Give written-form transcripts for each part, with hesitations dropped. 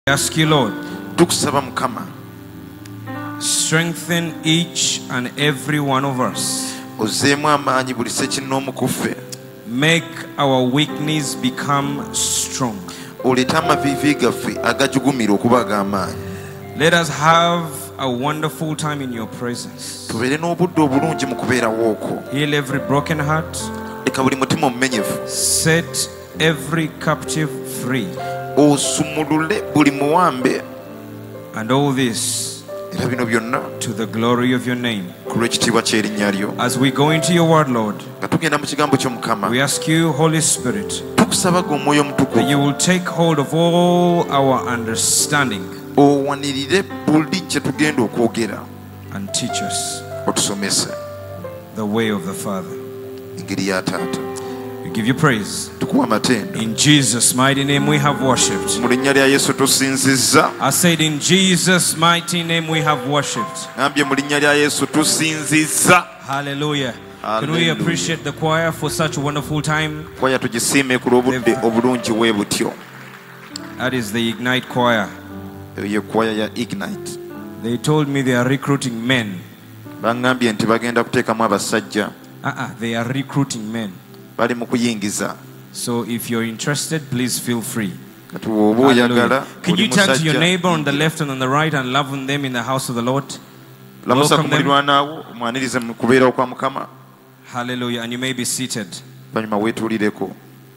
Ask you, Lord, tukusaba Mukama strengthen each and every one of us. ozeemu amaanyi buli ssekinnoomu ku ffe. Make our weakness become strong. Oleete amaviivi gaffe agajugumira okuba ag'amaanyi. Let us have a wonderful time in your presence. Tubeere n'obudde obulungi mu kubeerawo okwo. Heal every broken heart. Leka buli mutima omumenyefu. Set every captive free. Osumulule buli muwambe. And all this Era bino byonna to the glory of your name. ku lw'ekitiibwa ky'erinnya lyo. As we go into your word, Lord, Nga tugenda mu kigambo kyo Mukama, we ask you, Holy Spirit, tukusaba ge Omwoyo that you Omutukuvu will take hold of all our understanding owanirire buli kye tugenda okwogera, and teach us otusomese the way of the Father. engeri ya Taata. We give you praise. Tukuwa amatendo. In Jesus' mighty name we have worshipped. Mu linnya lya Yesu tusinzizza. I said, in Jesus' mighty name we have worshipped. Ngambye mu linnya lya Yesu tusinzizza. Hallelujah. Can we Hallelujah. appreciate the choir for such a wonderful time? Kwaya tugisiime ku lw'obudde obulungi bwe butyo. That is the Ignite choir. Eyo ye kwaya ya Ignite. They told me they are recruiting men. Bangambye nti bagenda kuteekamu abasajja. They are recruiting men. Bali mu kuyingiza. So if you're interested, please feel free. Kati bw'oba oyagala Can you oli turn to your musajja, neighbor on the left and on the right and love on them in the house of the Lord? lamusa ku Welcome them. muliraanwa wo omwanirize mu kubeerawo kwa Mukama. Hallelujah. And you may be seated. Banyuma weetuulireko.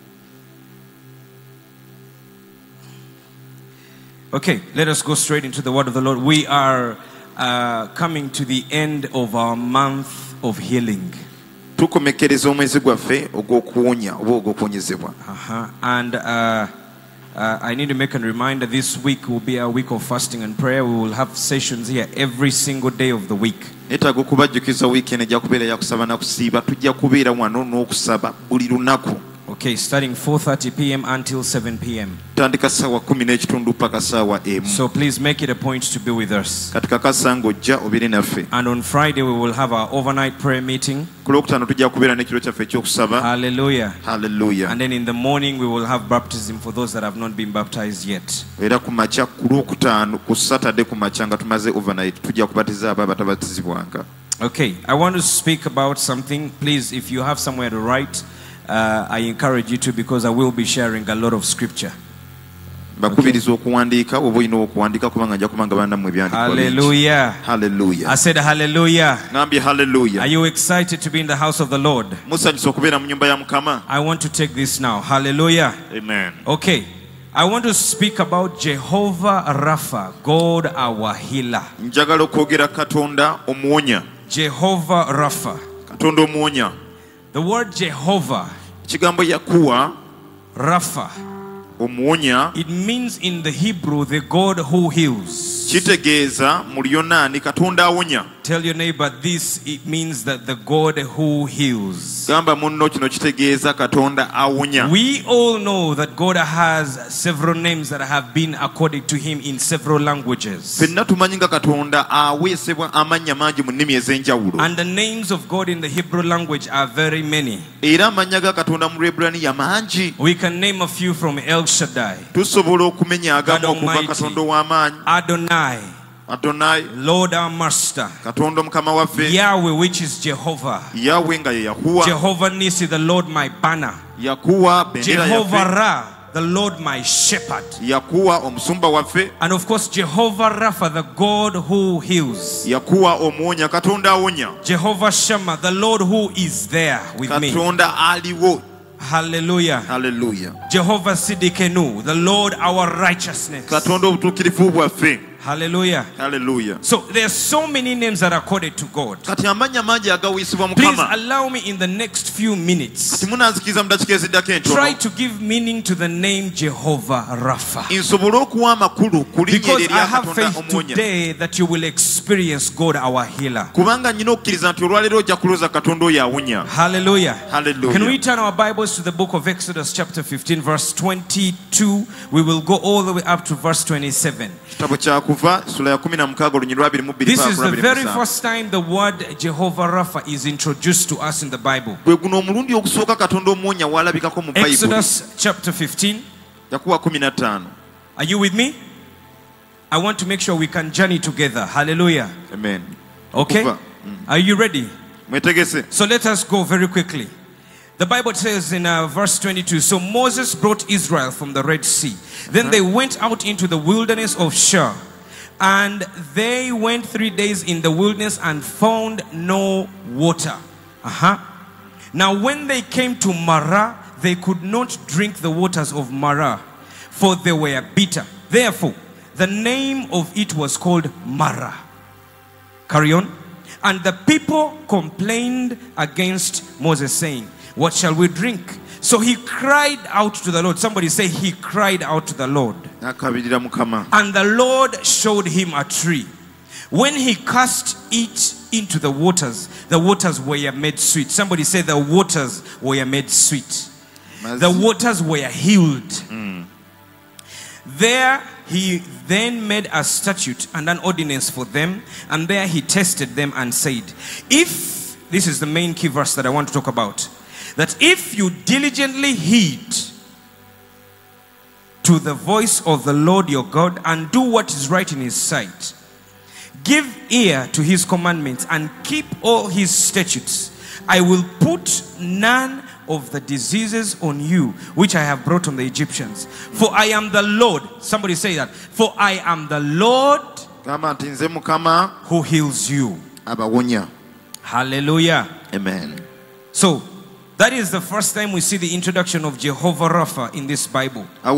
Okay, let us go straight into the word of the Lord. We are coming to the end of our month of healing. Tukomekkereza omwezi gwaffe ogw'okuwonya oba ogw'okuwonyezebwa. And I need to make a reminder, this week will be a week of fasting and prayer. We will have sessions here every single day of the week. Neetaaga okubajjukiza wiiki eno ejja kubeera ya kusaba na kusiiba. Tujja kubeera wano n'okusaba buli lunaku. Okay, starting 4:30 p.m. until 7 p.m. Tandika ssaawa 10:30 paka ssaawa 1. So please make it a point to be with us. Kati kakasa ng'ojja obeere naffe. And on Friday we will have our overnight prayer meeting. Ku Lwokutaano tujja kubeera n'ekiro kyaffe eky'okusaba. Hallelujah. Hallelujah. And then in the morning we will have baptism for those that have not been baptized yet. Era ku makya ku Lwokutaano ku Saturday ku makya nga tumaze overnight tujja kubatiza abo abatabatizibwanga. Okay, I want to speak about something. Please, if you have somewhere to write, I encourage you to, because I will be sharing a lot of scripture. Bakubiriza okuwandiika oba olina okuwandiika kubanga nja kubanga bannammwe ebyandikwa bingi. Hallelujah. Hallelujah. I said hallelujah. Ngambye hallelujah. Are you excited to be in the house of the Lord? Musanyusa okubeera mu nnyumba ya Mukama. I want to take this now. Hallelujah. Amen. Okay. I want to speak about Jehovah Rapha, God our healer. Njagala okwogera Katonda omuwonya. Jehovah Rapha. Katonda omuwonya. The word Jehovah Ekigambo yakuwa Rapha, omuwonya it means in the Hebrew the God who heals. kitegeeza mu Luyonaani Katonda awonya. Tell your neighbor this, it means that the God who heals. Gamba munno kino kitegeeza Katonda awonya. We all know that God has several names that have been accorded to him in several languages. Ffenna tumanyi nga Katonda aweesebwa amannya mangi mu nnimi ez'enjawulo. And the names of God in the Hebrew language are very many. Era amannya ga Katonda mu Lwebbulaniya mangi. We can name a few from El Shaddai, Tusobola okumenya agamu God okuva Almighty, Katonda ow'amaanyi. Adonai, Adonai, Lord our Master, Katonda Mukama waffe. Yahweh, which is Jehovah, Yahweh nga ye yakuwa. Jehovah Nissi, the Lord my banner, Yakuwa bendera Jehovah yaffe. Ra, the Lord my shepherd, Yakuwa omusumba waffe. and of course Jehovah Rapha, the God who heals, Yakuwa omuwonya Katonda awonya. Jehovah Shammah, the Lord who is there with me. Katonda aliwo. Hallelujah. Hallelujah. Jehovah Siddiqenu, the Lord our righteousness. Katonda obutuukirivu bwaffe. Hallelujah. Hallelujah. So there are so many names that are accorded to God. Kati amannya mangi agawiisibwa Please Mukama. allow me in the next few minutes Kati munanzikiriza mu dakiika eziddako entono. try to give meaning to the name Jehovah Rapha. Nsobole okuwa amakulu ku linnya Because eryo I erya have Katonda faith omuwonya. today that you will experience God our healer. Kubanga nnina okukkiriza nti olwaleero ojja kulooza Katonda oyo awonya. Hallelujah. Hallelujah. Can we turn our Bibles to the book of Exodus chapter 15 verse 22? We will go all the way up to verse 27. Kitabo kya Kuva sula ya 16 olunyiriri lwa 22 This is the paka very 27. first time the word Jehovah Rapha is introduced to us in the Bible. Gwe guno omulundi ogusooka Katonda omuwonya waalabikako mu Bayibuli. Exodus chapter 15. Yakuwa 15. Are you with me? I want to make sure we can journey together. Hallelujah. Amen. Okay? Are you ready? Mwetegese. So let us go very quickly. The Bible says in verse 22, so Moses brought Israel from the Red Sea. Then they went out into the wilderness of Shur. And they went 3 days in the wilderness and found no water. Now when they came to Marah, they could not drink the waters of Marah, for they were bitter. Therefore, the name of it was called Marah. Carry on. And the people complained against Moses, saying, what shall we drink? So he cried out to the Lord. Somebody say, he cried out to the Lord. And the Lord showed him a tree. When he cast it into the waters were made sweet. Somebody say, the waters were made sweet. The waters were healed. There he then made a statute and an ordinance for them, and there he tested them and said, if, this is the main key verse that I want to talk about, that if you diligently heed to the voice of the Lord your God and do what is right in his sight, give ear to his commandments and keep all his statutes, I will put none of the diseases on you which I have brought on the Egyptians. For I am the Lord. Somebody say that. For I am the Lord who heals you. Hallelujah. Amen. So that is the first time we see the introduction of Jehovah Rapha in this Bible. And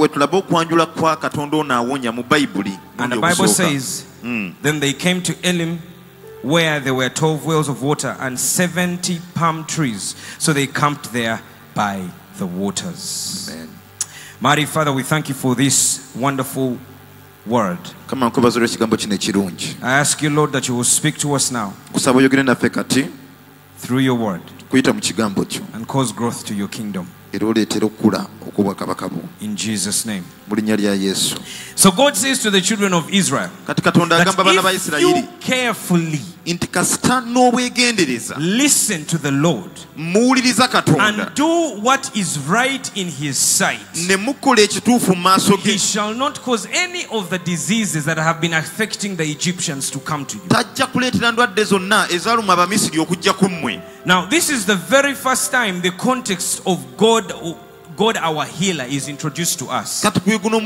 the Bible says, then they came to Elim, where there were 12 wells of water and 70 palm trees. So they camped there by the waters. Amen. Mighty Father, we thank you for this wonderful word. I ask you, Lord, that you will speak to us now through your word and cause growth to your kingdom. In Jesus' name. So God says to the children of Israel that if you carefully listen to the Lord and do what is right in his sight, he shall not cause any of the diseases that have been affecting the Egyptians to come to you. Now this is the very first time the context of God our healer is introduced to us. Now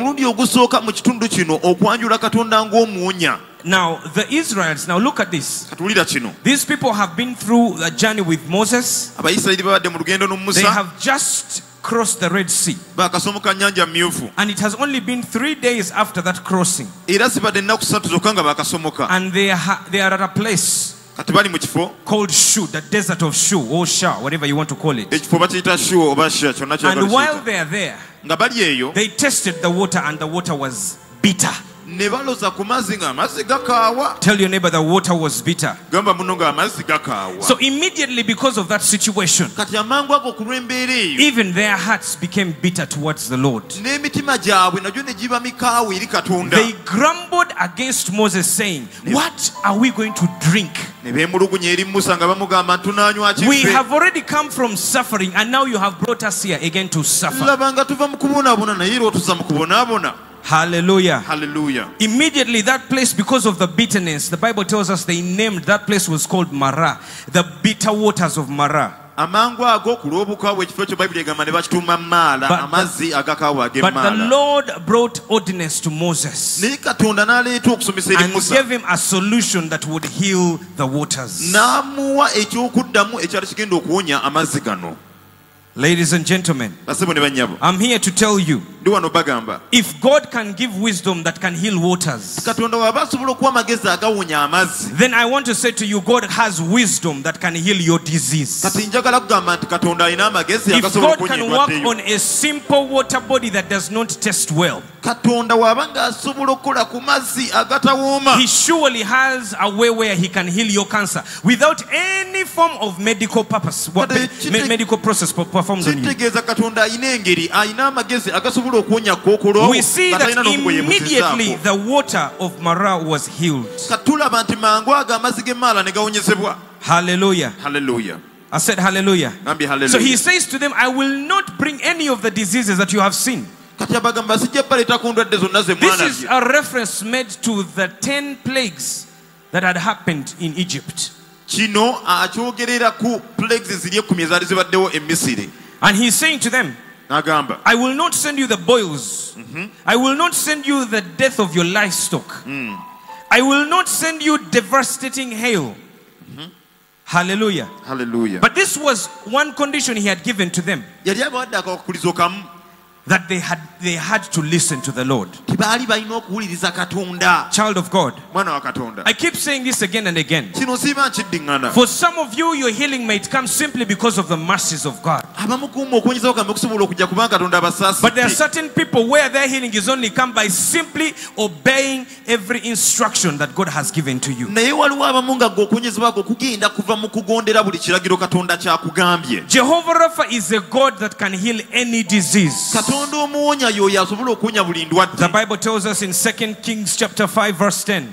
the Israelites, now look at this. These people have been through a journey with Moses. They have just crossed the Red Sea. And it has only been 3 days after that crossing. And they are at a place called Shu, the desert of Shu, or Shah, whatever you want to call it. And while they are there, they tested the water, and the water was bitter. Tell your neighbor the water was bitter. So immediately, because of that situation, even their hearts became bitter towards the Lord. They grumbled against Moses, saying, what are we going to drink? We have already come from suffering, and now you have brought us here again to suffer. Hallelujah. Hallelujah. Immediately that place, because of the bitterness, the Bible tells us they named that place was called Marah, the bitter waters of Marah. But the Lord brought ordinance to Moses and gave him a solution that would heal the waters. Ladies and gentlemen, I'm here to tell you, if God can give wisdom that can heal waters, then I want to say to you, God has wisdom that can heal your disease. If God can work on a simple water body that does not taste well, he surely has a way where he can heal your cancer without any form of medical purpose, medical process performed on you. We see that immediately the water of Marah was healed. Hallelujah. Hallelujah. I said hallelujah. Hallelujah. So he says to them, I will not bring any of the diseases that you have seen. So This is a reference made to the 10 plagues that had happened in Egypt. And he's saying to them, I will not send you the boils. I will not send you the death of your livestock. I will not send you devastating hail. Hallelujah. Hallelujah. But this was one condition he had given to them, that they had to listen to the Lord. Child of God, I keep saying this again and again. For some of you, your healing may come simply because of the mercies of God. But there are certain people where their healing is only come by simply obeying every instruction that God has given to you. Jehovah Rapha is a God that can heal any disease. The Bible tells us in 2 Kings chapter 5 verse 10.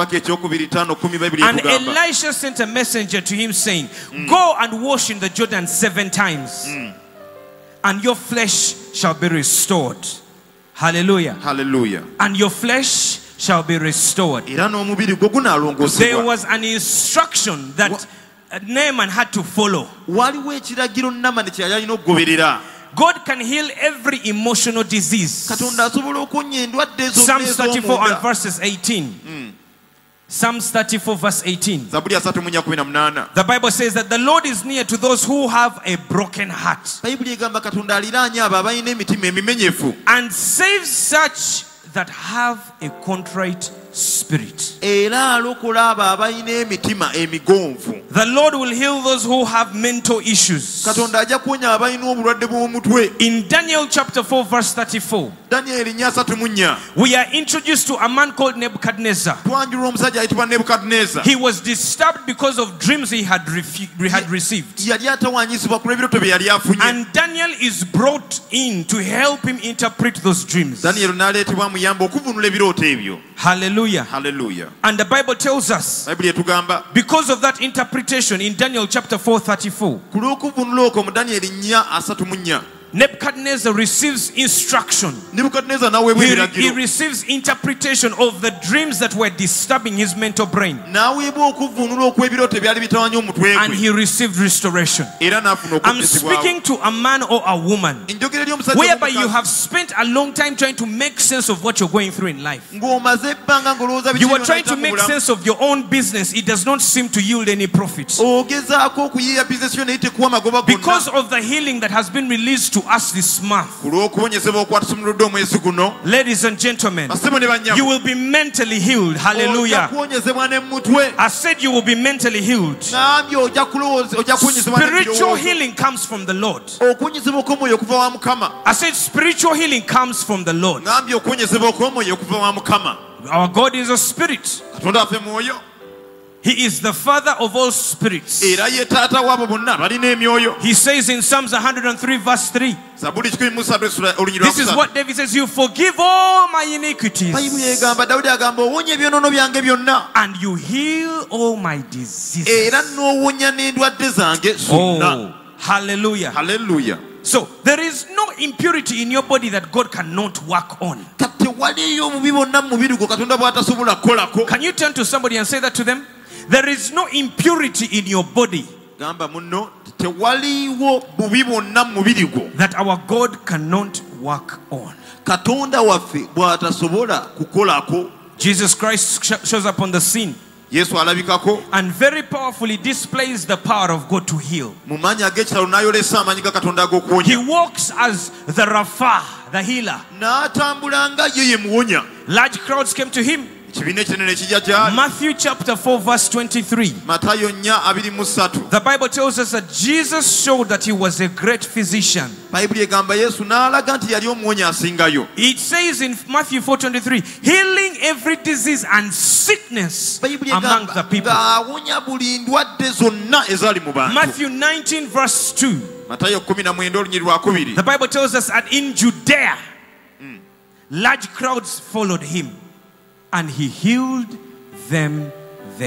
And Elisha sent a messenger to him saying, go and wash in the Jordan 7 times, and your flesh shall be restored. Hallelujah. Hallelujah. And your flesh shall be restored. There was an instruction that Naaman had to follow. God can heal every emotional disease. Psalms 34 and verses 18. Psalms 34 verse 18. The Bible says that the Lord is near to those who have a broken heart, and saves such that have a contrite spirit. The Lord will heal those who have mental issues. In Daniel chapter 4 verse 34, we are introduced to a man called Nebuchadnezzar. He was disturbed because of dreams he had received. And Daniel is brought in to help him interpret those dreams. Hallelujah. Hallelujah. And the Bible tells us, because of that interpretation in Daniel chapter 4:34, Nebuchadnezzar receives instruction. He receives interpretation of the dreams that were disturbing his mental brain. And he received restoration. I'm speaking to a man or a woman whereby you have spent a long time trying to make sense of what you're going through in life. You are trying to make sense of your own business. It does not seem to yield any profit. Because of the healing that has been released to us this month, ladies and gentlemen, you will be mentally healed. Hallelujah. I said you will be mentally healed. Spiritual healing comes from the Lord. I said spiritual healing comes from the Lord. Our God is a spirit. He is the father of all spirits. He says in Psalms 103 verse 3, this is what David says, you forgive all my iniquities and you heal all my diseases. Oh, hallelujah. Hallelujah. So there is no impurity in your body that God cannot work on. Can you turn to somebody and say that to them? There is no impurity in your body that our God cannot work on. Jesus Christ shows up on the scene and very powerfully displays the power of God to heal. He walks as the Rapha, the healer. Large crowds came to him. Matthew chapter 4 verse 23. The Bible tells us that Jesus showed that he was a great physician. It says in Matthew 4:23, healing every disease and sickness among the people. Matthew 19 verse 2. The Bible tells us that in Judea, large crowds followed him, and he healed them there.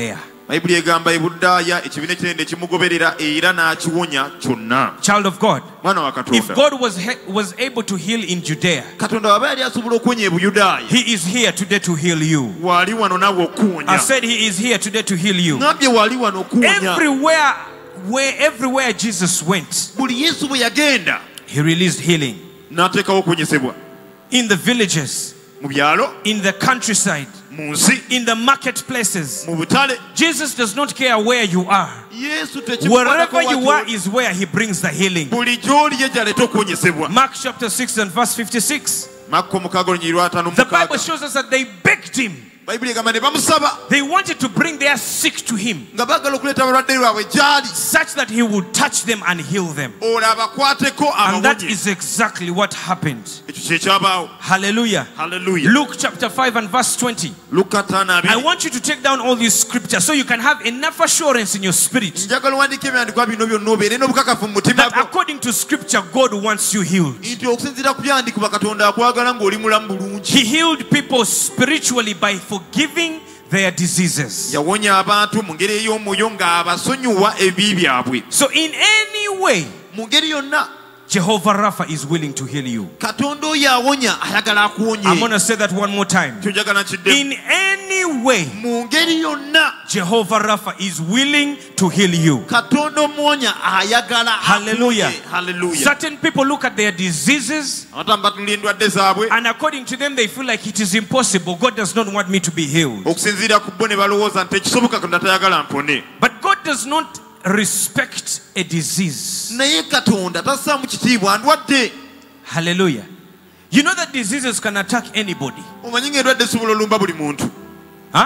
Bayibuli egamba ebudaaya ekibiina ekirende kimugoberera era n'akiwonya kyonna. Child of God, Mwana wa if Katonda. God was able to heal in Judea, Katonda waba yali asobola okuwonya e Buyudaaya. He is here today to heal you. Wali wano naawe I okuwonya. said He is here today to heal you. Ngambye wali wano okuwonya. Everywhere Jesus went, Buli Yesu bwe yagenda He released healing. n'ateekawo okuwonyesebwa. In the villages, Mu byalo, in the countryside, mu nsi, in the marketplaces. mu butale. Jesus does not care where you are. Yesu Wherever you are tekimukwatako is where He brings the healing. buli gy'oli ye gy'aleeta okuwonyesebwa. Mark chapter 6 and verse 56. Makko 6:56. The Bible shows us that they begged Him. Bayibuli egamba ne bamusaba They wanted to bring their sick to Him, nga baagala okuleeta abalwadde baabwe gy'ali. such that He would touch them and heal them. Olwo abakwateko And that abawonye. is exactly what happened. Ekyo kye kyabaawo. Hallelujah. Hallelujah. Luke chapter 5 and verse 20. Luka 5:2. I want you to take down all these scriptures so you can have enough assurance in your spirit Njagala owandiike ebyandikwa bino byonna obeere n'obukakafu mu mutima that gwo according to scripture, God wants you healed. nti okusinziira ku byandikibwa Katonda akwagala ng'oli mulamu bulungi. He healed people spiritually by forgiving their diseases. Yawonya abantu mu ngeri ey'omwoyo ng'abasonyiwa ebibi byabwe. So in any way, Mu ngeri yonna Jehovah Rapha is willing to heal you. Katonda oyo awonya ayagala akuwonye. I'm going to say that one more time. Kyojagala kiddemu. In any way, Mu ngeri yonna Jehovah Rapha is willing to heal you. Katonda omwonya ayagala Hallelujah. akuwonye. Hallelujah. Certain people look at their diseases, Abatamu batunula endwadde zaabwe and according to them, they feel like it is impossible. God does not want me to be healed. okusinziira ku bo ne balowooza nti ekisoboka Katonda tayagala mpone. But God does not respect a disease. Naye Katonda tassaamu kitiibwa ndwadde. Hallelujah. You know that diseases can attack anybody. Omanyi ng'endwadde zisobola olumba buli muntu. Huh?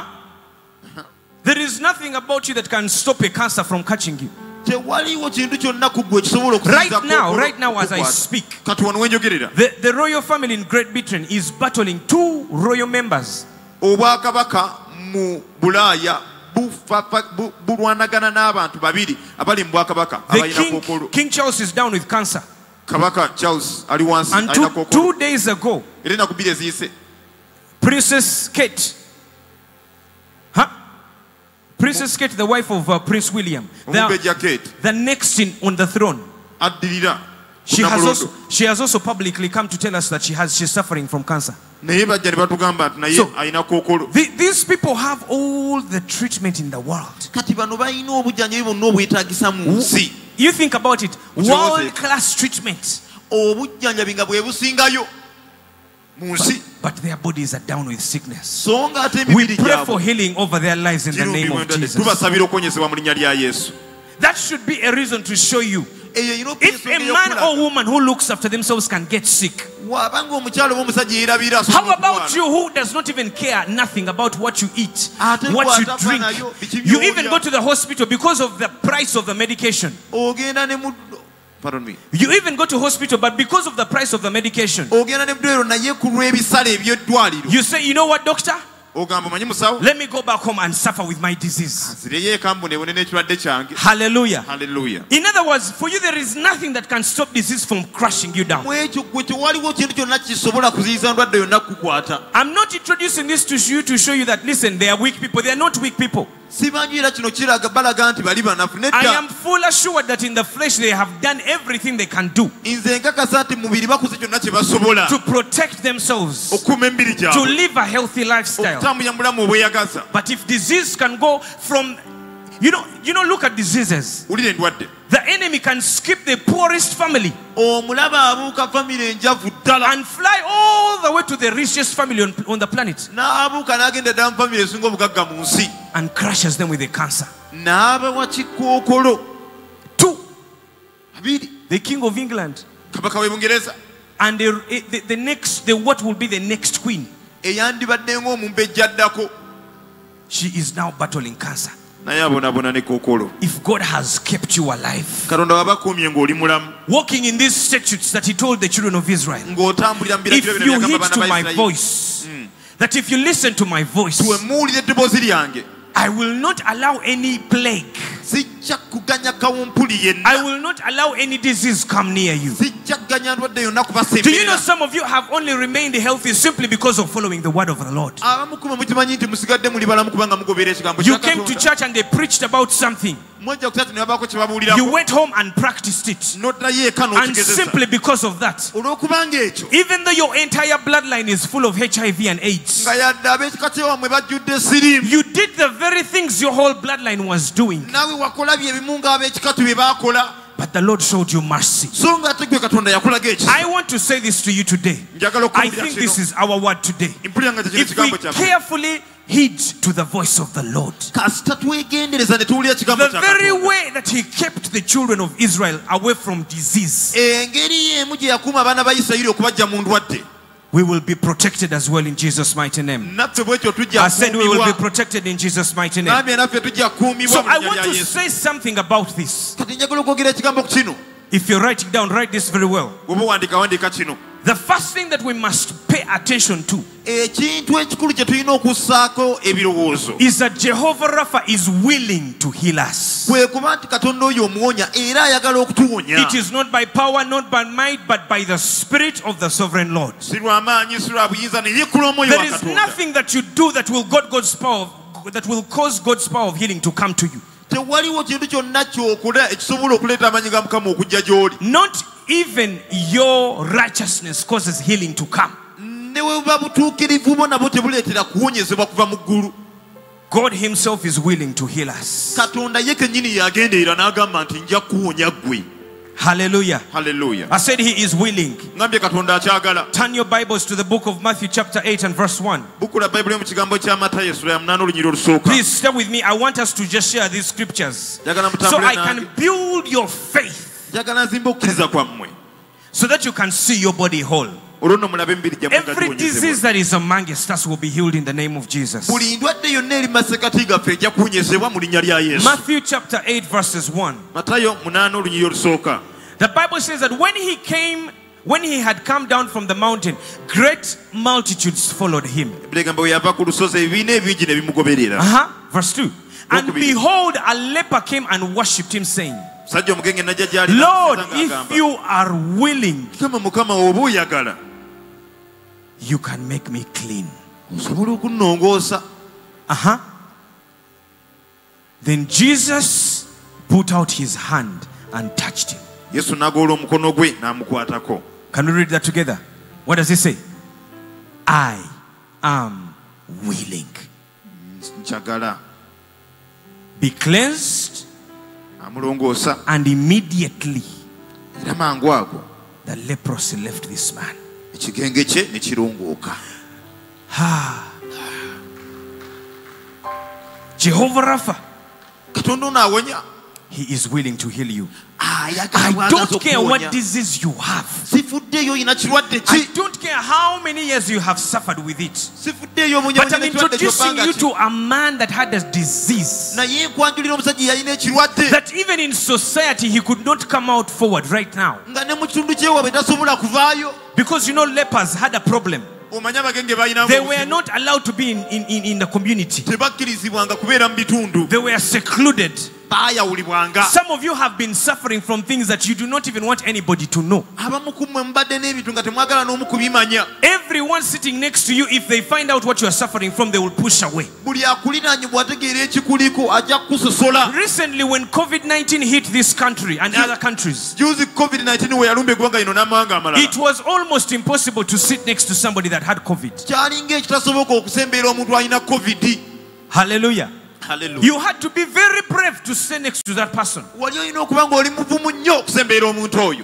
There is nothing about you that can stop a cancer from catching you. Tewaliwo kintu kyonna ku ggwe kisobola okusinza Right now as I speak, kati wano wenjogerera the royal family in Great Britain is battling 2 royal members. obwakabaka mu Bulaaya bulwanagana n'abantu babiri abali mu bwakabaka abalina kookolo. King Charles is down with cancer. Kabaka Charles ali wansi And alina kookolo. 2 days ago, Era ennaku bbiri eziyise Princess Kate, Princess Kate, the wife of Prince William, omumbejja Kate the next on the throne, addirira she has also publicly come to tell us that she's suffering from cancer. naye bajja ne batugamba nti naye alina kookolo. These people have all the treatment in the world. Kati bano balina obujjanjabi bonna obwetaagisa mu nsi. You think about it, world class treatment, Obujjanjabi nga bwe busingayo mu nsi. but their bodies are down with sickness. So nga ate We emibiri pray for gyabwe healing over their lives in the name of Jesus. tubasabira okuwonyesebwa mu linnya lya Yesu. That should be a reason to show you, Eyo erina okuba if a ensonga man ey'okulaga. or woman who looks after themselves can get sick, Bw'abanga omukyalo oba omusajja yeerabira how asobola about okulwala. you who does not even care nothing about what you eat, Ate what you bw'atafa drink? nayo, biki You by'olya. even go to the hospital because of the price of the medication. Ogenda ne mu pardon me. You even go to hospital, but because of the price of the medication, Ogenda ne ddwaliro naye ku lw'ebisale eby'eddwaliro. you say, you know what, doctor? Ogamba manyi musawo. Let me go back home and suffer with my disease. Nzireyo eka mbonebone n'ekirwadde kyange. Hallelujah. Hallelujah. In other words, for you, there is nothing that can stop disease from crushing you down. Mu ekyo ggwe tewaliwo kintu kyonna kisobola kuziyiza ndwadde yonna kukwata. I'm not introducing this to you to show you that, listen, they are weak people. They are not weak people. Sibanju era kino kiraga balaga nti bali banafu. I Nedda am full assured that in the flesh they have done everything they can do nze nkakasa nti mu mubiri bakoze kyonna kye basobola to protect themselves, okukuuma emibiri to gyabwe, live a healthy lifestyle. okutambulira mu bulamu obweyagaza. But if disease can go from, you know, look at diseases. Wulira endwadde. The enemy can skip the poorest family Omulaba abuuka famire enjavu ddala and fly all the way to the richest family on the planet n'abuuka n'agenda ddala mu famire esinga obugagga mu nsi and crushes them with a cancer. n'abawa kikookolo. 2, Abiri, the king of England, kabaka w'e Bungereza and what will be the next queen. eyandibadde ng'omumbejja addako She is now battling cancer. naye abonaabona ne kookolo. If God has kept you alive, Katonda wabakuumye ng'oli mulamu, walking in these statutes that He told the children of Israel, ng'otambulira mu if biragiro bino you byagamba heed baana to ba my Isirayiri. voice, that if you listen to my voice, Bwe muwulira eddoboozi lyange I will not allow any plague sijja kuganya kawumpuli yenna. I will not allow any disease come near you. Sijja kuganya ndwadde yonna Do kubasemberera. you know some of you have only remained healthy simply because of following the word of the Lord? Abamu kumwe mukimanyi nti musigadde muli balamu kubanga mugoberera ekigambo You kya came to Katonda. church and they preached about something. Mwajja ku church ne babaako kye babuulirako. You went home and practiced it. N'oddayo eka And n'okigezesa. simply because of that, Olw'okubanga ekyo even though your entire bloodline is full of HIV and AIDS, nga yadde ab'ekika ky'ewammwe bajjudde siriimu. you did the very things your whole bloodline was doing. Naawe wakola bye bimu ng'ab'ekika bye baakola. But the Lord showed you mercy. So nga ate gwe Katonda yakulaga ekisa. I want to say this to you today. Njagala I okuwulira think kino. this is our word today. Mpulira nga tekino If we ekigambo kyaffe. carefully heed to the voice of the Lord, Kasita twegendereza ne tuwulira ekigambo the kya very Katonda. way that he kept the children of Israel away from disease, Engeri y'emu gye yakuuma abaana ba Isirayiri okubajja mu ndwadde. we will be protected as well in Jesus' mighty name. Naffe bwetyo tujja I said we will be kuumibwa. protected in Jesus' mighty name. Nambye naffe tujja kuumibwa So mu I linnya want lya to Yesu. say something about this. Kati njagala okwogera ekigambo ku kino. If you're writing down, write this very well. Bw'oba wandiika kino. The first thing that we must pay attention to Ekintu ekikulu kye tulina okussaako ebirowoozo. is that Jehovah Rapha is willing to heal us. Kwe kuba nti Katonda oyo omuwonya era ayagala okutuwonya. It is not by power, not by might, but by the Spirit of the Sovereign Lord. Si lwa maanyi, si lwa buyinza, naye yeekula omwoyo There wa is Katonda. nothing that you do that will that will cause God's power of healing to come to you. Tewaliwo kintu kyonna kyokola ekisobola okuleeta amaanyi ga Mukama okujja gy'oli. Not even your righteousness causes healing to come. Ne bwe buba butuukirivu bwo nabwo tebuleetera kuwonyezebwa kuva mu ggulu. God himself is willing to heal us. Katonda ye kennyini yagenderera n'agamba nti nja kuwonya ggwe. Hallelujah. Hallelujah. I said he is willing. Ngambye Katonda akyagala. Turn your Bibles to the book of Matthew chapter 8 and verse 1. Bukula Bayibuli mu kigambo kya Matayo essula ya 8 olunyiri olusooka. Please stay with me. I want us to just share these scriptures Njagala so mutambule I nange. can build your faith Njagala nzimbe okukkiriza kwammwe. so that you can see your body whole. Olwo nno mulabe emibiri gyammwe nga Every disease giwonyezebwa. that is amongst us will be healed in the name of Jesus. Buli ndwadde yonna eri masekati gaffe ejja kuwonyezebwa mu linnya lya Yesu. Matthew chapter 8 verses 1. Matayo 8 olunyiri olusooka. The Bible says that when he had come down from the mountain, great multitudes followed him. Ebigamba bwe yava ku lusozi ebibiina ebingi ne bimugoberera. Verse 2. And behold, a leper came and worshipped him, saying, Sajja omugenge najja gy'ali Lord, n'amusanga if you are willing, Mukama oba oyagala you can make me clean. osobola okunnongoosa. Then Jesus put out his hand and touched him. Yesu n'agoola omukono gwe n'amukwatako. Can we read that together? What does it say? I am willing. Nkyagala. Be cleansed, Amulongoosa and immediately era mangu ago the leprosy left this man. ekigenge kye ne kirongooka. Jehovah Rapha, Katonda ono awonya. he is willing to heal you. Ayagala I bw'agaza don't care what okuwonya. disease you have. Sifuddeeyo oyina kirwadde I ki. don't care how many years you have suffered with it. Sifuddeeyo But I'm obunyabunya n'ekirwadde introducing ky'obbanga you ki. to a man that had a disease Naye nkwanjulira omusajja yalina ekirwadde that even in society he could not come out forward right now. nga ne mu kitundu ky'ewaabwe tasobola kuvaayo. Because you know, lepers had a problem. Omanyi abagenge balina They were not allowed to be in the community. tebakkirizibwanga kubeera mu bitundu. They were secluded. Baayawulibwanga. Some of you have been suffering from things that you do not even want anybody to know. Abamu ku mmwe mubadde n'ebintu nga temwagala n'omu kubimanya. Everyone sitting next to you, if they find out what you are suffering from, they will push away. Buli akuliraanye bw'ategeera ekikuliko ajja kukusosola. Recently, when COVID-19 hit this country and other countries, Juzi COVID-19 we yalumba eggwanga lino n'amawanga amalala. it was almost impossible to sit next to somebody that had COVID. Kyalinga ekitasoboka okusembeera omuntu alina COVID. Hallelujah. Hallelujah. You had to be very brave to sit next to that person. Wali olina okuba ng'oli muvumu nnyo okusembeera omuntu oyo.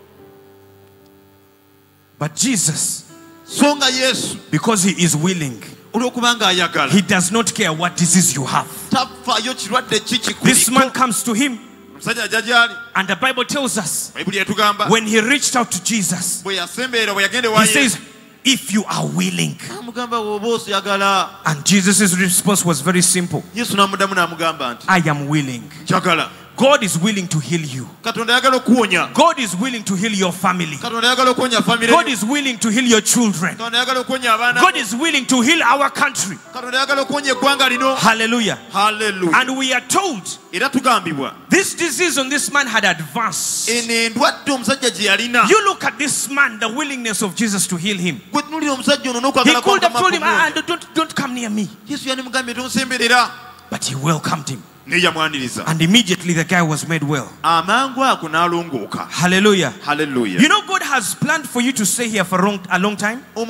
But Jesus, So nga Yesu because he is willing, olw'okuba ng'ayagala he does not care what disease you have. tafaayo kirwadde ki This man kikuliko. comes to him, Omusajja ajja gy'ali. and the Bible tells us Bayibuli etugamba when he reached out to Jesus, bwe yasembeera bwe yagenda he ewa says, Yesu. if you are willing. Amugamba bw'oba osayagala. And Jesus' response was very simple. Yesu n'amuddamu n'amugamba nti I am willing. kyagala. God is willing to heal you. God is willing to heal your family. God is willing to heal your children. God is willing to heal our country. Hallelujah. Hallelujah. And we are told this disease on this man had advanced. You look at this man, the willingness of Jesus to heal him. He could have told him, don't come near me. But he welcomed him. And immediately the guy was made well. Hallelujah. Hallelujah. You know, God has planned for you to stay here for a long time. Are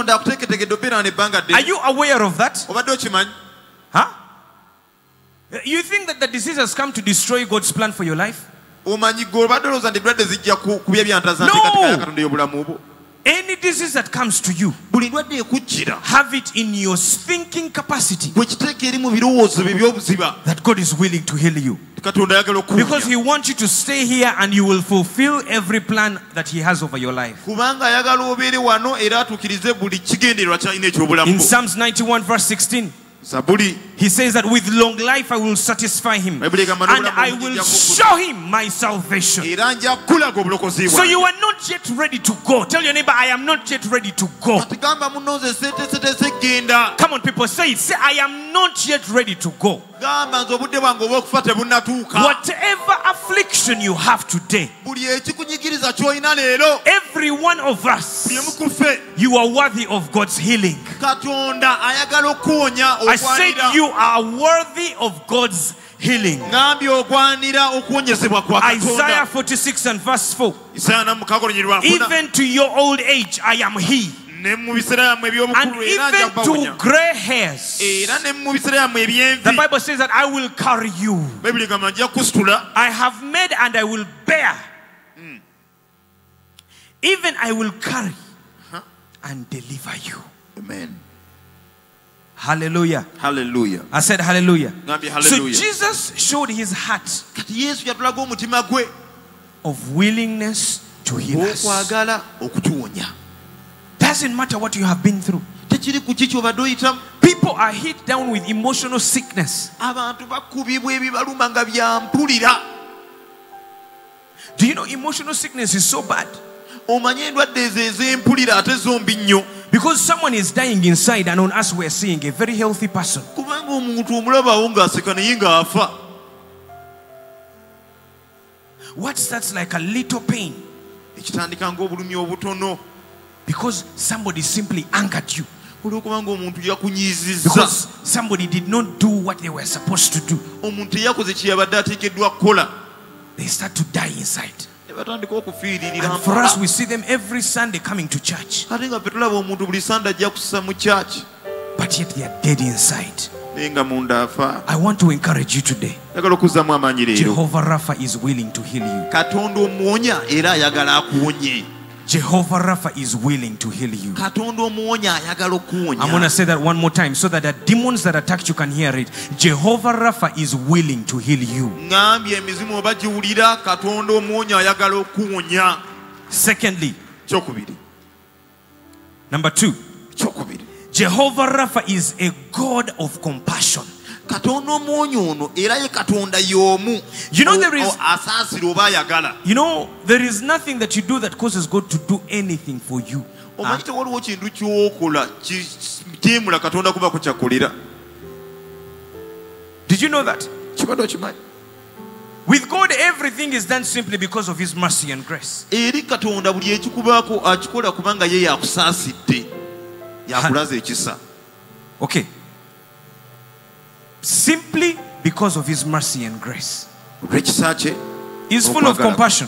you aware of that? Huh? You think that the disease has come to destroy God's plan for your life? No. Any disease that comes to you, have it in your thinking capacity that God is willing to heal you. Because He wants you to stay here and you will fulfill every plan that He has over your life. In Psalms 91 verse 16, He says that with long life I will satisfy him and I will show him my salvation. So you are not yet ready to go. Tell your neighbor, I am not yet ready to go. Come on, people, say it. Say, I am not yet ready to go. Whatever affliction you have today, every one of us, you are worthy of God's healing. I said you are worthy of God's healing. Isaiah 46 and verse 4. Even to your old age I am He, and even to gray hairs. The Bible says that I will carry you. I have made and I will bear. Even I will carry and deliver you. Amen. Hallelujah. Hallelujah. I said hallelujah. Hallelujah. So Jesus showed His heart of willingness to heal us. Doesn't matter what you have been through. People are hit down with emotional sickness. Do you know emotional sickness is so bad? Because someone is dying inside and on us we are seeing a very healthy person. What starts like a little pain? Because somebody simply angered you. Because somebody did not do what they were supposed to do. They start to die inside. And for us, we see them every Sunday coming to church. But yet they are dead inside. I want to encourage you today. Jehovah Rapha is willing to heal you. Jehovah Rapha is willing to heal you. I'm going to say that one more time so that the demons that attacked you can hear it. Jehovah Rapha is willing to heal you. Secondly, number 2, Jehovah Rapha is a God of compassion. You know, there is nothing that you do that causes God to do anything for you. Did you know that? With God, everything is done simply because of His mercy and grace. Okay. Simply because of His mercy and grace. He's full of compassion.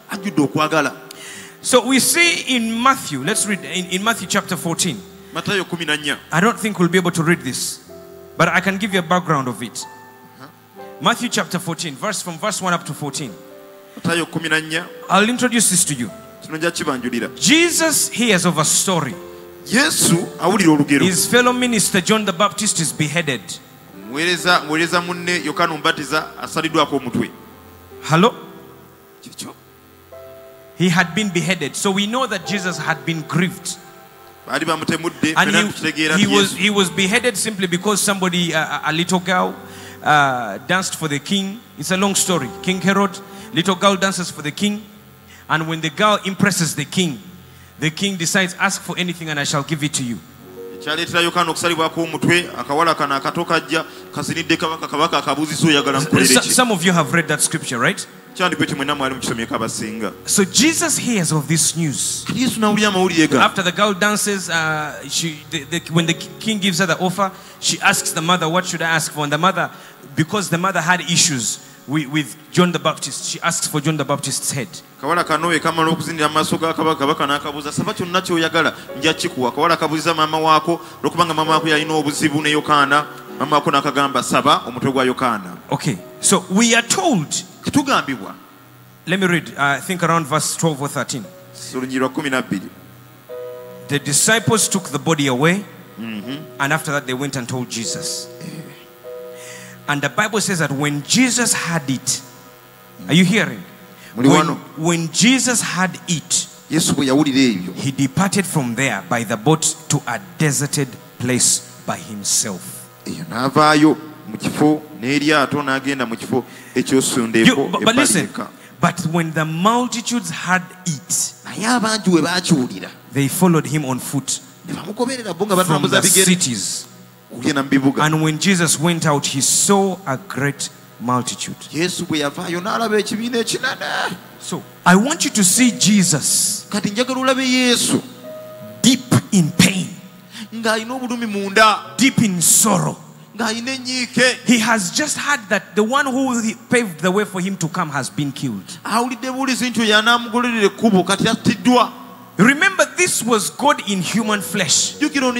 So we see in Matthew, let's read in Matthew chapter 14. I don't think we'll be able to read this, but I can give you a background of it. Matthew chapter 14, from verse 1 up to 14. I'll introduce this to you. Jesus hears of a story. His fellow minister John the Baptist is beheaded. Hello? He had been beheaded. So we know that Jesus had been grieved. And he was beheaded simply because somebody, a little girl, danced for the king. It's a long story. King Herod, little girl dances for the king. And when the girl impresses the king decides, ask for anything and I shall give it to you. Some of you have read that scripture, right? So Jesus hears of this news. After the girl dances, when the king gives her the offer, she asks the mother, what should I ask for? And the mother, because the mother had issues with John the Baptist, she asks for John the Baptist's head. Okay, so we are told, let me read, I think around verse 12 or 13. The disciples took the body away, and after that they went and told Jesus. And the Bible says that when Jesus had it, are you hearing? When Jesus had it, he departed from there by the boat to a deserted place by himself. But listen, but when the multitudes had it, they followed him on foot from the cities. And when Jesus went out, he saw a great multitude. So I want you to see Jesus deep in pain, deep in sorrow. He has just heard that the one who paved the way for him to come has been killed. Remember, this was God in human flesh.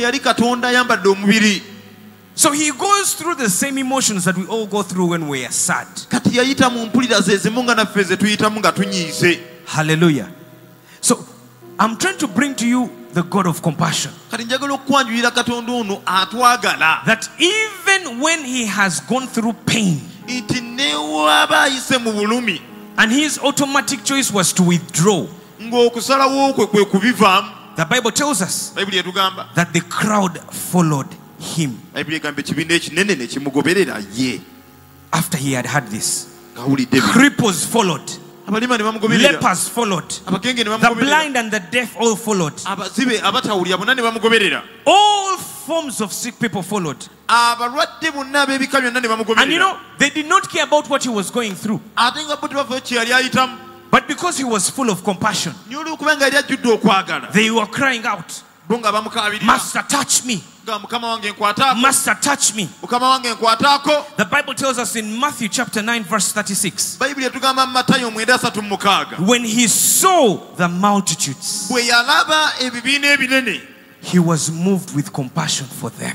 So he goes through the same emotions that we all go through when we are sad. Hallelujah. So I'm trying to bring to you the God of compassion. That even when he has gone through pain, and his automatic choice was to withdraw, the Bible tells us that the crowd followed him. After he had this, cripples followed, lepers followed, the blind and the deaf all followed, all forms of sick people followed. And you know, they did not care about what he was going through, but because he was full of compassion, they were crying out, Master, touch me. Master, touch me. The Bible tells us in Matthew chapter 9 verse 36, when he saw the multitudes, he was moved with compassion for them,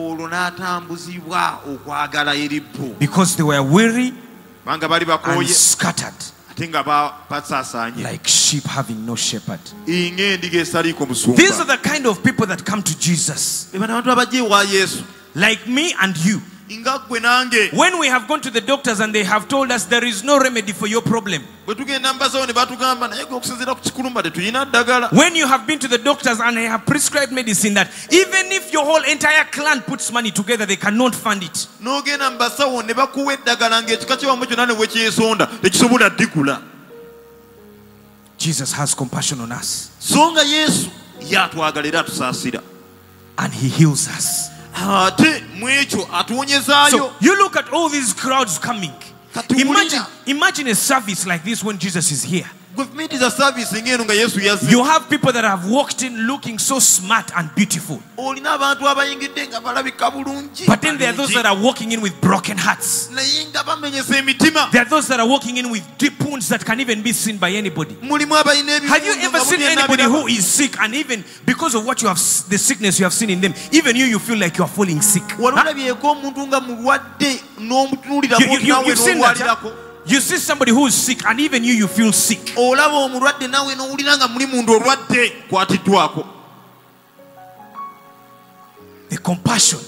because they were weary and scattered, like sheep having no shepherd. These are the kind of people that come to Jesus, like me and you. When we have gone to the doctors and they have told us there is no remedy for your problem, when you have been to the doctors and they have prescribed medicine that even if your whole entire clan puts money together, they cannot fund it, Jesus has compassion on us and he heals us. So you look at all these crowds coming. Imagine a service like this when Jesus is here. You have people that have walked in looking so smart and beautiful, but then there are those that are walking in with broken hearts. There are those that are walking in with deep wounds that can even be seen by anybody. Have you ever seen anybody who is sick, and even because of what you have, the sickness you have seen in them, even you feel like you are falling sick? Huh? You've seen that, huh? You see somebody who is sick, and even you feel sick. The compassion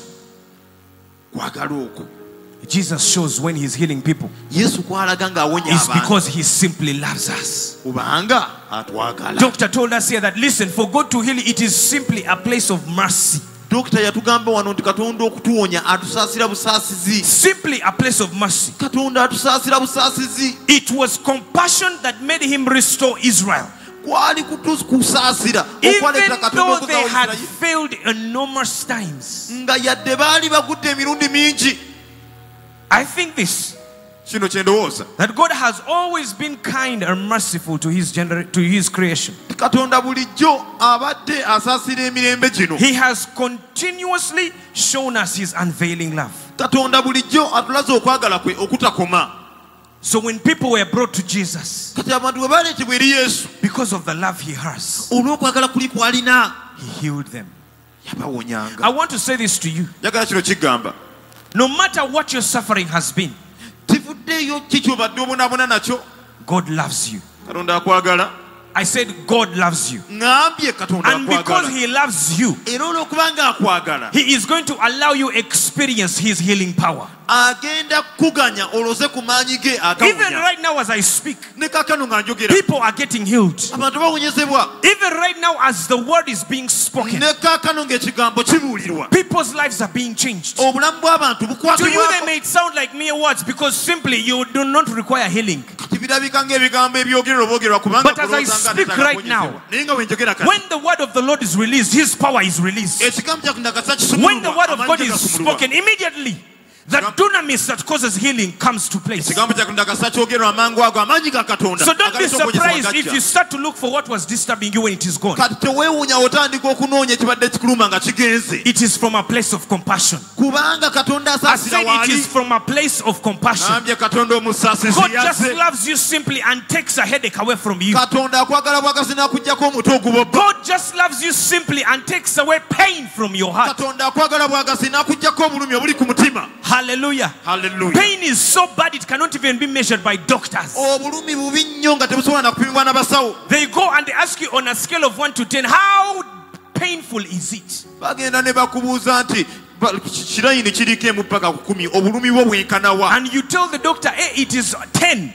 Jesus shows when he's healing people is because he simply loves us. Doctor told us here that, listen, for God to heal, it is simply a place of mercy. Doctor yatugamba wano nti Katonda okutuwonya atusaasira busaasizi. Simply a place of mercy. Katonda atusaasira busaasizi. It was compassion that made him restore Israel. Kwali kusaasira even though they had failed enormous times. Nga yadde baali bagudde emirundi mingi. I think this, that God has always been kind and merciful to his creation. He has continuously shown us his unveiling love. So when people were brought to Jesus, because of the love he has, he healed them. I want to say this to you. No matter what your suffering has been, God loves you. I said God loves you. And because he loves you, he is going to allow you experience his healing power. Even right now as I speak, people are getting healed. Even right now as the word is being spoken, people's lives are being changed. To you they may sound like mere words because simply you do not require healing. But as I speak right now, when the word of the Lord is released, his power is released. When the word of God is spoken, immediately the dunamis that causes healing comes to place. So don't be surprised if you start to look for what was disturbing you when it is gone. It is from a place of compassion. I said it is from a place of compassion. God just loves you simply and takes a headache away from you. God just loves you simply and takes away pain from your heart. Hallelujah. Hallelujah. Pain is so bad it cannot even be measured by doctors. They go and they ask you on a scale of 1 to 10, how painful is it? And you tell the doctor, hey, it is 10.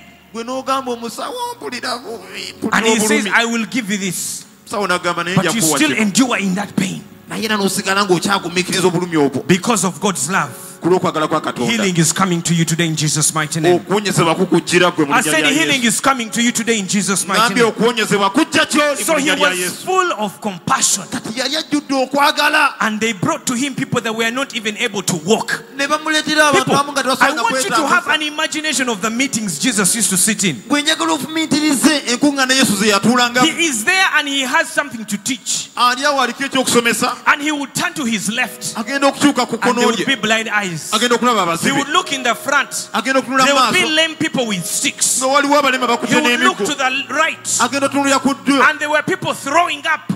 And he says, I will give you this. But you still endure in that pain. Because of God's love. Healing is coming to you today in Jesus' mighty name. I said healing is coming to you today in Jesus' mighty name. So he was full of compassion. And they brought to him people that were not even able to walk. People, I want you to have an imagination of the meetings Jesus used to sit in. He is there and he has something to teach. And he would turn to his left and there would be blind eyes. He would look in the front. There would be lame people with sticks. He would look to the right. And there were people throwing up.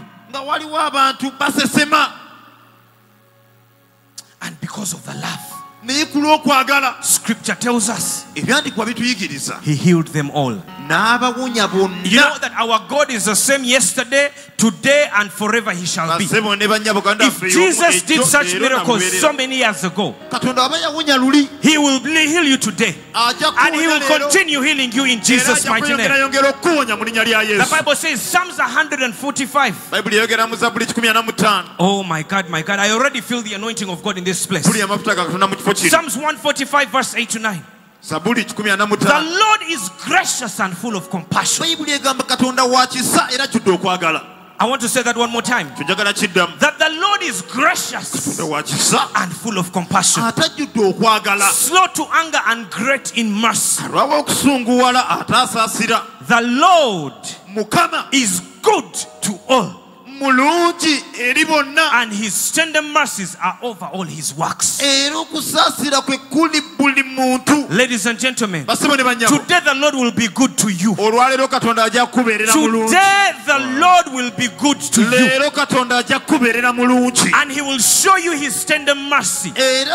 And because of the love, Scripture tells us he healed them all. You know that our God is the same yesterday, today, and forever he shall be. If Jesus did such miracles so many years ago, he will heal you today. And he will continue healing you in Jesus' mighty name. The Bible says, Psalms 145. Oh my God, my God. I already feel the anointing of God in this place. Psalms 145 verse 8 to 9. The Lord is gracious and full of compassion. I want to say that one more time. That the Lord is gracious and full of compassion. Slow to anger and great in mercy. The Lord is good to all. And his tender mercies are over all his works. Ladies and gentlemen, today the Lord will be good to you. Today the Lord will be good to you. And he will show you his tender mercy.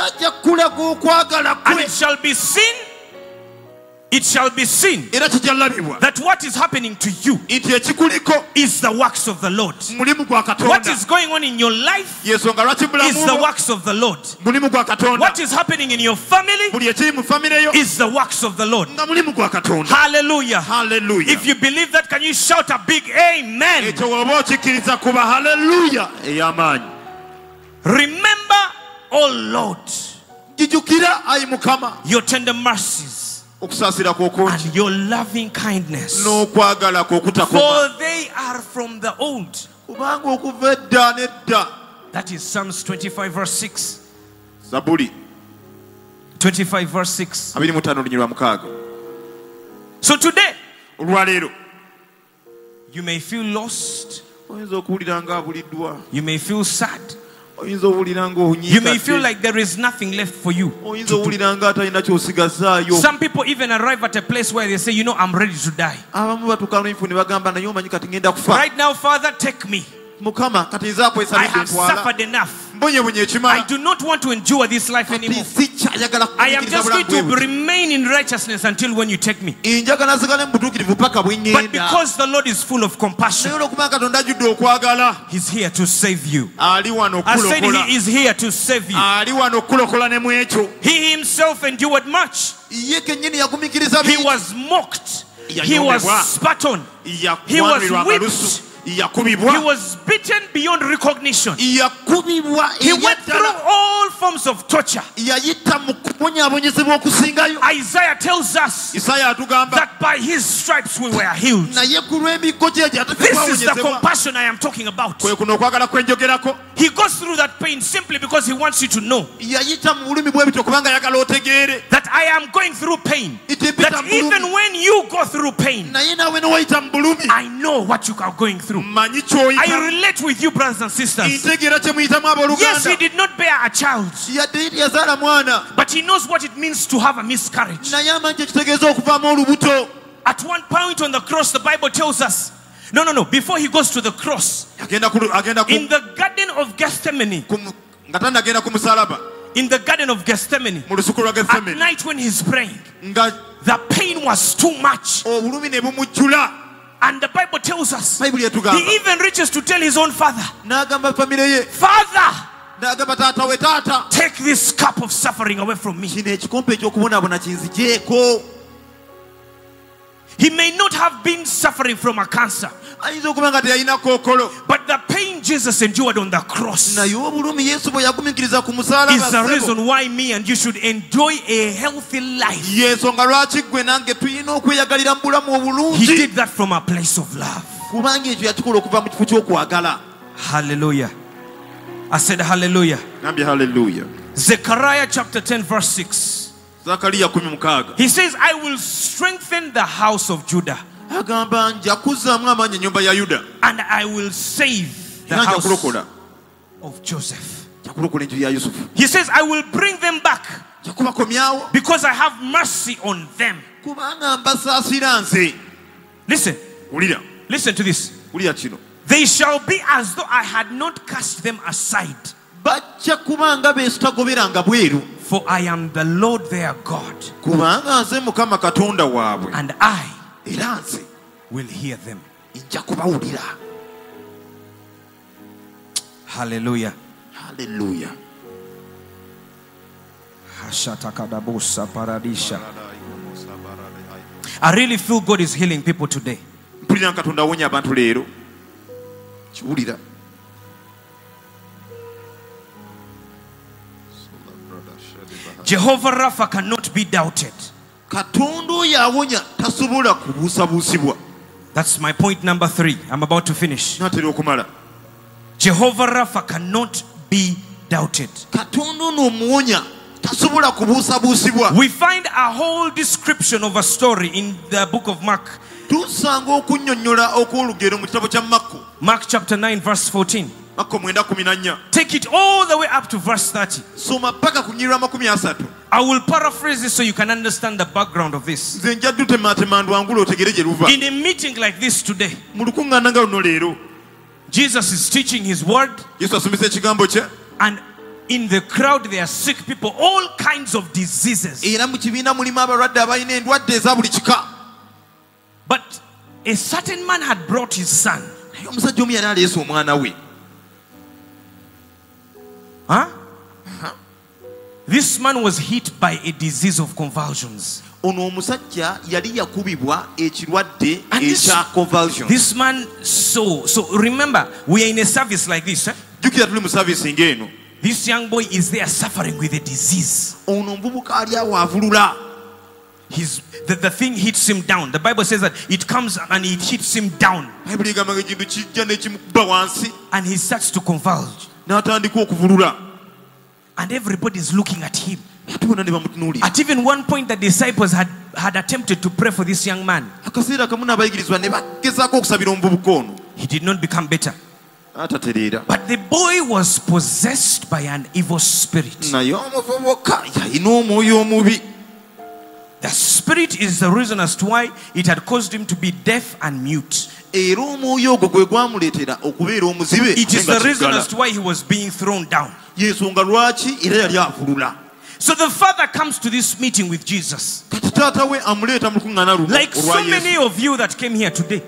And it shall be seen. It shall be seen that what is happening to you is the works of the Lord. What is going on in your life is the works of the Lord. What is happening in your family is the works of the Lord. Hallelujah. Hallelujah. If you believe that, can you shout a big amen? Remember, oh Lord, your tender mercies and your loving kindness, for they are from the old. That is Psalms 25 verse 6. 25 verse 6. So today, you may feel lost. You may feel sad. You may feel like there is nothing left for you. Some people even arrive at a place where they say, you know, I'm ready to die. Right now, Father, take me. I have suffered enough. I do not want to endure this life anymore. I am just going to remain in righteousness until when you take me. But because the Lord is full of compassion, He's here to save you. I said He is here to save you. He Himself endured much. He was mocked. He was spat on. He was whipped. He was beaten beyond recognition. He went through all forms of torture. Isaiah tells us that by His stripes we were healed. This is the compassion I am talking about. He goes through that pain simply because He wants you to know that I am going through pain. That even when you go through pain, I know what you are going through. I relate with you, brothers and sisters. Yes, He did not bear a child, but He knows what it means to have a miscarriage. At one point on the cross, the Bible tells us, no, before He goes to the cross, in the Garden of Gethsemane, at night when He's praying, the pain was too much. And the Bible tells us, He even reaches to tell His own father, Father, take this cup of suffering away from me. He may not have been suffering from a cancer, but the pain Jesus endured on the cross is the reason why me and you should enjoy a healthy life. He did that from a place of love. Hallelujah. I said hallelujah. Zechariah chapter 10 verse 6. He says, I will strengthen the house of Judah, and I will save the house of Joseph. He says, I will bring them back because I have mercy on them. Listen to this. They shall be as though I had not cast them aside, for I am the Lord their God, and I will hear them. Hallelujah. Hallelujah. I really feel God is healing people today. Jehovah Rapha cannot be doubted. That's my point number 3. I'm about to finish. Jehovah Rapha cannot be doubted. We find a whole description of a story in the book of Mark. Mark chapter 9 verse 14. Take it all the way up to verse 30. I will paraphrase this so you can understand the background of this. In a meeting like this today, Jesus is teaching His word, and in the crowd there are sick people, all kinds of diseases. But a certain man had brought his son. This man was hit by a disease of convulsions. And this man saw. So remember, we are in a service like this. This young boy is there suffering with a disease. Ono omuvubuka ali awo avulula. The thing hits him down. The Bible says that it comes and it hits him down. And he starts to convulge. And everybody is looking at him. At even one point, the disciples had attempted to pray for this young man. He did not become better. But the boy was possessed by an evil spirit. The spirit is the reason as to why it had caused him to be deaf and mute. It is the reason as to why he was being thrown down. So the father comes to this meeting with Jesus. Like so many of you that came here today.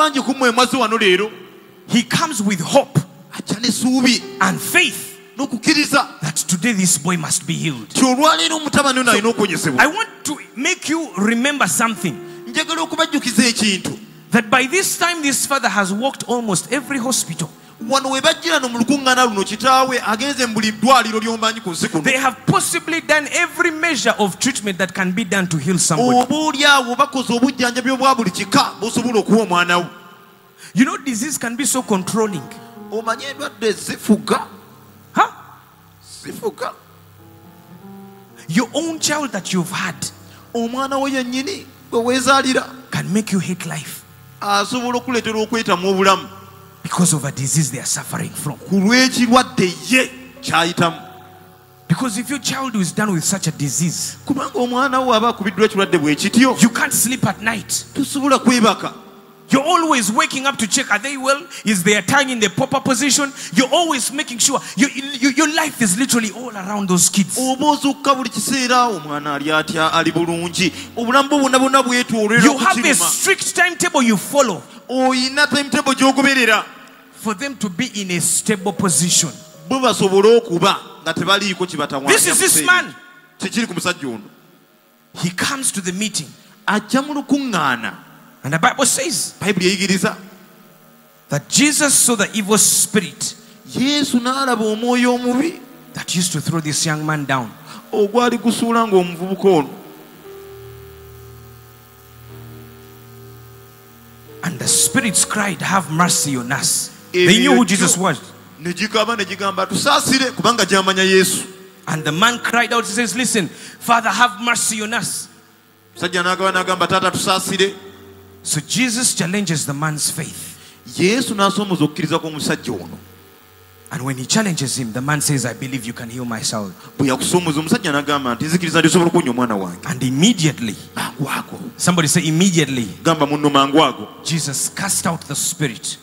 He comes with hope and faith that today this boy must be healed. So I want to make you remember something. That by this time this father has walked almost every hospital. They have possibly done every measure of treatment that can be done to heal somebody. You know, disease can be so controlling. Huh? Your own child that you've had can make you hate life because of a disease they are suffering from. Because if your child is done with such a disease, you can't sleep at night. You're always waking up to check, are they well? Is their tongue in the proper position? You're always making sure. Your life is literally all around those kids. You have a strict timetable you follow for them to be in a stable position. This is this man. He comes to the meeting. And the Bible says that Jesus saw the evil spirit that used to throw this young man down. And the spirits cried, have mercy on us. They knew who Jesus was. And the man cried out, he says, listen, Father, have mercy on us. So Jesus challenges the man's faith. And when he challenges him, the man says, I believe you can heal my child. And immediately, somebody say immediately, Jesus cast out the spirit.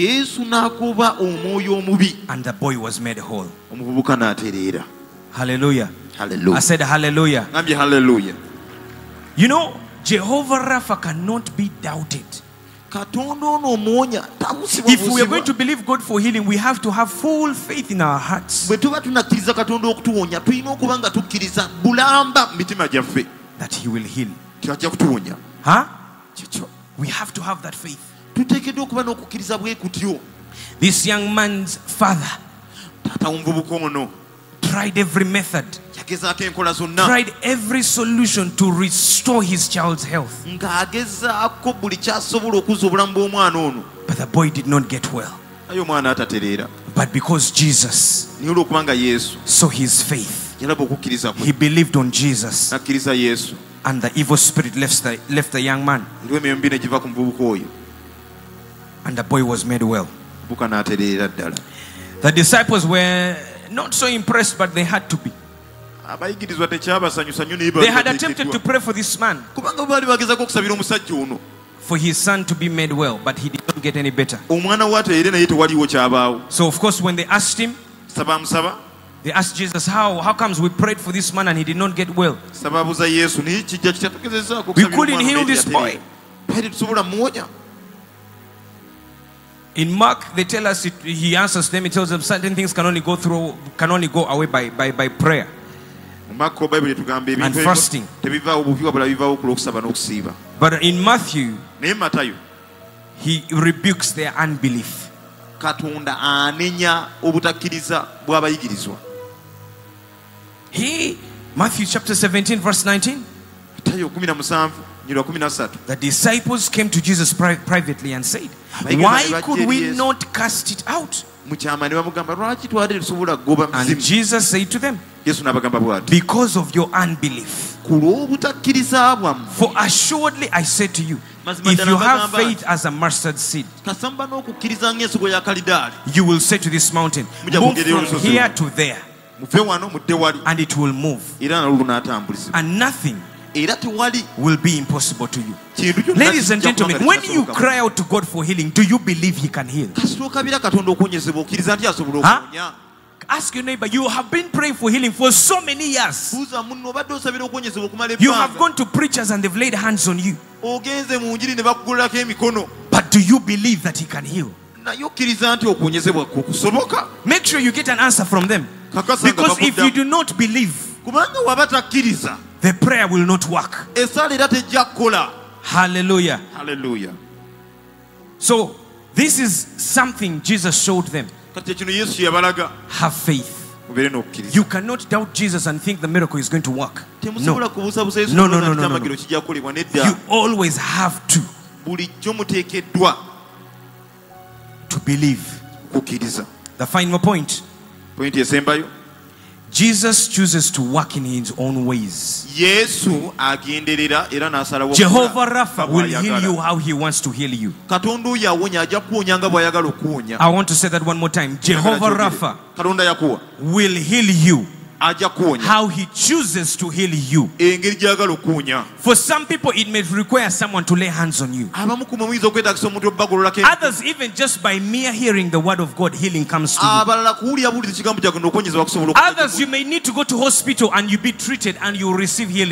And the boy was made whole. Hallelujah. Hallelujah. I said hallelujah. Hallelujah. You know, Jehovah Rapha cannot be doubted. If we are going to believe God for healing, we have to have full faith in our hearts that He will heal. Huh? We have to have that faith. This young man's father tried every method, tried every solution to restore his child's health. But the boy did not get well. But because Jesus saw his faith, he believed on Jesus, and the evil spirit left the young man, and the boy was made well. The disciples were not so impressed, but they had to be. They had attempted to pray for this man, for his son to be made well, but he did not get any better. So of course when they asked him, they asked Jesus, how comes we prayed for this man and he did not get well? We couldn't heal this boy. In Mark, they tell us, he answers them, he tells them certain things can only go away by prayer and fasting. But in Matthew, he rebukes their unbelief. Matthew chapter 17 verse 19. Matayo 17:13. The disciples came to Jesus privately and said, why could we not cast it out? And Jesus said to them, because of your unbelief. For assuredly I say to you, if you have faith as a mustard seed, you will say to this mountain, move from here to there, and it will move, and nothing will be impossible to you. Ladies and gentlemen, when you cry out to God for healing, do you believe He can heal? Huh? Ask your neighbor, you have been praying for healing for so many years. You have gone to preachers and they've laid hands on you. But do you believe that He can heal? Make sure you get an answer from them. Because if you do not believe, the prayer will not work. Hallelujah. Hallelujah. So this is something Jesus showed them. Have faith. You cannot doubt Jesus and think the miracle is going to work. No. No. You always have to believe. The final point. Jesus chooses to work in His own ways. Jehovah Rapha will heal you how He wants to heal you. I want to say that one more time. Jehovah Rapha will heal you how He chooses to heal you. For some people it may require someone to lay hands on you. Others, even just by mere hearing the word of God, healing comes to you. Others, you may need to go to hospital and you be treated and you will receive healing.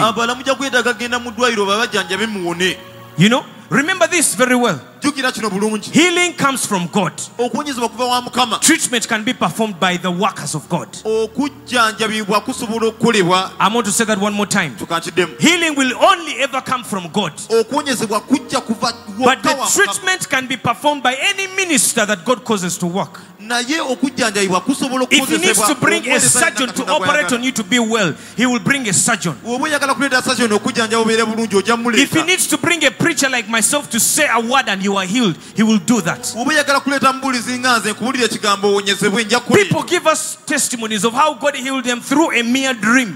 You know, remember this very well. Healing comes from God. Treatment can be performed by the workers of God. I want to say that one more time. Healing will only ever come from God. But the treatment can be performed by any minister that God causes to work. If He needs to bring a surgeon to operate on you to be well, He will bring a surgeon. If He needs to bring a preacher like myself to say a word and you are healed, He will do that. People give us testimonies of how God healed them through a mere dream.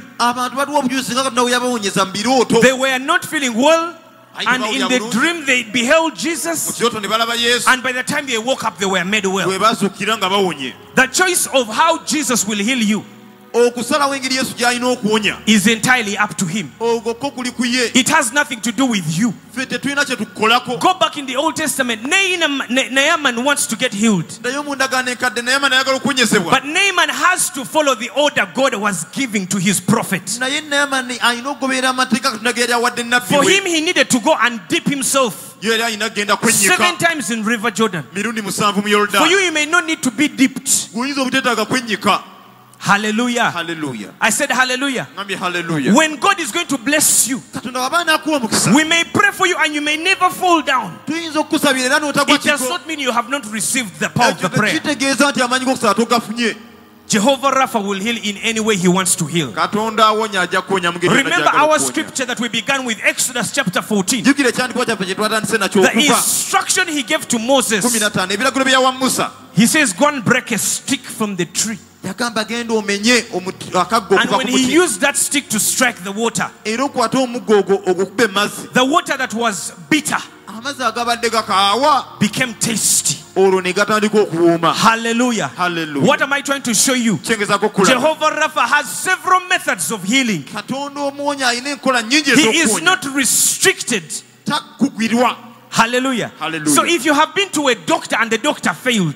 They were not feeling well, and in the dream they beheld Jesus, and by the time they woke up they were made well. The choice of how Jesus will heal you is entirely up to Him. It has nothing to do with you. Go back in the Old Testament. Naaman wants to get healed, but Naaman has to follow the order God was giving to his prophet. For him, he needed to go and dip himself 7 times in River Jordan. For you may not need to be dipped. Hallelujah. Hallelujah. I said hallelujah. Hallelujah. When God is going to bless you, we may pray for you and you may never fall down. It does not mean you have not received the power of the prayer. Jehovah Rapha will heal in any way He wants to heal. Remember our scripture that we began with, Exodus chapter 14. The instruction He gave to Moses. He says, go and break a stick from the tree. And when he used that stick to strike the water that was bitter became tasty. Hallelujah. Hallelujah. What am I trying to show you? Jehovah Rapha has several methods of healing. He is not restricted. Hallelujah. Hallelujah. So if you have been to a doctor and the doctor failed,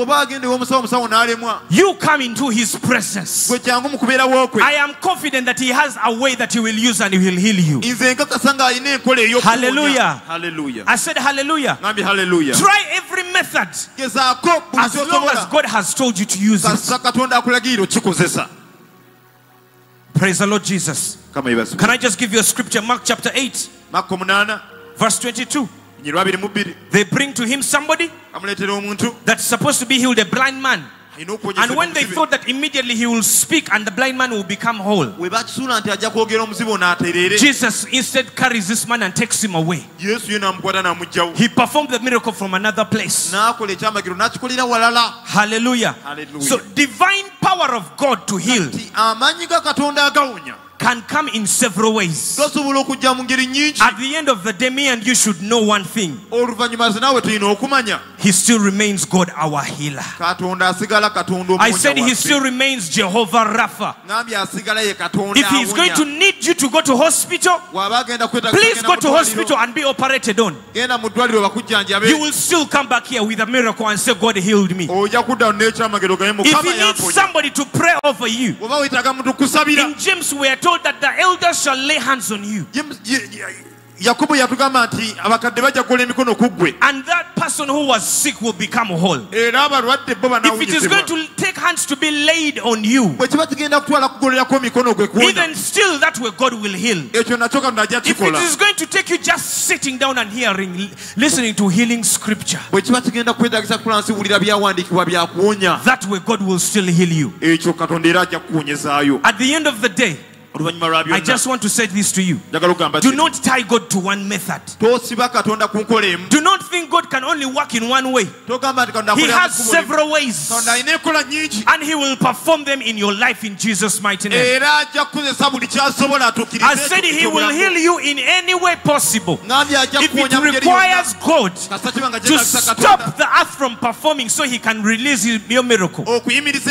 you come into his presence. I am confident that He has a way that He will use and He will heal you. Hallelujah. Hallelujah. I said hallelujah. Hallelujah. Try every method as long as God has told you to use it. Praise the Lord Jesus. Can I just give you a scripture? Mark chapter 8 verse 22. They bring to Him somebody that's supposed to be healed, a blind man. And when they thought that immediately he will speak and the blind man will become whole, Jesus instead carries this man and takes him away. He performed the miracle from another place. Hallelujah. So divine power of God to heal can come in several ways. At the end of the day, me and you should know one thing. He still remains God, our healer. I said he still remains Jehovah Rapha. If he's going to need you to go to hospital, please go to hospital and be operated on. You will still come back here with a miracle and say, God healed me. If he needs somebody to pray over you, in James we are told that the elders shall lay hands on you. And that person who was sick will become whole. If it is going to take hands to be laid on you, even still that way God will heal. If it is going to take you just sitting down and hearing, listening to healing scripture, that way God will still heal you. At the end of the day, I just want to say this to you. Do not tie God to one method. Do not think God can only work in one way. He has several ways, and he will perform them in your life in Jesus' mighty name. I said he will heal you in any way possible. If it requires God to stop the earth from performing so he can release your miracle, he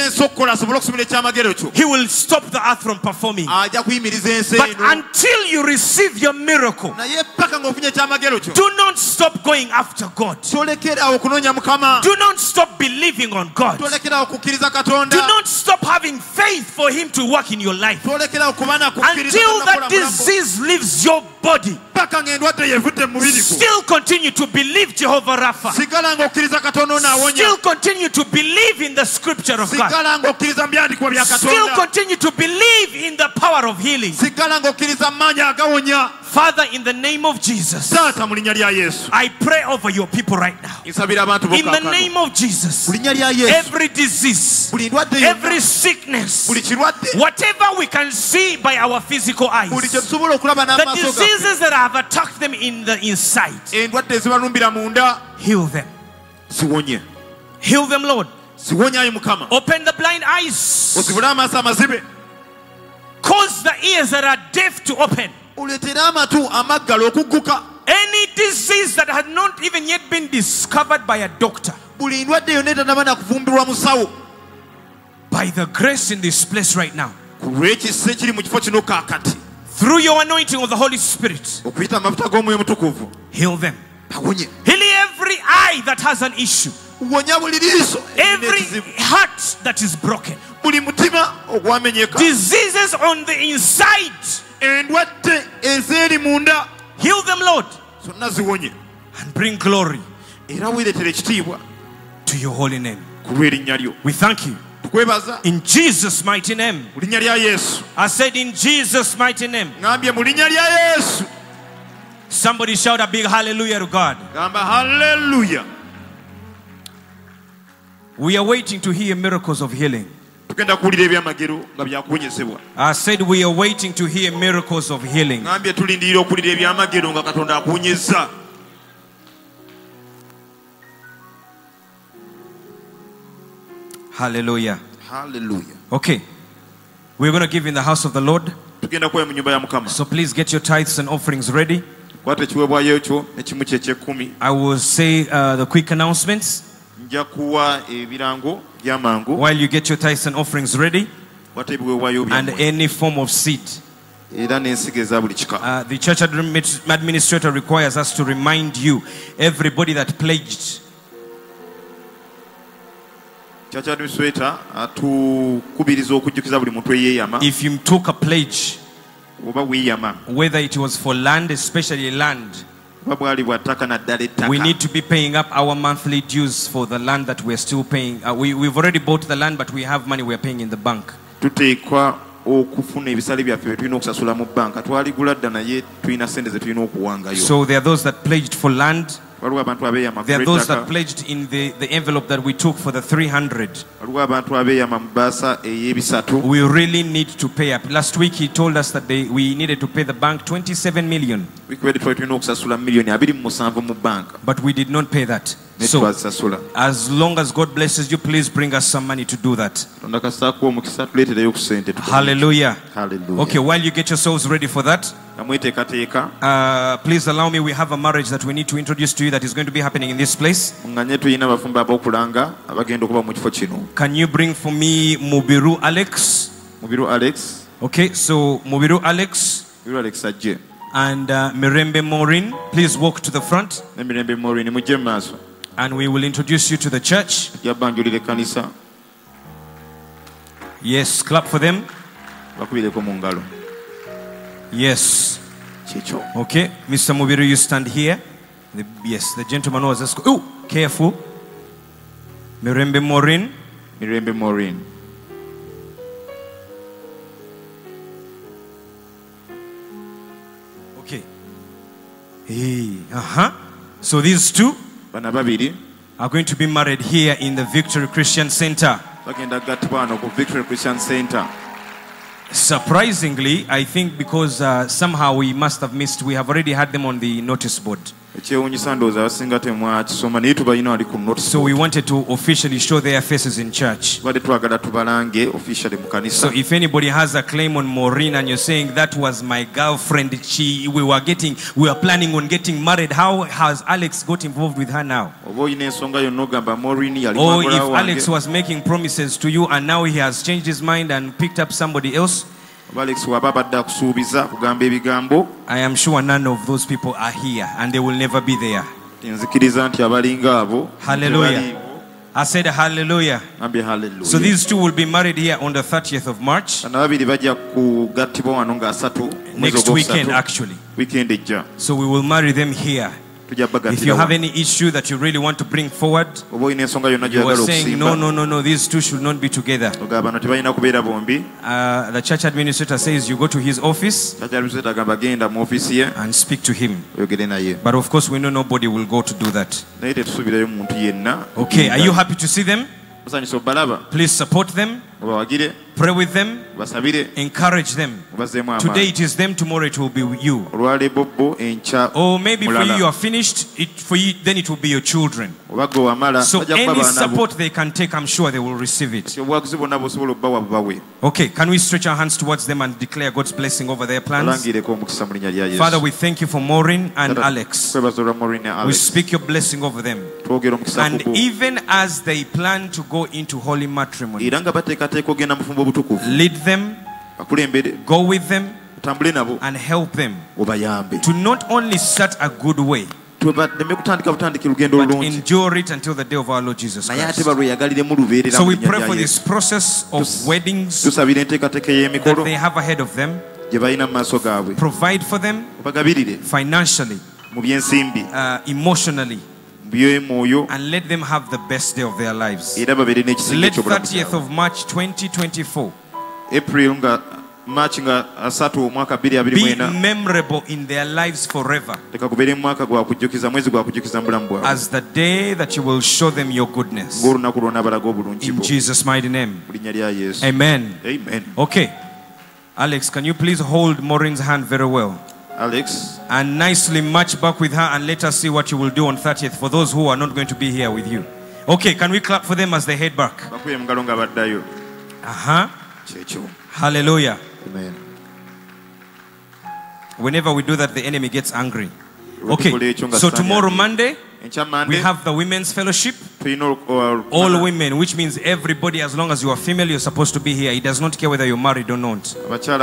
will stop the earth from performing. But until you receive your miracle, do not stop going after God. Do not stop believing on God. Do not stop having faith for him to work in your life until that disease leaves your body. Still continue to believe Jehovah Rapha. Still continue to believe in the scripture of God. Still continue to believe in the power of healing. Father, in the name of Jesus, I pray over your people right now. In the name of Jesus, every disease, every sickness, whatever we can see by our physical eyes, the diseases that have attacked them in the inside, heal them. Heal them, Lord. Open the blind eyes. Cause the ears that are deaf to open. Any disease that had not even yet been discovered by a doctor, by the grace in this place right now, through your anointing of the Holy Spirit, heal them. Heal every eye that has an issue, every heart that is broken, diseases on the inside. Heal them, Lord, and bring glory to your holy name. We thank you. In Jesus' mighty name. I said in Jesus' mighty name. Somebody shout a big hallelujah to God. Hallelujah. We are waiting to hear miracles of healing. I said we are waiting to hear miracles of healing. Hallelujah. Hallelujah. Okay. We're going to give in the house of the Lord. So please get your tithes and offerings ready. I will say the quick announcements while you get your tithes and offerings ready, and any form of seed. The church administrator requires us to remind you, everybody that pledged, if you took a pledge, whether it was for land, especially land, we need to be paying up our monthly dues for the land that we're still paying. We've already bought the land, but we have money we're paying in the bank. So there are those that pledged for land. There are those that pledged in the envelope that we took for the 300. We really need to pay up. Last week he told us that we needed to pay the bank 27 million. But we did not pay that. So, as long as God blesses you, please bring us some money to do that. Hallelujah. Okay, while you get yourselves ready for that, please allow me, we have a marriage that we need to introduce to you that is going to be happening in this place. Can you bring for me Mubiru Alex? Okay, so Mubiru Alex and Mirembe Maureen, please walk to the front. And we will introduce you to the church. Yes, clap for them. Yes. Okay, Mr. Mubiru, you stand here. Yes, the gentleman was just... Oh, careful. Mirembe Maureen. Okay. Hey, so these two are going to be married here in the Victory Christian Center. Surprisingly, I think because somehow we must have missed, we have already had them on the notice board. So we wanted to officially show their faces in church. So if anybody has a claim on Maureen and you're saying that was my girlfriend, we were planning on getting married, how has Alex got involved with her now? Or if Alex was making promises to you and now he has changed his mind and picked up somebody else, I am sure none of those people are here and they will never be there. Hallelujah. I said hallelujah. So these two will be married here on the 30th of March. Next weekend actually. So we will marry them here. If you have any issue that you really want to bring forward, you are saying no, these two should not be together. The church administrator says you go to his office and speak to him. But of course we know nobody will go to do that. Okay, are you happy to see them? Please support them, pray with them, encourage them. Today it is them, tomorrow it will be you. Or maybe for you are finished, for you then it will be your children. So any support they can take, I'm sure they will receive it. Okay, can we stretch our hands towards them and declare God's blessing over their plans? Father, we thank you for Maureen and Alex. We speak your blessing over them. And even as they plan to go into holy matrimony, lead them, go with them, and help them to not only start a good way, but endure it until the day of our Lord Jesus Christ. So we pray for this process of weddings that they have ahead of them. Provide for them financially, emotionally, and let them have the best day of their lives. Let 30th of March 2024 be memorable in their lives forever as the day that you will show them your goodness. In Jesus' mighty name. Amen. Okay. Alex, can you please hold Maureen's hand very well? Alex. And nicely march back with her and let us see what you will do on 30th for those who are not going to be here with you. Okay, can we clap for them as they head back? Hallelujah. Amen. Whenever we do that, the enemy gets angry. Okay, so tomorrow Monday, we have the women's fellowship. All women, which means everybody, as long as you are female, you're supposed to be here. It does not care whether you're married or not.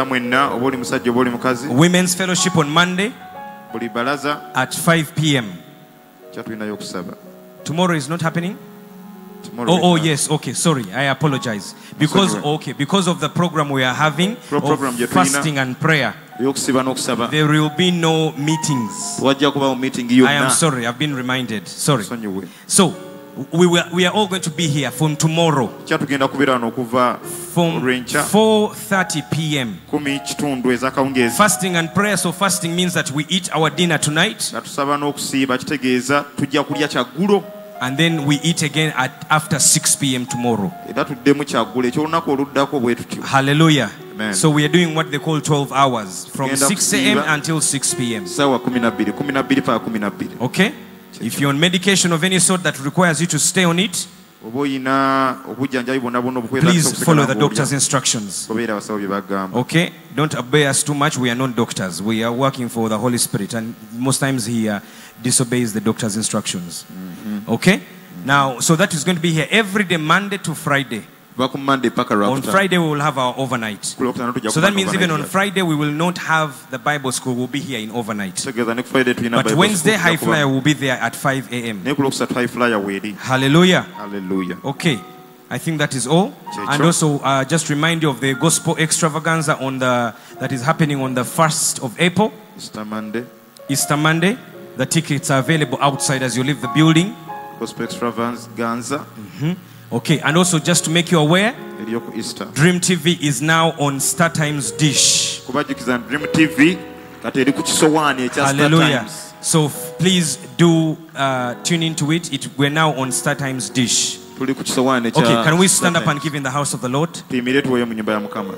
Women's fellowship on Monday at 5 p.m. Tomorrow is not happening? Oh yes, okay, sorry, I apologize. Because of the program we are having of fasting and prayer, there will be no meetings. I am sorry, I've been reminded. Sorry. So we are all going to be here from tomorrow kyatugenda kubeera wano okuva from olwenkya 4:30 p.m. 10 ez'akawungeezi Fasting and prayer. So fasting means that we eat our dinner tonight, nga tusaba n'okusiiba kitegeeza tujja kulya kyaggulo and then we eat again after 6 p.m. tomorrow. era tuddemu kyaggulo ekyolunaku oluddako bwe tutyo. Hallelujah. Amen. So we are doing what they call 12 hours from Tugenda 6 a.m. kusiiba until 6 p.m. ssaawa 12 paka 12. Okay? If you're on medication of any sort that requires you to stay on it, oba oyina obujjanjabi bwonna bwonna please follow the doctor's instructions. obeera abasawo bye bagamba. Okay? Don't obey us too much. We are not doctors. We are working for the Holy Spirit, and most times he disobeys the doctor's instructions. Okay? Now, so that is going to be here every day, Monday to Friday. kuva ku Monday paka On Lwakutaano. Friday, we will have our overnight. Ku Lwokutaano tujja So that kuba means even on overnight. Friday, we will not have the Bible school. We'll be here in overnight. Kitegeeza ne ku Friday tulina But Bible Wednesday, school High tujja kuba- Flyer will be there at 5 a.m. naye ku Lwokusatu high flyer weeri. Hallelujah. Hallelujah. Okay. I think that is all. Checho. And also, just remind you of the gospel extravaganza that is happening on the 1st of April, Easter Monday, Easter Monday. The tickets are available outside as you leave the building. gospel extravaganza Okay. And also, just to make you aware, eriyo ku Easter. Dream TV is now on Star Times Dish. Kubajjukiza Dream TV kati eri ku kisowaani ekya Star Hallelujah. Times. So please do tune into it. We're now on Star Times Dish. Tuli ku kisowaani ekya Okay, can we Star stand up and Times. give in the house of the Lord? tuyimire tuweeyo mu nyumba ya Mukama.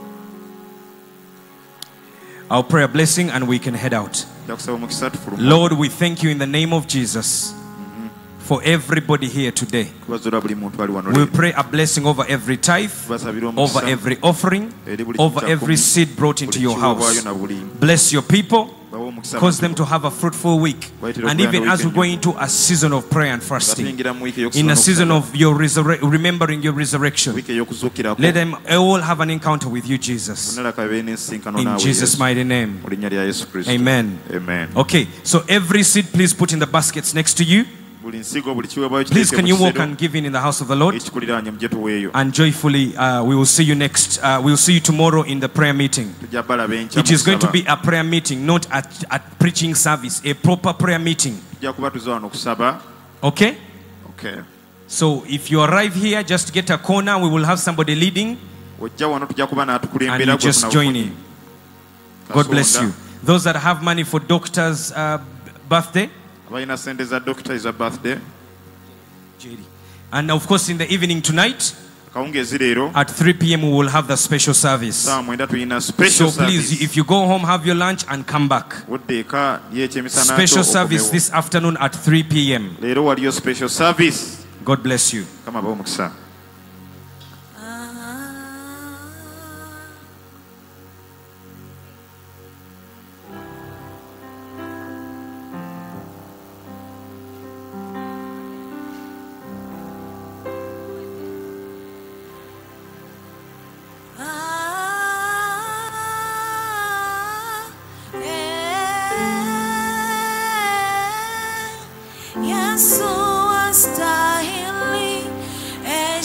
I'll pray a blessing and we can head out. Nja kusaba omukisa tufuluma. Lord, we thank you in the name of Jesus for everybody here today. Tubazula buli muntu ali wano We leero. pray a blessing over every tithe, Tubasabira over omukisa every offering, eri buli over kintu every kyakumi, seed brought into buli your kiweebwayo house. na buli Bless your people. bawe omukisa Cause abantu them to have a fruitful week. And even as we go into a season of prayer and fasting, batuyingira mu wiiki ey'okusaba in a n'okusaba. season of your remembering your resurrection, wiiki ey'okuzuukirako. let them all have an encounter with you, Jesus. Bonna laka beene ensinkano In naawe Jesus' Yesu. mighty name. Mu linnya lya Yesu Kristo. Amen. Amen. Okay, so every seed, please put in the baskets next to you. Buli nsigo buli kiweebwayo Please, kiteeke can mu you walk kisero. and give in the house of the Lord? Ekikuliraanye mujje tuweeyo. And joyfully, we will see you next. We will see you tomorrow in the prayer meeting. Tujja balaba enkya It is going to mu be kusaba. a prayer meeting, not a preaching service, a proper prayer meeting. Tujja kuba tuza wano kusaba. Okay? Okay. So if you arrive here, just get a corner. We will have somebody leading, Ojja wano tujja kuba and you n'atukulembera gwe just join in. God bless you. Those that have money for doctor's birthday, Abalina sente za doctor is a birthday. and of course in the evening tonight Kawungeezi leero at 3 p.m. we will have the special service. saa 9 tulina special So please, service. if you go home, have your lunch and come back. Wadde eka y'ekyemisana Special service this afternoon at 3 p.m. leero waliyo special service. God bless you. Kama bawo omukisa. Yesu astahili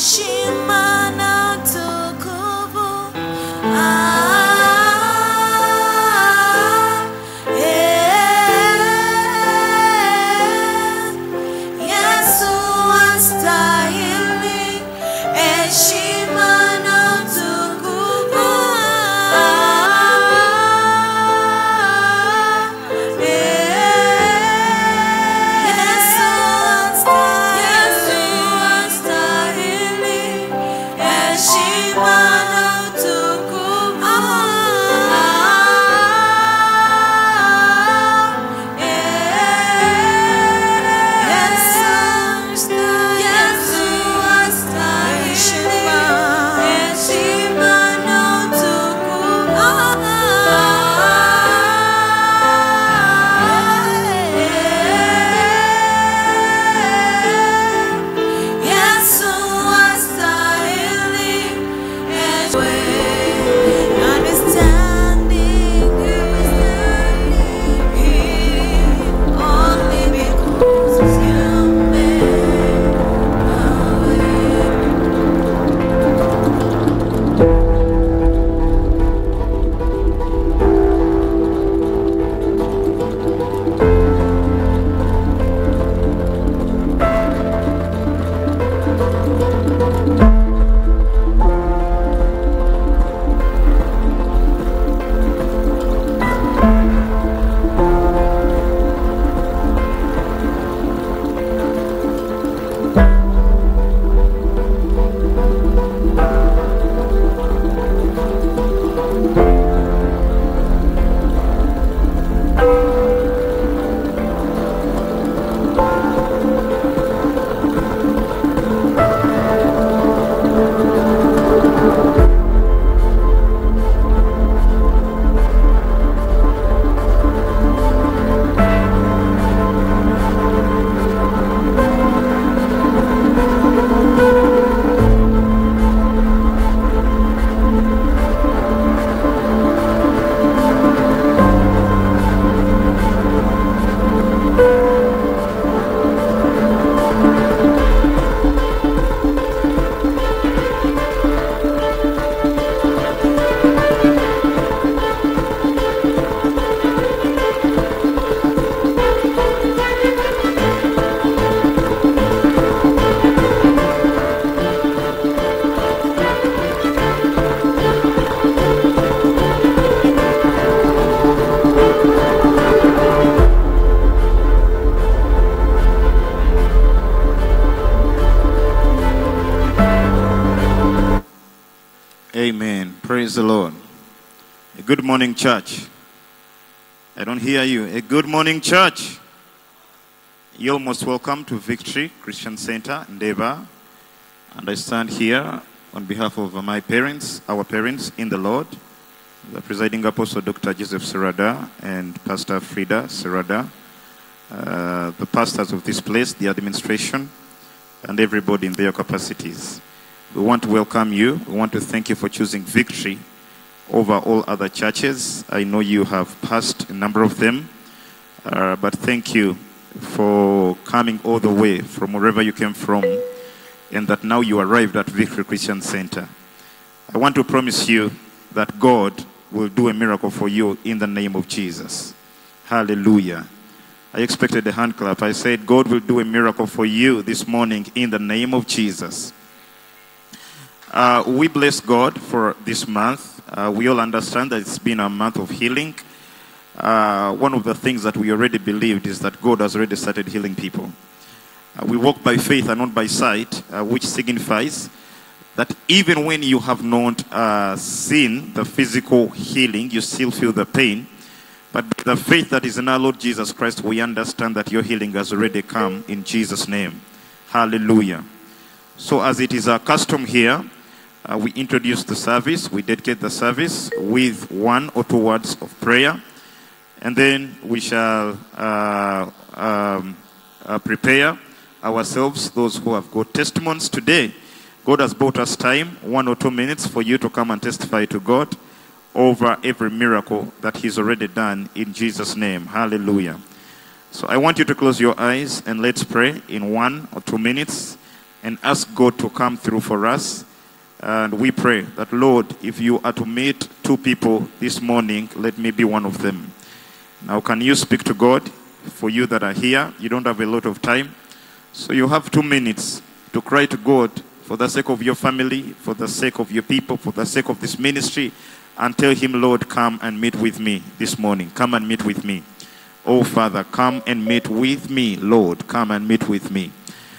Praise the Lord. A good morning, church. I don't hear you. A good morning, church. You're most welcome to Victory Christian Center Ndeeba. And I stand here on behalf of my parents, our parents in the Lord, the presiding apostle, Dr. Joseph Serwadda, and Pastor Freda Serwadda, the pastors of this place, the administration, and everybody in their capacities. We want to welcome you. We want to thank you for choosing Victory over all other churches. I know you have passed a number of them, but thank you for coming all the way from wherever you came from, and that now you arrived at Victory Christian Center. I want to promise you that God will do a miracle for you in the name of Jesus. Hallelujah. I expected a hand clap. I said, God will do a miracle for you this morning in the name of Jesus. We bless God for this month. We all understand that it's been a month of healing. One of the things that we already believed is that God has already started healing people. We walk by faith and not by sight, which signifies that even when you have not seen the physical healing, you still feel the pain. But the faith that is in our Lord Jesus Christ, we understand that your healing has already come in Jesus' name. Hallelujah. So as it is our custom here, we introduce the service, we dedicate the service with 1 or 2 words of prayer. And then we shall prepare ourselves, those who have got testimonies today. God has bought us time, 1 or 2 minutes, for you to come and testify to God over every miracle that He's already done in Jesus' name. Hallelujah. So I want you to close your eyes and let's pray in 1 or 2 minutes and ask God to come through for us. And we pray that, Lord, if you are to meet 2 people this morning, let me be one of them. Now, can you speak to God? For you that are here, you don't have a lot of time. So you have 2 minutes to cry to God for the sake of your family, for the sake of your people, for the sake of this ministry, and tell Him, Lord, come and meet with me this morning. Come and meet with me. Oh, Father, come and meet with me. Lord, come and meet with me.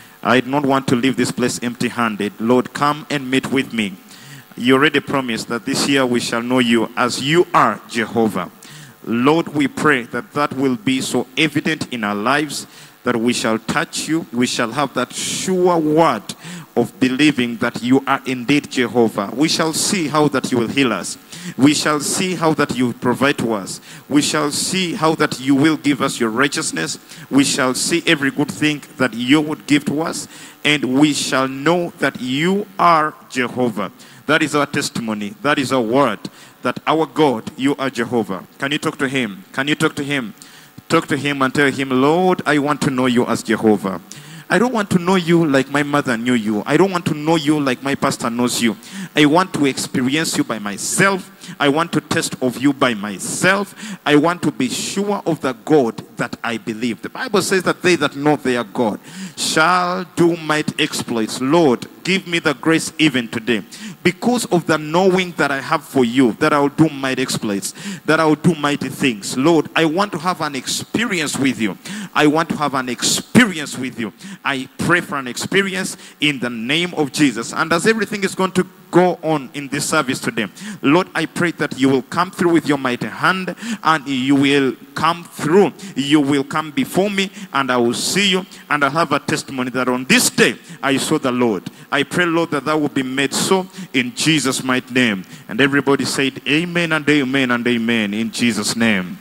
I do not want to leave this place empty-handed. Lord, come and meet with me. You already promised that this year we shall know you as you are, Jehovah. Lord, we pray that that will be so evident in our lives that we shall touch you. We shall have that sure word of believing that you are indeed Jehovah. We shall see how that you will heal us. We shall see how that you provide to us. We shall see how that you will give us your righteousness. We shall see every good thing that you would give to us. And we shall know that you are Jehovah. That is our testimony. That is our word. That our God, you are Jehovah. Can you talk to Him? Can you talk to Him? Talk to Him and tell Him, Lord, I want to know you as Jehovah. I don't want to know you like my mother knew you. I don't want to know you like my pastor knows you. I want to experience you by myself. I want to test of you by myself. I want to be sure of the God that I believe. The Bible says that they that know their God shall do mighty exploits. Lord, give me the grace even today. Because of the knowing that I have for you, that I will do mighty exploits, that I will do mighty things. Lord, I want to have an experience with you. I want to have an experience with you. I pray for an experience in the name of Jesus. And as everything is going to go on in this service today, Lord, I pray that you will come through with your mighty hand, and you will come through. You will come before me, and I will see you, and I have a testimony that on this day I saw the Lord. I pray, Lord, that that will be made so in Jesus' mighty name. And everybody said amen and amen and amen in Jesus' name.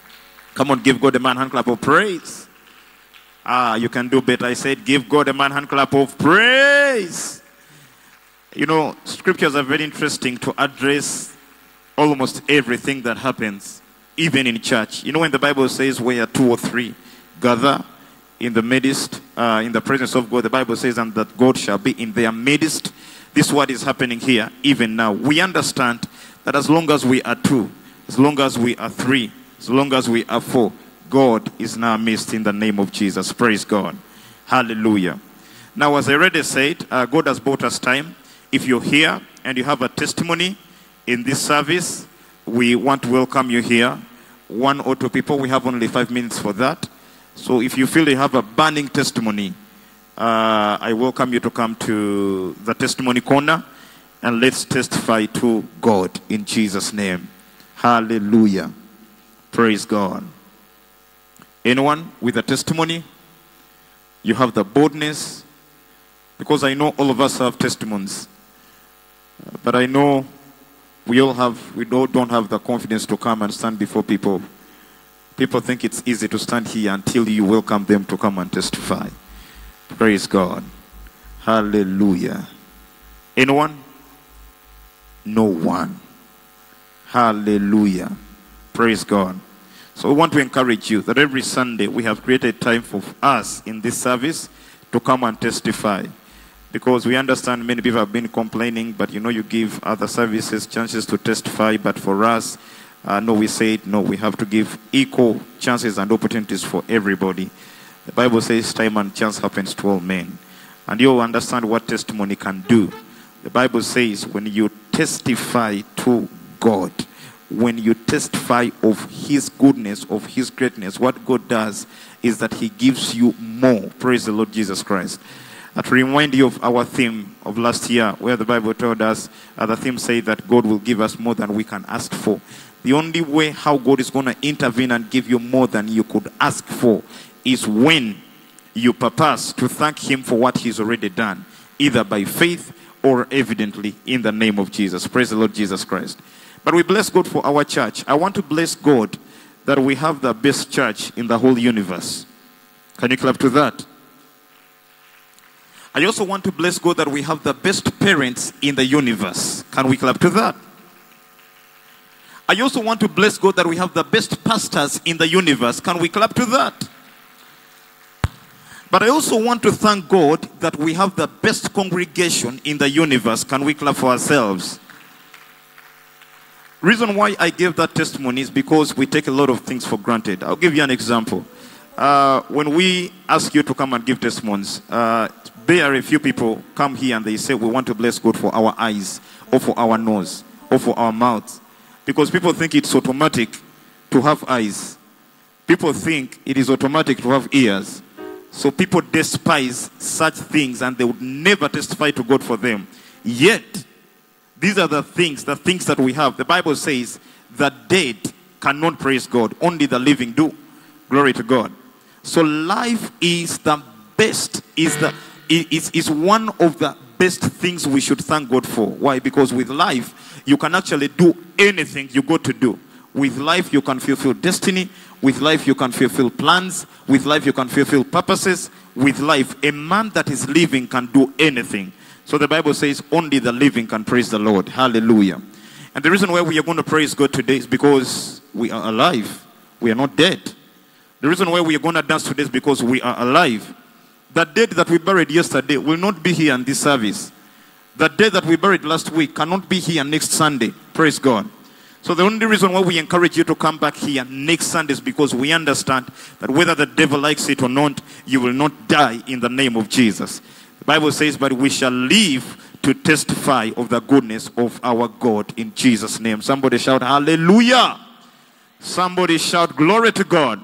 Come on, give God a man hand clap of praise. You can do better. I said give God a man hand clap of praise. You know, scriptures are very interesting to address almost everything that happens, even in church. You know, when the Bible says where 2 or 3 gather in the midst, in the presence of God, the Bible says, and that God shall be in their midst. This word is happening here, even now. We understand that as long as we are 2, as long as we are 3, as long as we are 4, God is in our midst in the name of Jesus. Praise God. Hallelujah. Now, as I already said, God has bought us time. If you're here and you have a testimony in this service, we want to welcome you here. 1 or 2 people, we have only 5 minutes for that. So if you feel you have a burning testimony, I welcome you to come to the testimony corner and let's testify to God in Jesus' name. Hallelujah. Praise God. Anyone with a testimony? You have the boldness, because I know all of us have testimonies, but I know we don't have the confidence to come and stand before people. People think it's easy to stand here until you welcome them to come and testify. Praise God. Hallelujah. Anyone? No one. Hallelujah. Praise God. So we want to encourage you that every Sunday we have created time for us in this service to come and testify. Because we understand many people have been complaining, but you give other services chances to testify. But for us, no, we said, no, we have to give equal chances and opportunities for everybody. The Bible says time and chance happens to all men. And you understand what testimony can do. The Bible says when you testify to God, when you testify of his goodness, of his greatness, what God does is that he gives you more. Praise the Lord Jesus Christ. To remind you of our theme of last year, where the Bible told us, the theme said that God will give us more than we can ask for. The only way how God is going to intervene and give you more than you could ask for is when you purpose to thank him for what he's already done, either by faith or evidently in the name of Jesus. Praise the Lord Jesus Christ. But we bless God for our church. I want to bless God that we have the best church in the whole universe. Can you clap to that? I also want to bless God that we have the best parents in the universe. Can we clap to that? I also want to bless God that we have the best pastors in the universe. Can we clap to that? But I also want to thank God that we have the best congregation in the universe. Can we clap for ourselves? Reason why I gave that testimony is because we take a lot of things for granted. I'll give you an example. When we ask you to come and give testimonies, there are a few people come here and they say we want to bless God for our eyes, or for our nose, or for our mouth. Because people think it's automatic to have eyes. People think it is automatic to have ears. So people despise such things and they would never testify to God for them. Yet, these are the things that we have. The Bible says the dead cannot praise God. Only the living do. Glory to God. So life is the best, is one of the best things we should thank God for. Why? Because with life, you can actually do anything you go to do. With life, you can fulfill destiny. With life, you can fulfill plans. With life, you can fulfill purposes. With life, a man that is living can do anything. So the Bible says only the living can praise the Lord. Hallelujah. And the reason why we are going to praise God today is because we are alive. We are not dead. The reason why we are going to dance today is because we are alive. The dead that we buried yesterday will not be here in this service. The dead that we buried last week cannot be here next Sunday. Praise God. So the only reason why we encourage you to come back here next Sunday is because we understand that whether the devil likes it or not, you will not die in the name of Jesus. The Bible says, but we shall live to testify of the goodness of our God in Jesus' name. Somebody shout hallelujah. Somebody shout glory to God.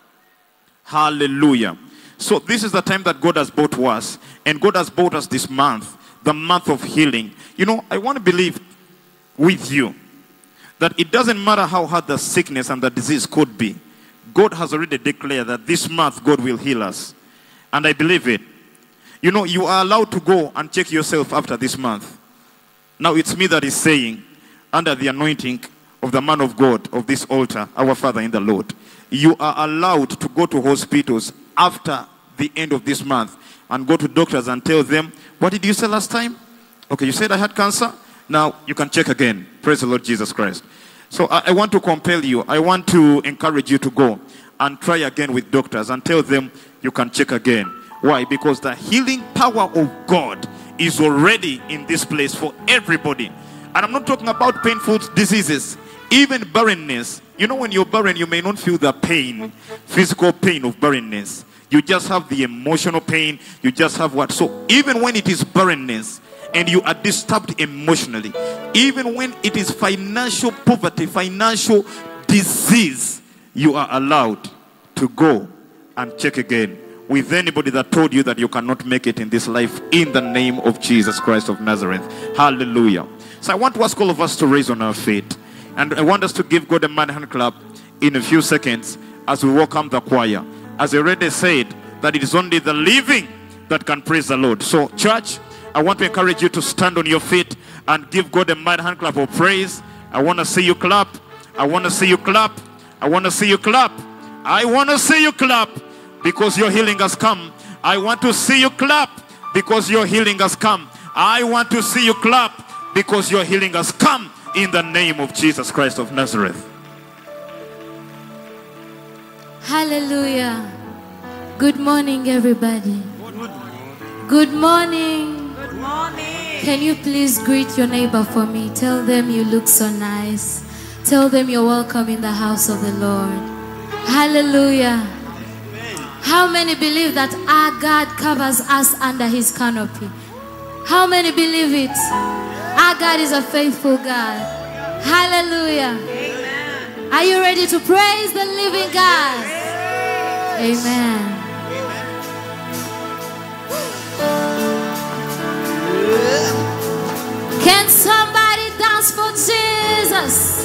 Hallelujah. So this is the time that God has brought to us. And God has brought us this month, the month of healing. I want to believe with you that it doesn't matter how hard the sickness and the disease could be. God has already declared that this month God will heal us. And I believe it. You are allowed to go and check yourself after this month. Now it's me that is saying, under the anointing of the man of God of this altar, our Father in the Lord, you are allowed to go to hospitals after the end of this month and go to doctors and tell them, what did you say last time? Okay, you said I had cancer. Now you can check again. Praise the Lord Jesus Christ. So I want to compel you. I want to encourage you to go and try again with doctors and tell them you can check again. Why? Because the healing power of God is already in this place for everybody. And I'm not talking about painful diseases, even barrenness. When you're barren, you may not feel the pain, physical pain of barrenness. You just have the emotional pain. You just have what? So even when it is barrenness and you are disturbed emotionally, even when it is financial poverty, financial disease, you are allowed to go and check again. with anybody that told you that you cannot make it in this life, in the name of Jesus Christ of Nazareth. Hallelujah. So I want to ask all of us to raise on our feet. And I want us to give God a man hand clap in a few seconds as we welcome the choir. As I already said, that it is only the living that can praise the Lord. So church, I want to encourage you to stand on your feet and give God a mighty hand clap of praise. I want to see you clap. I want to see you clap. I want to see you clap. I want to see you clap because your healing has come. I want to see you clap because your healing has come. I want to see you clap because your healing has come in the name of Jesus Christ of Nazareth. Hallelujah. Good morning, everybody. Good morning. Good morning. Can you please greet your neighbor for me? Tell them you look so nice. Tell them you're welcome in the house of the Lord. Hallelujah. How many believe that our God covers us under his canopy? How many believe it? Our God is a faithful God. Hallelujah. Amen. Are you ready to praise the living God? Yes. Amen. Can somebody dance for Jesus?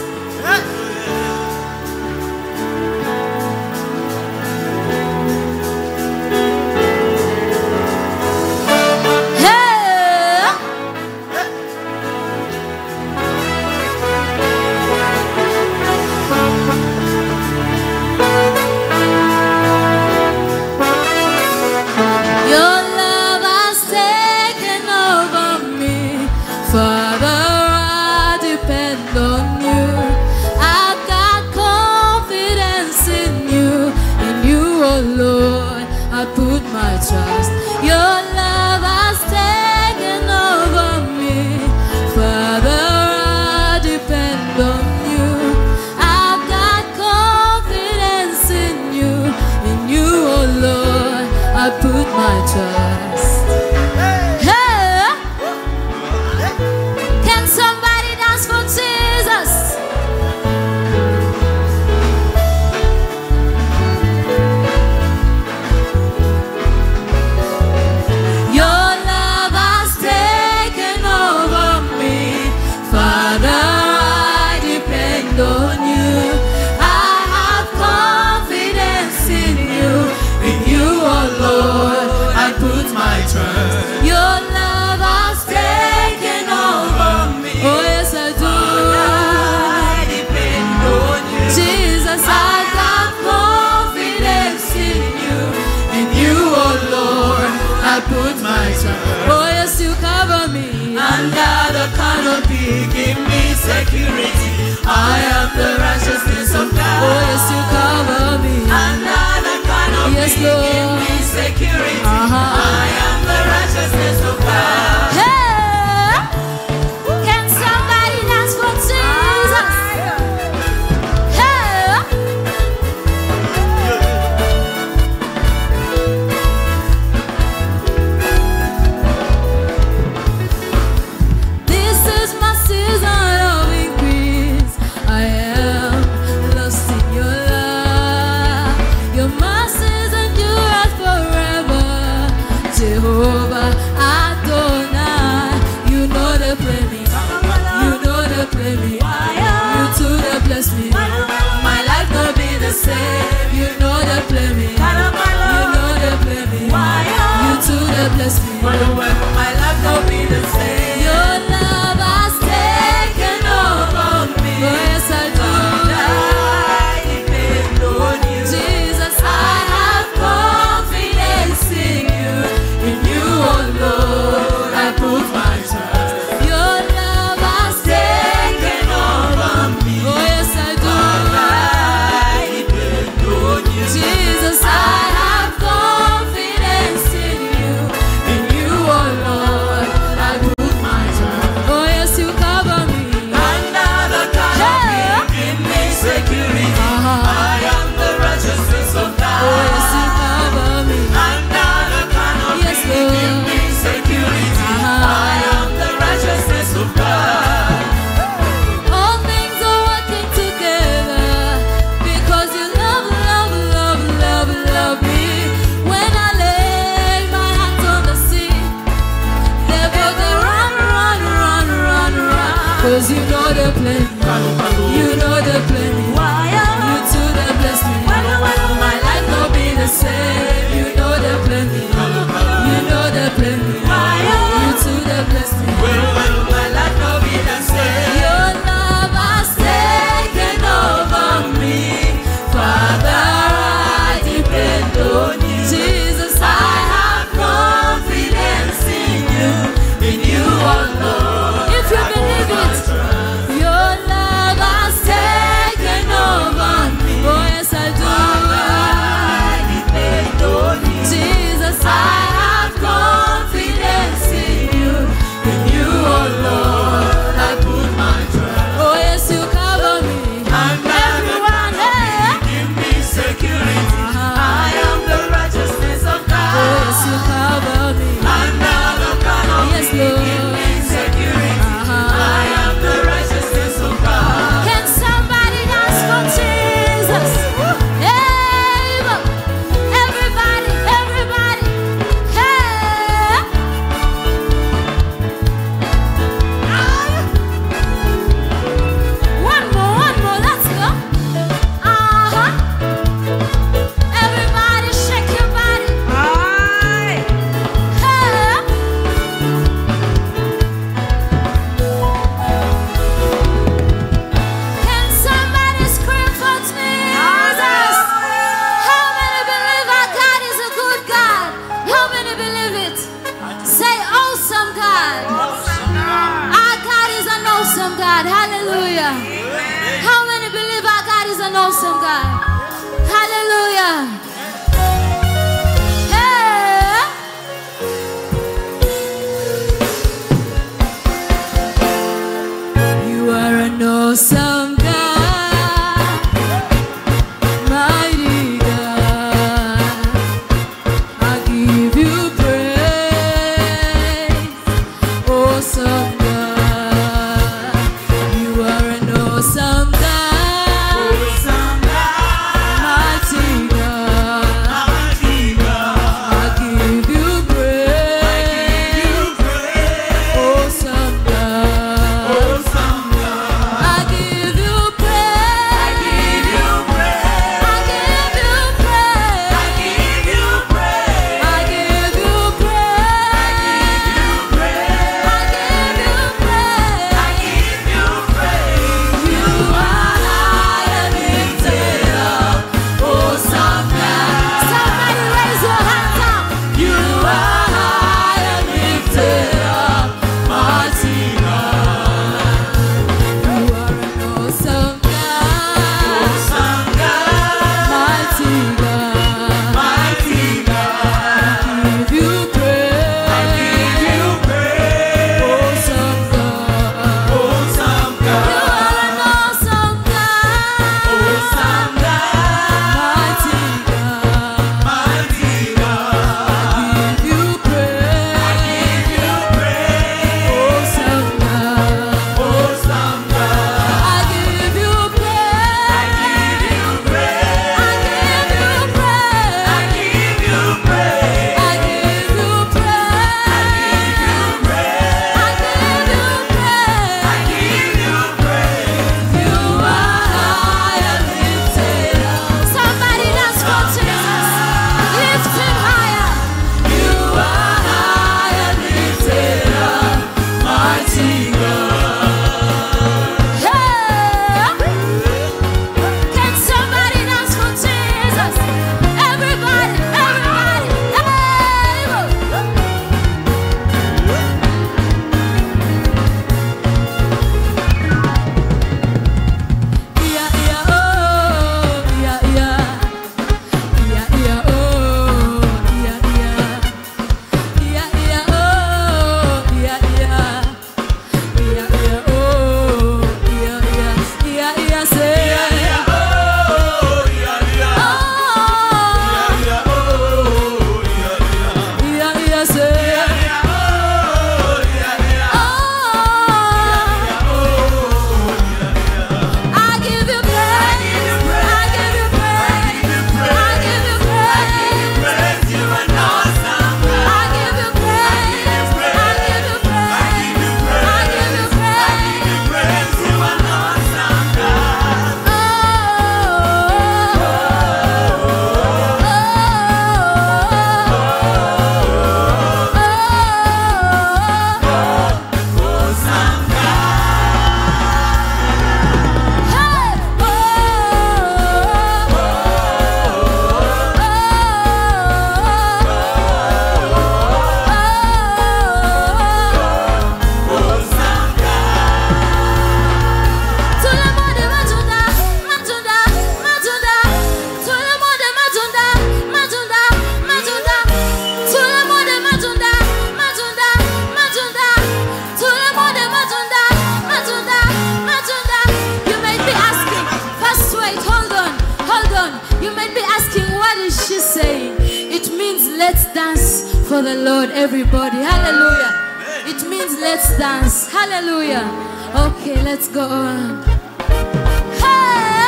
Trust. Your love has taken over me. Father, I depend on you. I've got confidence in you. In you, oh Lord, I put my trust. Hey! Can somebody dance for Jesus? Your love has taken over me. Oh yes, I do. I depend on you. Jesus, I got confidence in you. In you, oh Lord, I put my trust. Oh yes, you cover me under the canopy. Give me security. I am the righteousness of God. Oh yes, you cover me under the canopy. Yes, Lord. Give me security. I am the righteousness of God. Hey! Can somebody dance for Jesus? Hey! This is my season of increase. I am lost in your love. Your mercies endure forever. You know the plan. You too the bless me. My life no be the same. You know the plan. You know the plan. You too the bless me. My life no be the same. Your love has taken over me. Father, I depend on you. Jesus, I have confidence in you alone. If you believe it, your love let's dance for the Lord, everybody. Hallelujah. It means let's dance. Hallelujah. Okay, let's go on. Hey!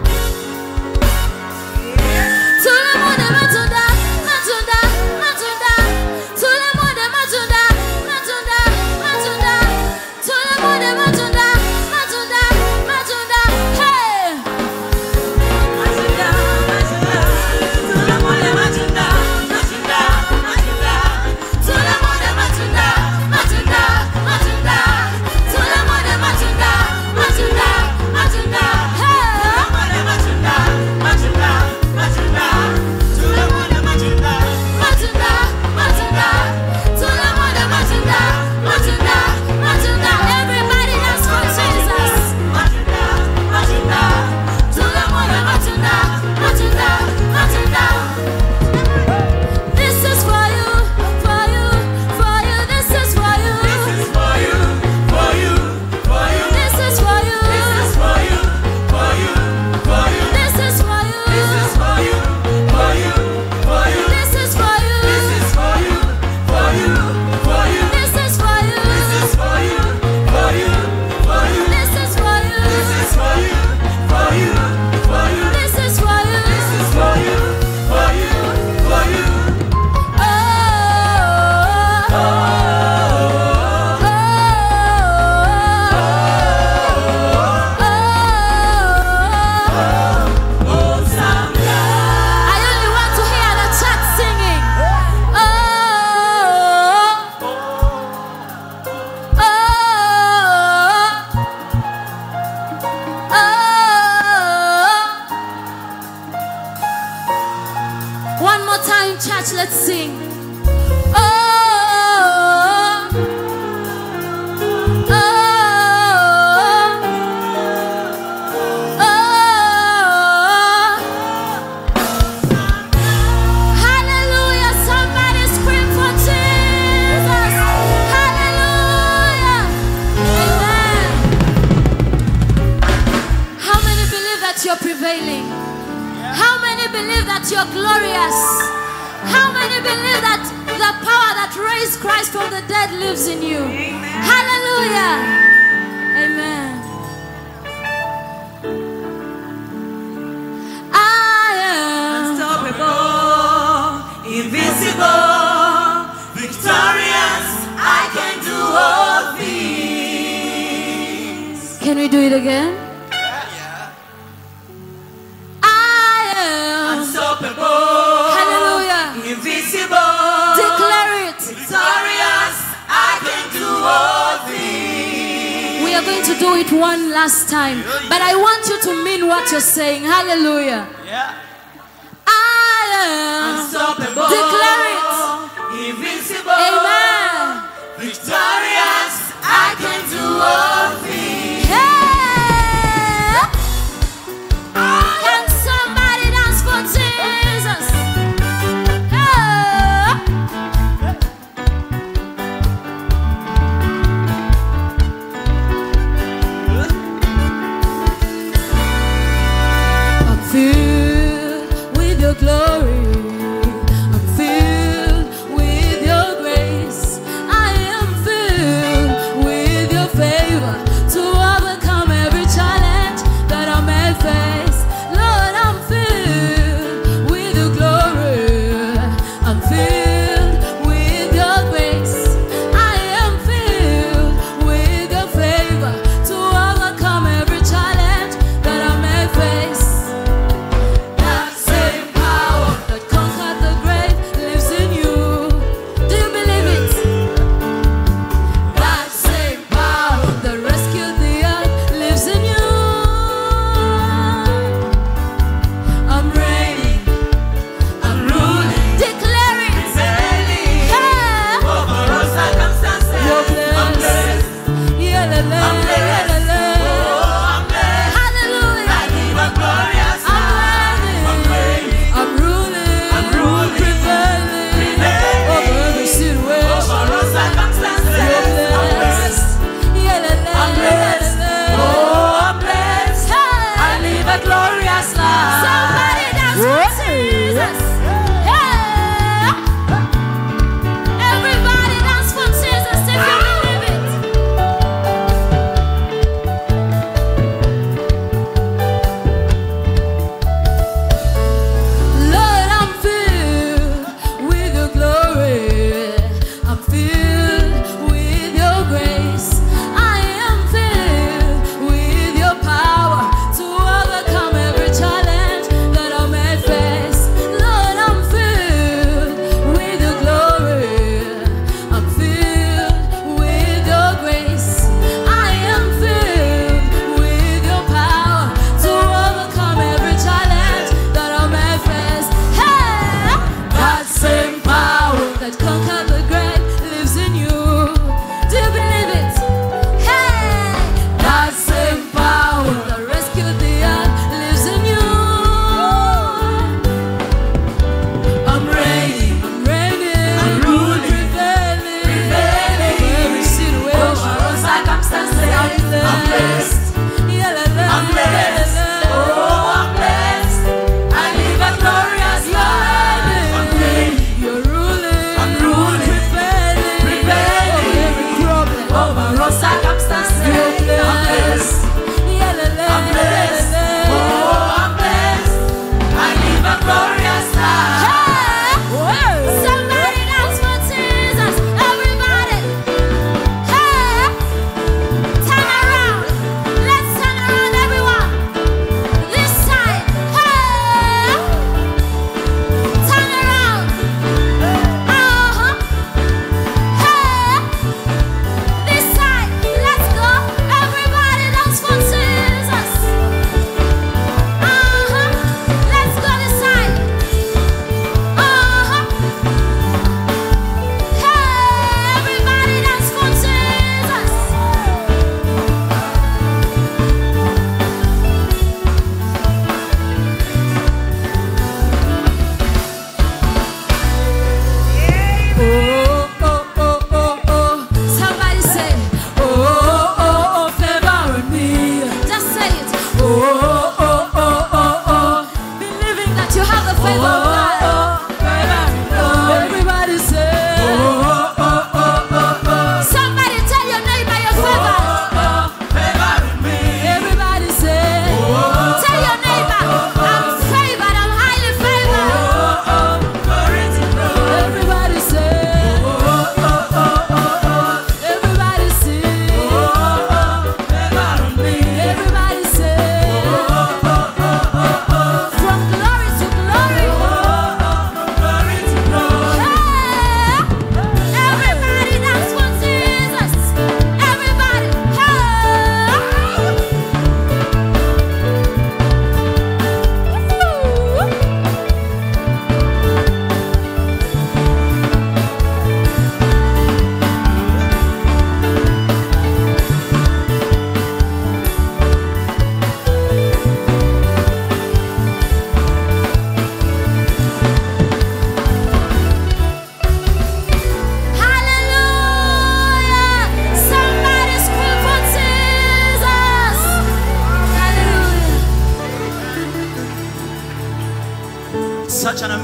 Tulemone matunda, matunda, matunda. Tulemone matunda, matunda, matunda. Tulemone matunda, matunda, matunda. Hey! Matunda, matunda. Tulemone matunda, matunda, matunda. Tulemone matunda, matunda, matunda. Tulemone matunda, matunda, matunda. Hey! Tulemone matunda, matunda, matunda. Tulemone matunda, matunda, matunda. Tulemone matunda, matunda, matunda. Everybody dance for Jesus. Matunda, matunda. Tulemone matunda, matunda, matunda. This is for you, for you, for you. This is for you. This is for you, for you, for you. This is for you. This is for you, for you, for you. This is for you. This is for you, for you, for you. This is for you. This is for you, for you, for you. This is for you. This is for you, for you, for you. This is for you. This is for you, for you, for you. This is for you. This is for you, for you, for you. Oh, oh, I only want to hear the church singing. Oh, one more time, church, let's sing. Oh, oh, oh. Hallelujah, somebody scream for Jesus. Hallelujah. Amen. How many believe that you're prevailing? How many believe that you're glorious? How many believe that the power that raised Christ from the dead lives in you? Hallelujah. Amen. I am Unstoppable, invincible, victorious, I can do all things. Can we do it again? I am. Unstoppable, Hallelujah. invisible, Declare it. victorious, I can do all things. We are going to do it one last time, but I want you to mean what you're saying. Hallelujah. I am. Unstoppable, Declare it. invincible, Amen. victorious, I can do all things. Hey! Can somebody dance for Jesus? Hey! I feel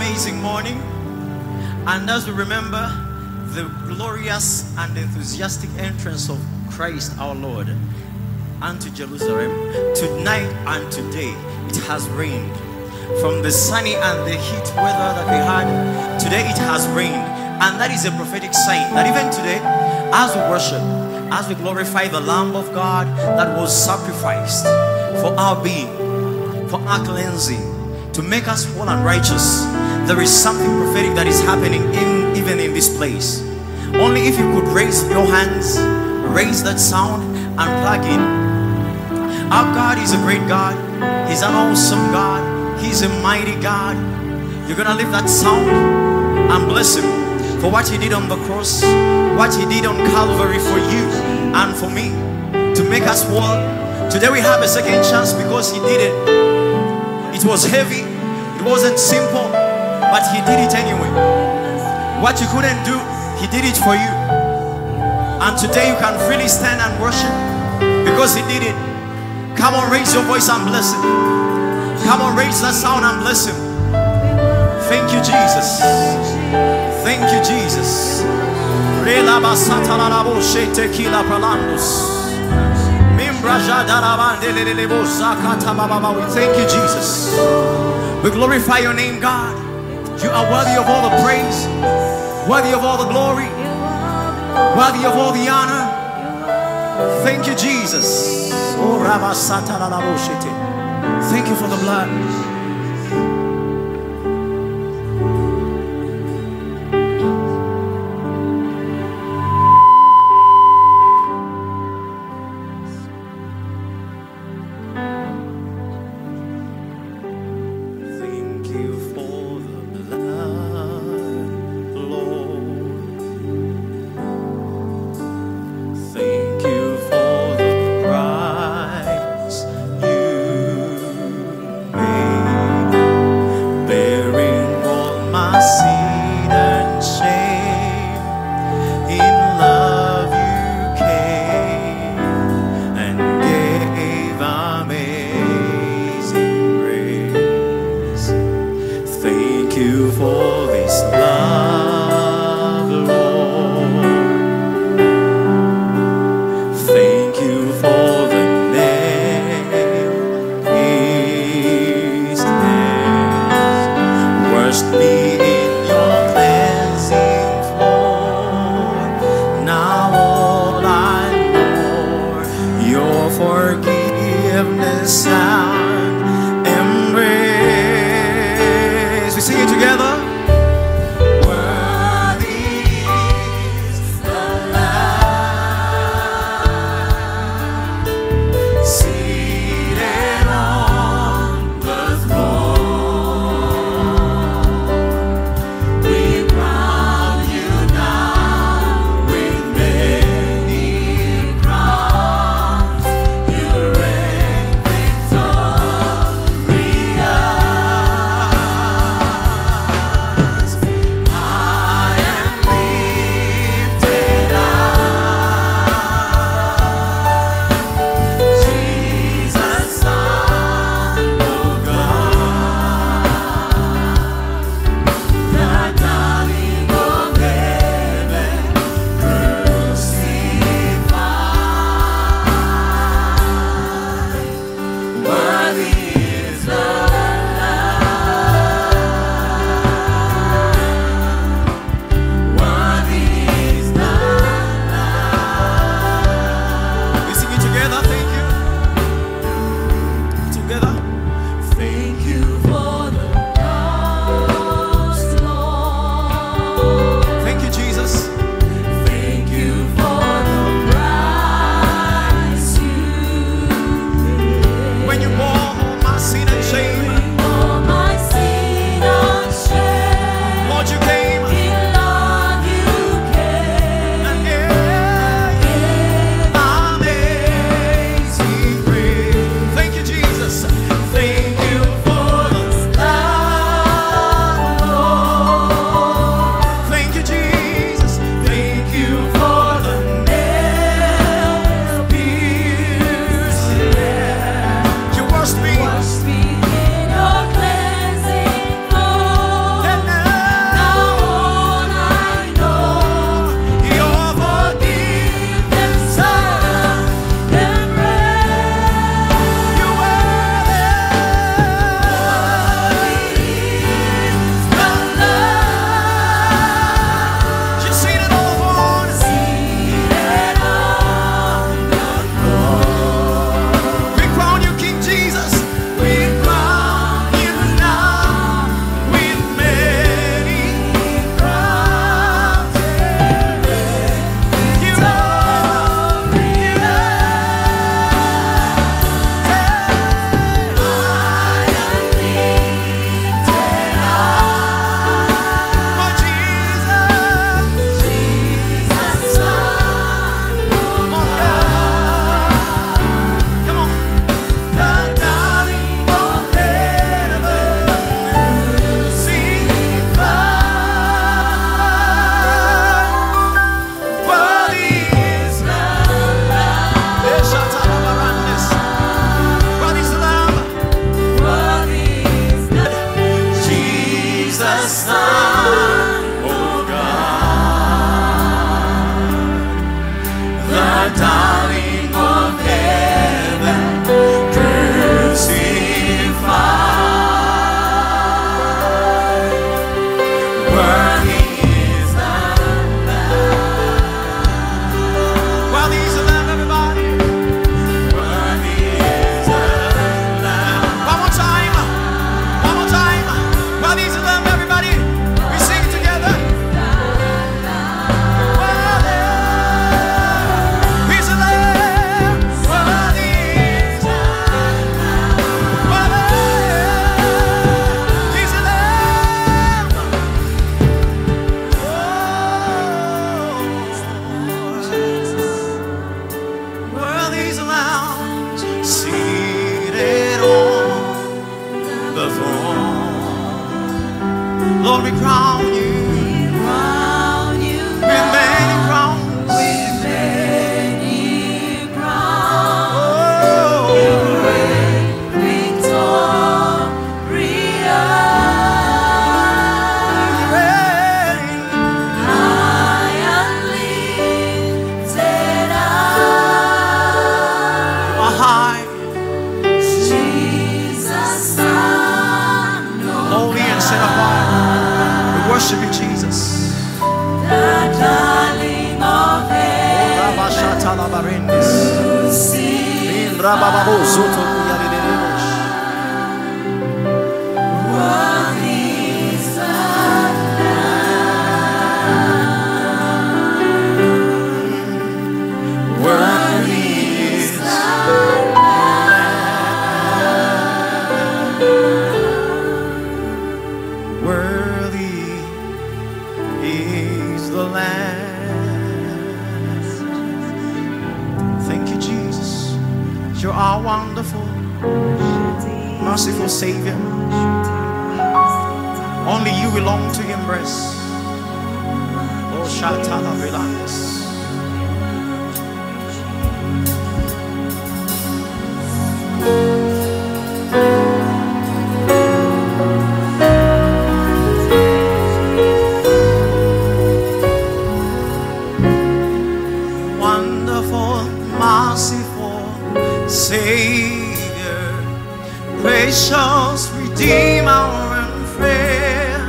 amazing morning. And as we remember the glorious and enthusiastic entrance of Christ our Lord unto Jerusalem, tonight and today it has rained. From the sunny and the heat weather that we had, today it has rained. And that is a prophetic sign that even today, as we worship, as we glorify the Lamb of God that was sacrificed for our being, for our cleansing, to make us whole and righteous, there is something prophetic that is happening even in this place. Only if you could raise your hands, raise that sound and plug in. Our God is a great God. He's an awesome God. He's a mighty God. You're gonna lift that sound and bless Him for what He did on the cross, what He did on Calvary for you and for me, to make us whole. Today we have a second chance because He did it. It was heavy, it wasn't simple, but He did it anyway. What you couldn't do, He did it for you. And today you can freely stand and worship because He did it. Come on, raise your voice and bless Him. Come on, raise that sound and bless Him. Thank you, Jesus. Thank you, Jesus. We thank you, Jesus. We glorify your name, God. You are worthy of all the praise, worthy of all the glory, worthy of all the honor. Thank you, Jesus. Thank you for the blood. Jesus, Son of God, the darling of heaven, crucified. Worthy is the Lamb. Worthy is the Lamb, everybody. Worthy is the Lamb. One more time. One more time. Worthy is the Lamb, everybody. We sing it together. Worthy is the Lamb. Worthy is the Lamb. Worthy is the Lamb. Worthy is the Lamb, seated on the throne. Lord, we crown you with many crowns. Oh, reign. You are high, holy and set apart. We worship you, Jesus. Rabashatalabarendis. In Rabababozoto Kuyarideremosh. Worthy is the Lamb. Worthy is the Lamb. Thank you, Jesus. You are wonderful, merciful Savior. Only you belong to embrace. Oh, Shatala Vilandis. Wonderful, merciful Savior, gracious Redeemer and friend,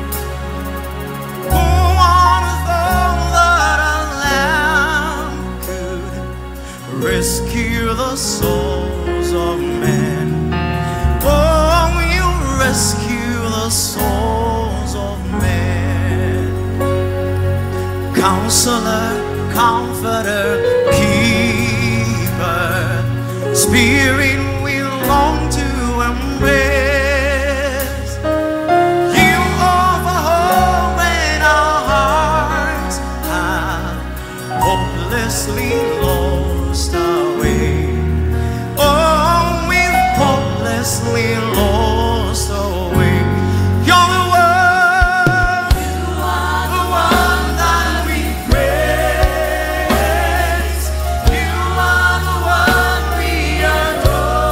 who on a throne that a lamb could rescue the souls of men. Oh, you rescue the souls of men. Counselor, Comforter, Keeper, Spirit we long to embrace. You offer hope when our hearts have hopelessly lost our way. Oh, we've hopelessly lost our way. You're the one that we praise. You are the one we adore.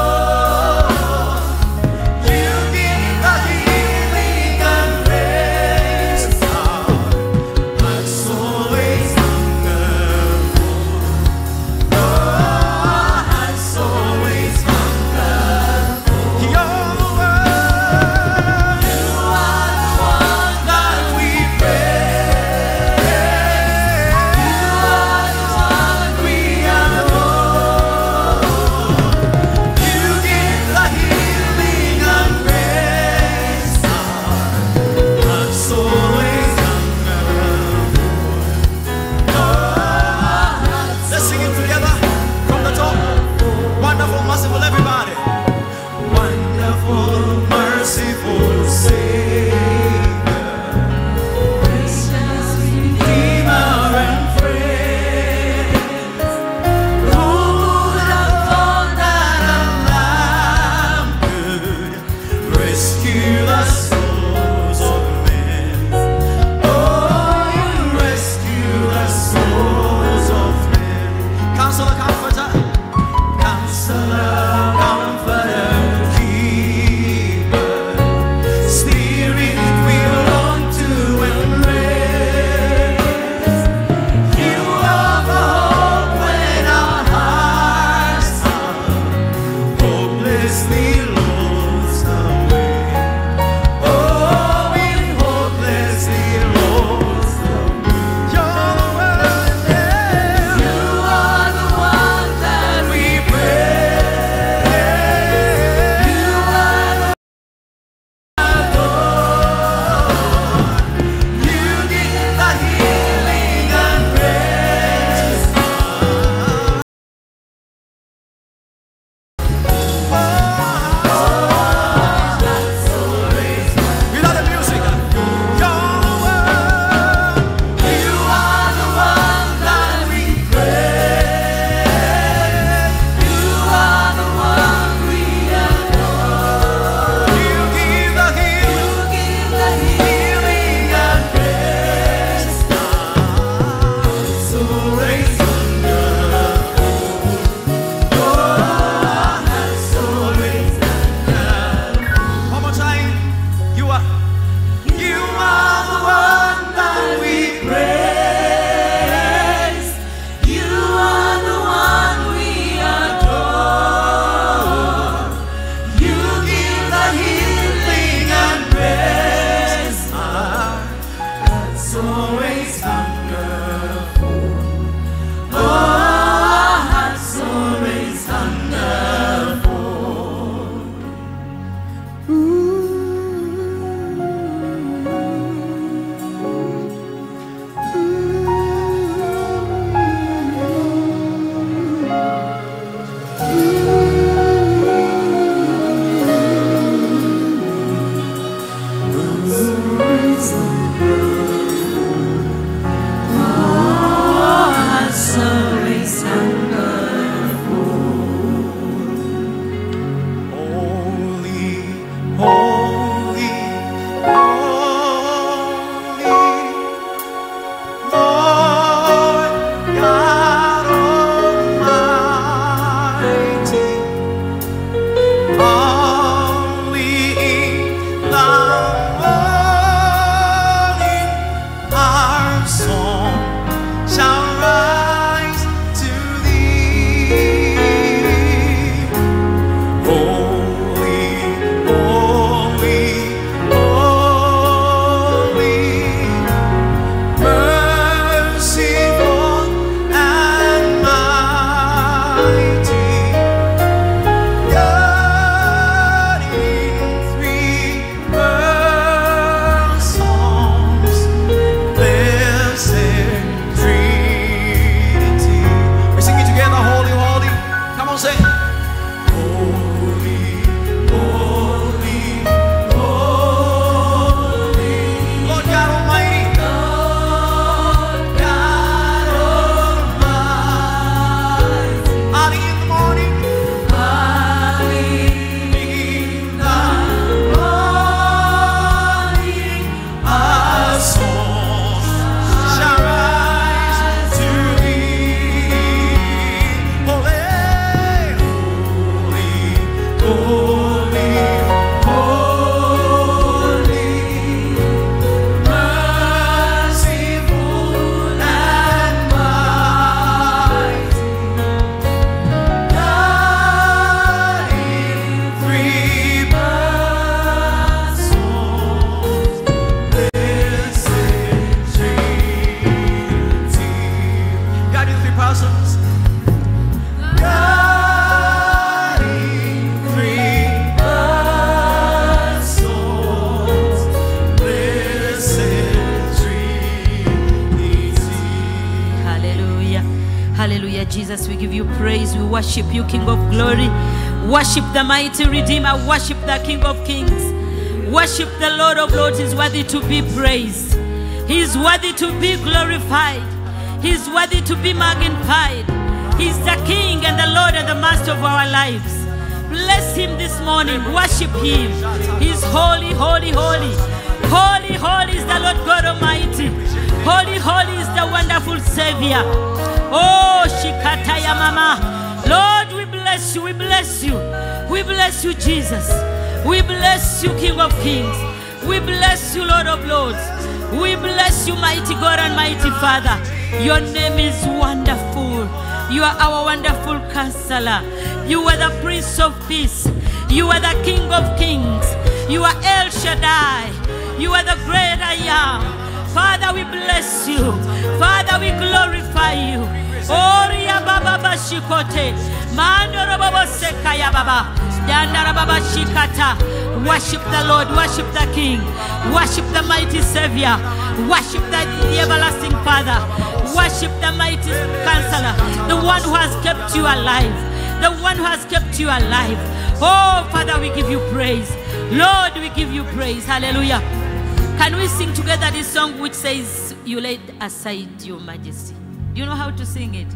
Jesus, we give you praise. We worship you, King of glory. Worship the mighty Redeemer. Worship the King of kings. Worship the Lord of lords. He's worthy to be praised. He's worthy to be glorified. He's worthy to be magnified. He's the King and the Lord and the Master of our lives. Bless him this morning. Worship him. He's holy, holy, holy. Holy, holy is the Lord God Almighty. Holy, holy is the wonderful Savior. Oh, Shikataya Mama. Lord, we bless you. We bless you. We bless you, Jesus. We bless you, King of kings. We bless you, Lord of lords. We bless you, mighty God and mighty Father. Your name is wonderful. You are our wonderful counselor. You are the Prince of Peace. You are the King of Kings. You are El Shaddai. You are the great I am. Father, we bless you. Father, we glorify you. Oria Baba Bashikote. Mandoro Baba Sekaya Baba. Yandara Baba Shikata. Worship the Lord. Worship the King. Worship the mighty Savior. Worship the everlasting Father. Worship the mighty Counselor, the one who has kept you alive, the one who has kept you alive. Oh, Father, we give you praise. Lord, we give you praise. Hallelujah. Can we sing together this song which says, you laid aside your majesty? Do you know how to sing it?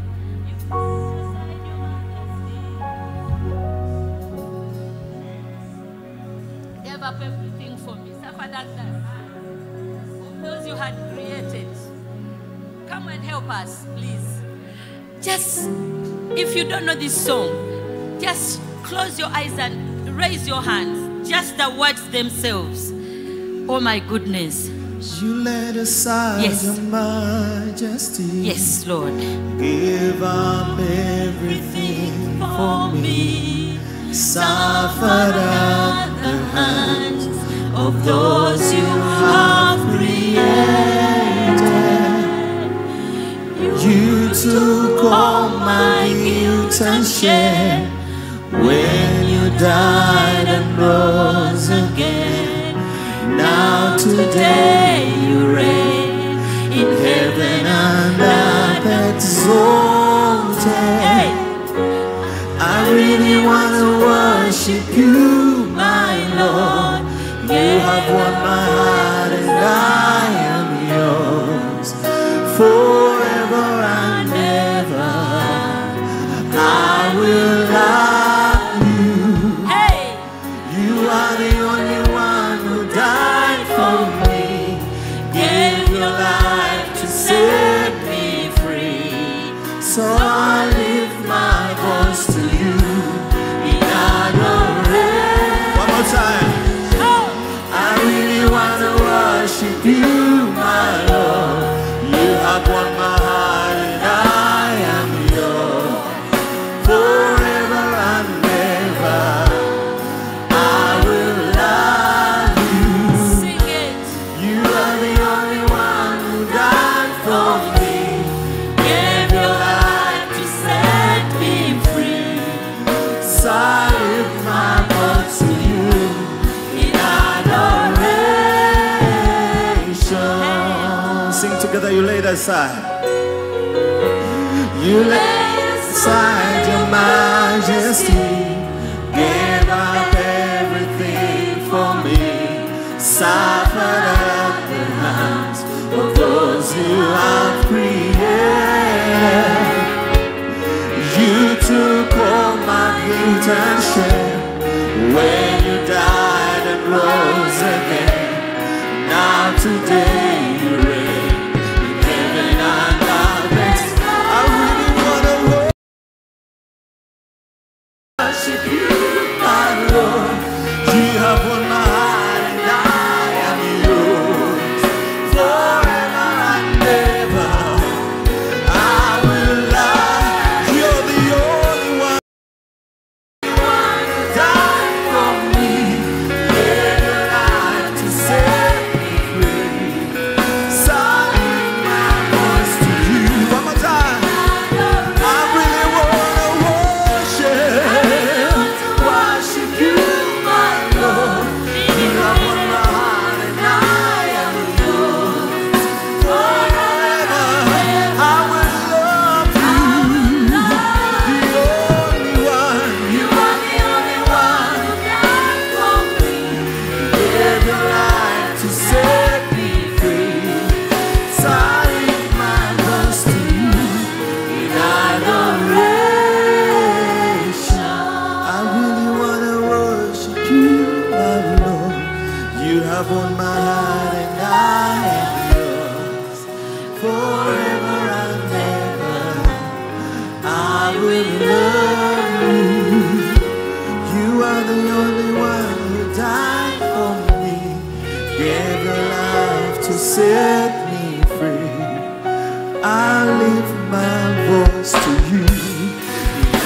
Give up everything for me. Suffer that. Those you had created. Come and help us, please. Just, if you don't know this song, just close your eyes and raise your hands. Just the words themselves. Oh my goodness. You laid aside your majesty. Yes, Lord. Give up everything for me. Suffered at the hands of those you have created. You took all my guilt and shame when you died and rose again. Now today you reign in heaven and earth exalted. I really want to worship you, my Lord. You have won my heart and I am yours forever and ever. I will love you. Hey, you are the only one who died for me, gave your life to set me free. So I lift my voice to you in adoration. One more time. I really want to worship you, my Lord. You have won my heart and I am yours forever and ever. I will love you. sing it. You are the only one who died for me, gave your life to set me free. So I lift my voice to you in adoration. Sing together, you laid aside. You laid aside your majesty, gave up everything for me, suffered at the hands of those you have created. You took all my guilt and shame when you died and rose again. Now today you reign in heaven and earth. I really want to worship you, my Lord. You have won my heart and I am yours. to set me free. I lift my voice to you in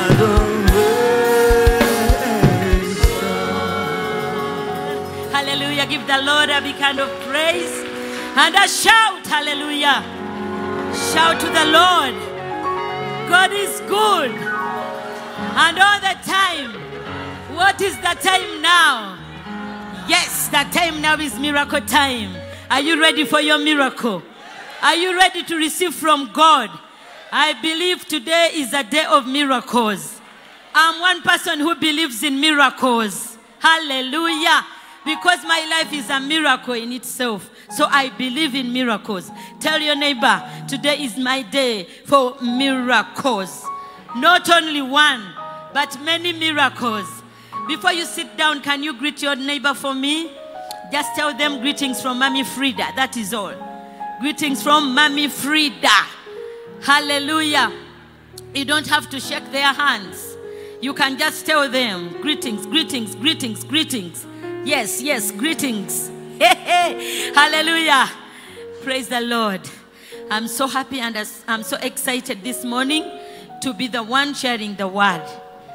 adoration. Hallelujah. Give the Lord a big kind of praise and a shout. Hallelujah. Shout to the Lord. God is good. And all the time. What is the time now? Yes, the time now is miracle time. Are you ready for your miracle? Are you ready to receive from God? I believe today is a day of miracles. I'm one person who believes in miracles. Hallelujah. Because my life is a miracle in itself. So I believe in miracles. Tell your neighbor, today is my day for miracles. Not only one, but many miracles. Before you sit down, can you greet your neighbor for me? Just tell them greetings from Mommy Freda. That is all. Greetings from Mommy Freda. Hallelujah. You don't have to shake their hands. You can just tell them greetings, greetings, greetings, greetings. Yes, yes, greetings. Hallelujah. Praise the Lord. I'm so happy and I'm so excited this morning to be the one sharing the word.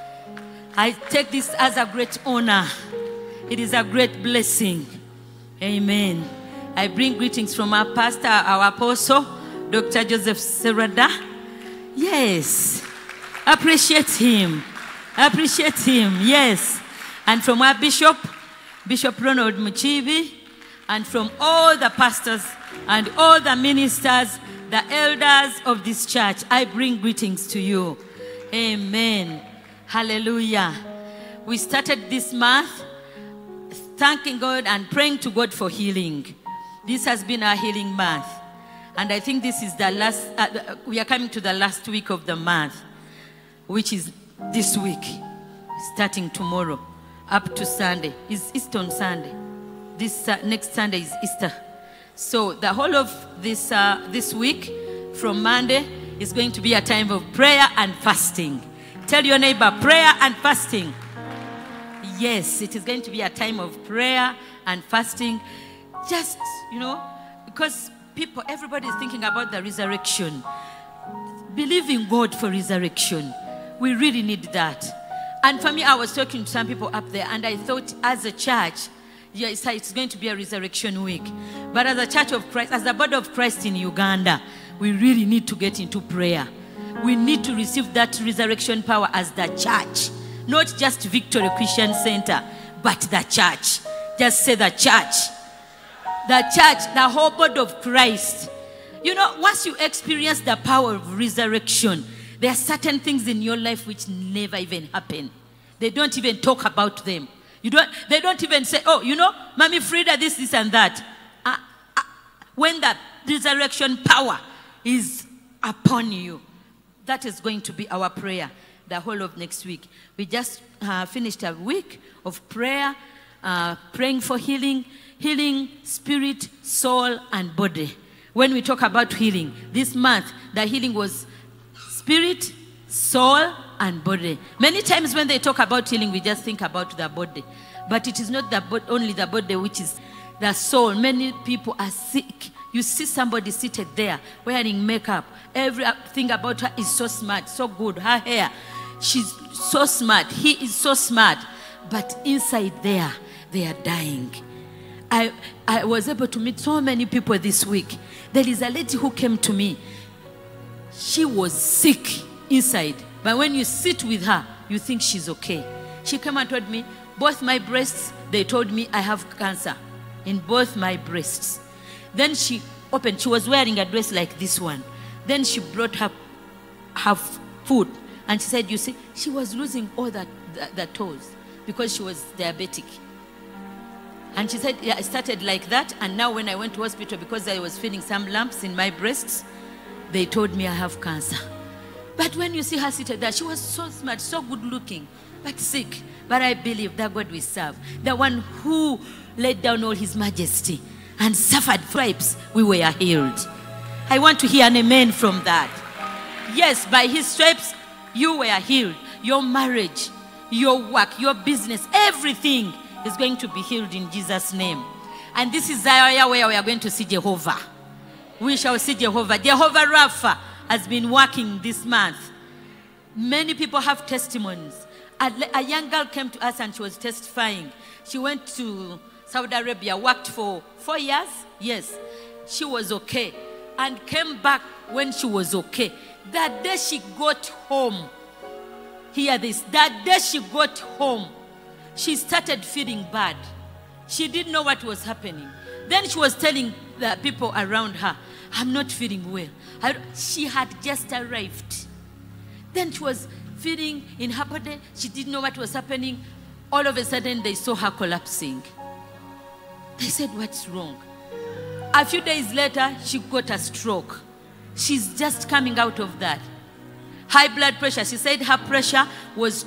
I take this as a great honor. It is a great blessing. Amen. I bring greetings from our pastor, our apostle, Dr. Joseph Serwadda. Yes. Appreciate him. Appreciate him. Yes. And from our bishop, Bishop Ronald Muchibi, and from all the pastors and all the ministers, the elders of this church, I bring greetings to you. Amen. Hallelujah. We started this month thanking God and praying to God for healing. This has been our healing month. And I think this is the last, we are coming to the last week of the month, which is this week, starting tomorrow, up to Sunday. It's Easter on Sunday. This next Sunday is Easter. So the whole of this, this week, from Monday, is going to be a time of prayer and fasting. Tell your neighbor, prayer and fasting. Yes, it is going to be a time of prayer and fasting. Just, you know, because people, everybody is thinking about the resurrection. Believe in God for resurrection. We really need that. And for me, I was talking to some people up there, and I thought as a church, yes, it's going to be a resurrection week. But as a church of Christ, as the body of Christ in Uganda, we really need to get into prayer. We need to receive that resurrection power as the church. Not just Victory Christian Center, but the church. Just say the church. The church, the whole body of Christ. You know, once you experience the power of resurrection, there are certain things in your life which never even happen. They don't even talk about them. They don't even say, oh, you know, Mommy Freda, this, and that. When the resurrection power is upon you, that is going to be our prayer the whole of next week. We just finished a week of prayer, praying for healing, spirit, soul, and body. When we talk about healing, this month, the healing was spirit, soul, and body. Many times when they talk about healing, we just think about the body. But it is not only the body, which is the soul. Many people are sick. You see somebody seated there wearing makeup. Everything about her is so smart, so good. Her hair, she's so smart. He is so smart. But inside there, they are dying. I was able to meet so many people this week. There is a lady who came to me. She was sick inside. But when you sit with her, you think she's okay. She came and told me, both my breasts, they told me I have cancer in both my breasts. Then she opened, she was wearing a dress like this one. Then she brought her food. And she said, you see, she was losing all the toes because she was diabetic. And she said, yeah, I started like that. And now when I went to hospital, because I was feeling some lumps in my breasts, they told me I have cancer. But when you see her seated there, she was so smart, so good looking, but sick. But I believe that God we serve, the one who laid down all his majesty and suffered stripes, we were healed. I want to hear an amen from that. Yes, by his stripes, you were healed. Your marriage, your work, your business, everything is going to be healed in Jesus' name. And this is the area where we are going to see Jehovah. We shall see Jehovah. Jehovah Rapha has been working this month. Many people have testimonies. A young girl came to us and she was testifying. She went to Saudi Arabia, worked for 4 years. Yes, she was okay. And came back when she was okay. That day she got home. Hear this. That day she got home, she started feeling bad. She didn't know what was happening. Then she was telling the people around her, I'm not feeling well. She had just arrived. Then she was feeling in her body. She didn't know what was happening. All of a sudden, they saw her collapsing. They said, what's wrong? A few days later, she got a stroke. She's just coming out of that. High blood pressure. She said her pressure was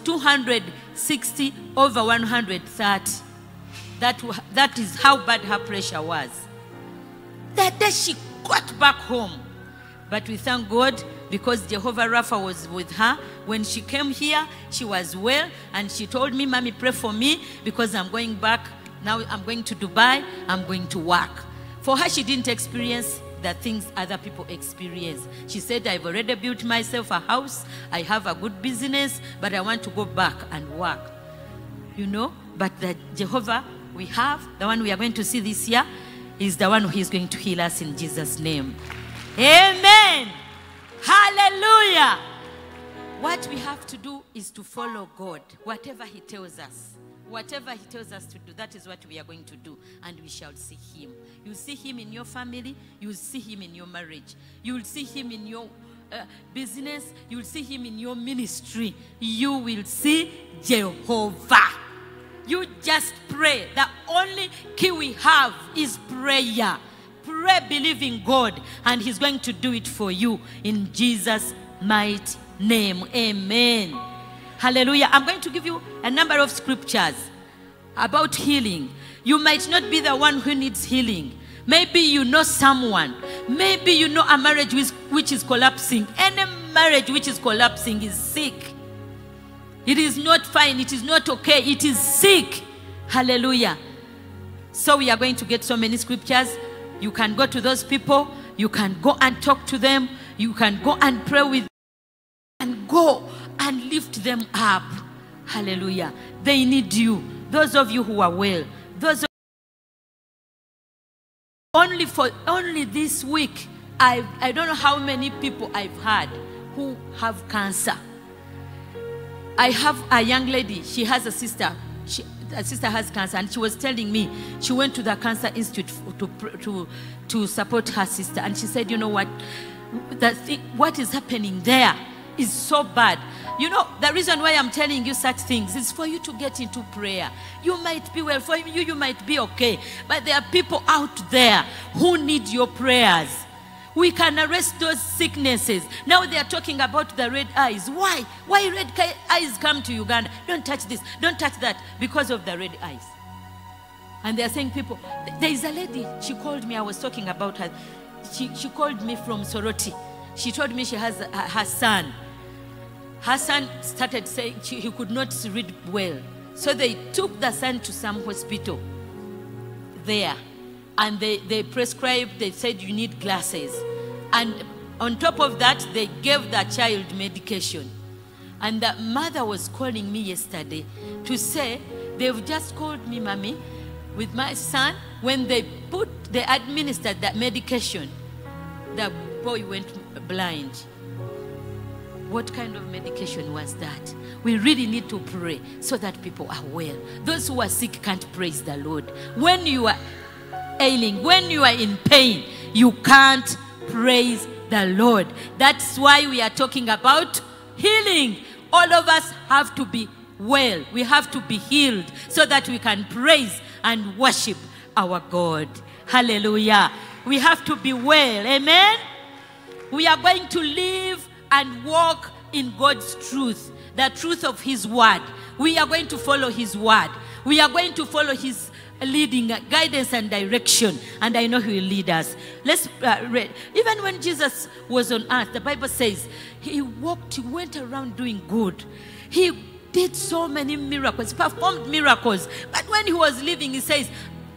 260 over 130. That is how bad her pressure was. That day she got back home. But we thank God because Jehovah Rapha was with her. When she came here, she was well. And she told me, Mommy, pray for me because I'm going back. Now I'm going to Dubai. I'm going to work. For her, she didn't experience the things other people experience. She said, I've already built myself a house. I have a good business, but I want to go back and work. You know, but the Jehovah we have, the one we are going to see this year, is the one who is going to heal us in Jesus' name. Amen. Hallelujah. What we have to do is to follow God. Whatever he tells us. Whatever he tells us to do, that is what we are going to do. And we shall see him. You'll see him in your family. You'll see him in your marriage. You'll see him in your business. You'll see him in your ministry. You will see Jehovah. You just pray. The only key we have is prayer. Pray believing God, and he's going to do it for you in Jesus' mighty name. Amen. Hallelujah. I'm going to give you a number of scriptures about healing. You might not be the one who needs healing. Maybe you know someone. Maybe you know a marriage which is collapsing. Any marriage which is collapsing is sick. It is not fine. It is not okay. It is sick. Hallelujah. So we are going to get so many scriptures. You can go to those people. You can go and talk to them. You can go and pray with them. And go and lift them up. Hallelujah. They need you. Those of you who are well. Those of only this week, I don't know how many people I've had who have cancer. I have a young lady, she has a sister. A sister has cancer, and she was telling me she went to the Cancer Institute to support her sister. And she said, you know what? What is happening there is so bad. You know, the reason why I'm telling you such things is for you to get into prayer. You might be well, for you might be okay. But there are people out there who need your prayers. We can arrest those sicknesses. Now they are talking about the red eyes. Why? Why red eyes come to Uganda? Don't touch this, don't touch that, because of the red eyes. And they are saying people, there is a lady, she called me, I was talking about her. She called me from Soroti. She told me she has her son. Her son started saying he could not read well. So they took the son to some hospital there. And they prescribed, they said you need glasses. And on top of that, they gave the child medication. And the mother was calling me yesterday to say, they've just called me, Mommy, with my son. When they administered that medication, the boy went blind. What kind of medication was that? We really need to pray so that people are well. Those who are sick can't praise the Lord. When you are ailing, when you are in pain, you can't praise the Lord. That's why we are talking about healing. All of us have to be well. We have to be healed so that we can praise and worship our God. Hallelujah. We have to be well. Amen. We are going to live and walk in God's truth, the truth of his word. We are going to follow his word. We are going to follow his leading, guidance and direction, and I know he will lead us. Let's read. Even when Jesus was on earth, the Bible says he went around doing good. He did so many miracles, performed miracles. But when he was leaving, he says,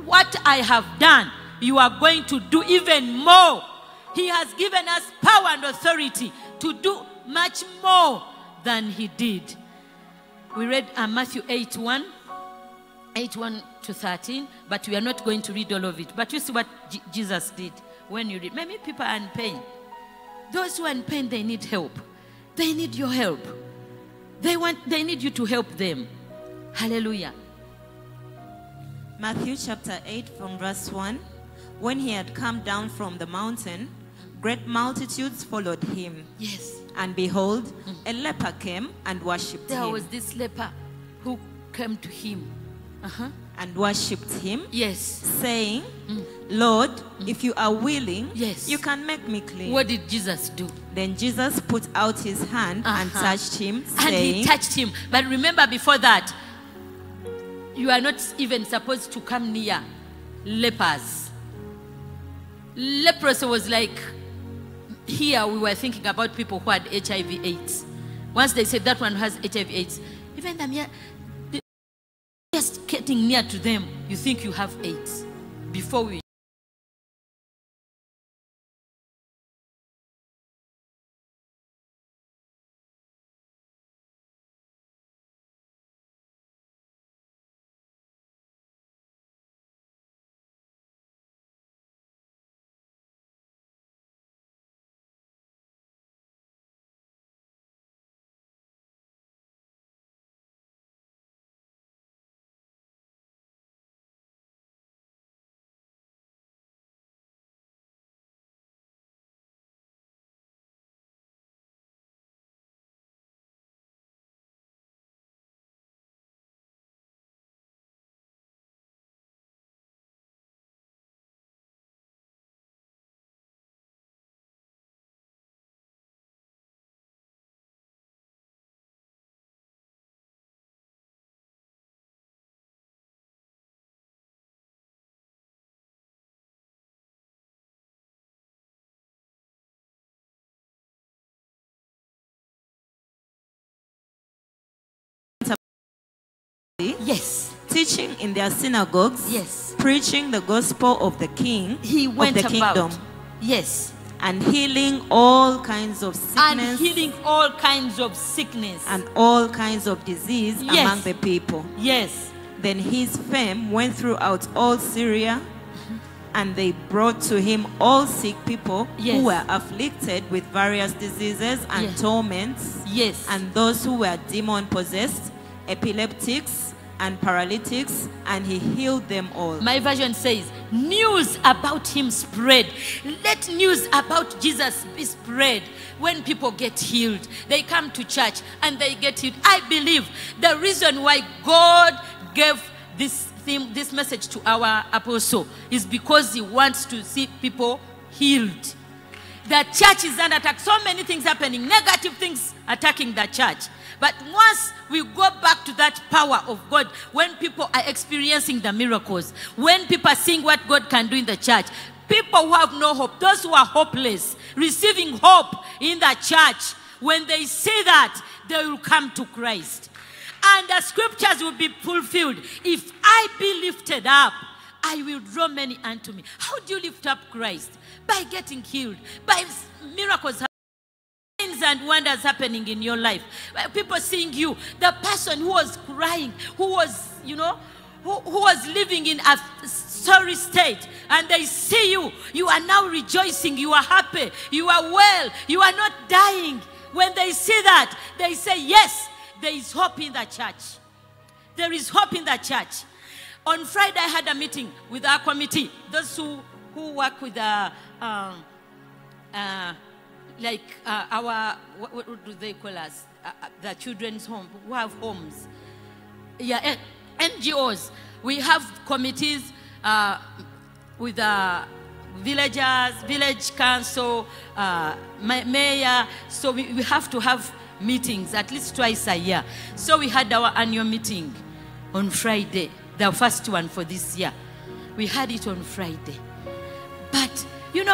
what I have done, you are going to do even more. He has given us power and authority to do much more than he did. We read Matthew 8:1 to 13, but we are not going to read all of it. But you see what Jesus did when you read. Maybe people are in pain. Those who are in pain, they need help. They need your help. They need you to help them. Hallelujah. Matthew chapter 8 from verse 1. When he had come down from the mountain, great multitudes followed him. Yes. And behold, a leper came and worshipped There him. was this leper who came to him. And worshipped him, Yes. saying, Lord, if you are willing, Yes. you can make me clean. What did Jesus do? Then Jesus put out his hand and touched him, And saying, he touched him. But remember, before that, you are not even supposed to come near lepers. Leprosy was like, here we were thinking about people who had HIV/AIDS. Once they said that one has HIV/AIDS, even them here, just getting near to them, you think you have AIDS. Before we Yes. teaching in their synagogues, Yes. preaching the gospel of the King, He went of the kingdom, about. Yes. and healing all kinds of And sickness healing all kinds of sickness. and all kinds of disease Yes. among the people. Yes. Then his fame went throughout all Syria, and they brought to him all sick people Yes. who were afflicted with various diseases and Yes. torments, Yes. and those who were demon-possessed, epileptics, and paralytics, and he healed them all. My version says, news about him spread. Let news about Jesus be spread. When people get healed, they come to church and they get healed. I believe the reason why God gave this theme, this message to our apostle, is because he wants to see people healed. The church is under attack. So many things happening, negative things attacking the church. But once we go back to that power of God, when people are experiencing the miracles, when people are seeing what God can do in the church, people who have no hope, those who are hopeless, receiving hope in the church, when they see that, they will come to Christ. And the scriptures will be fulfilled. If I be lifted up, I will draw many unto me. How do you lift up Christ? By getting healed, by miracles happening, signs and wonders happening in your life. By people seeing you, the person who was crying, who was, who was living in a sorry state, and they see you, you are now rejoicing, you are happy, you are well, you are not dying. When they see that, they say, yes, there is hope in the church. There is hope in the church. On Friday, I had a meeting with our committee, those who work with our, what do they call us? The children's home, who have homes. Yeah, NGOs. We have committees with villagers, village council, mayor. So we have to have meetings at least twice a year. So we had our annual meeting on Friday, the first one for this year. We had it on Friday. But,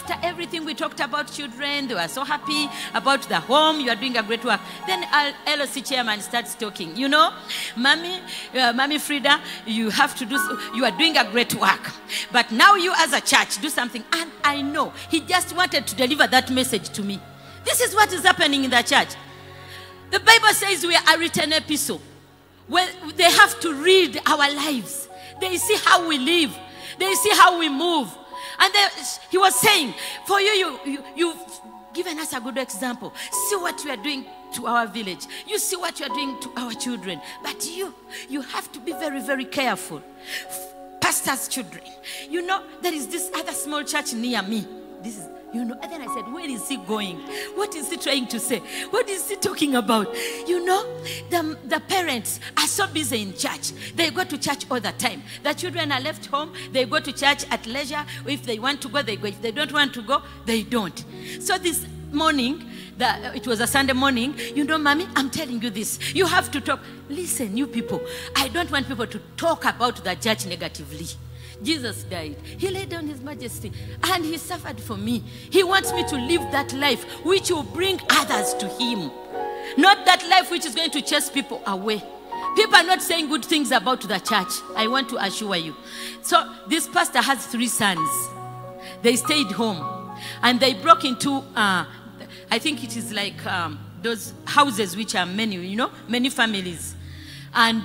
after everything we talked about children, they were so happy about the home. You are doing a great work. Then LOC chairman starts talking. You know, Mommy Freda, you have to do. You are doing a great work, but now you as a church do something. And I know he just wanted to deliver that message to me. This is what is happening in the church. The Bible says we are a written epistle. Well, they have to read our lives. They see how we live. They see how we move. And he was saying, for you've given us a good example. See what we are doing to our village. You see what you are doing to our children. But you have to be very, very careful. Pastors' children. You know, there is this other small church near me. This is, you know, and then I said, where is he going? What is he trying to say? What is he talking about? You know, the parents are so busy in church. They go to church all the time. The children are left home. They go to church at leisure. If they want to go, they go. If they don't want to go, they don't. So this morning, it was a Sunday morning, you know, Mommy, I'm telling you this. You have to talk. Listen, you people, I don't want people to talk about the church negatively. Jesus died. He laid down his majesty and he suffered for me. He wants me to live that life which will bring others to him. Not that life which is going to chase people away. People are not saying good things about the church. I want to assure you. So this pastor has 3 sons. They stayed home and they broke into, I think it is like those houses which are many, you know, many families. And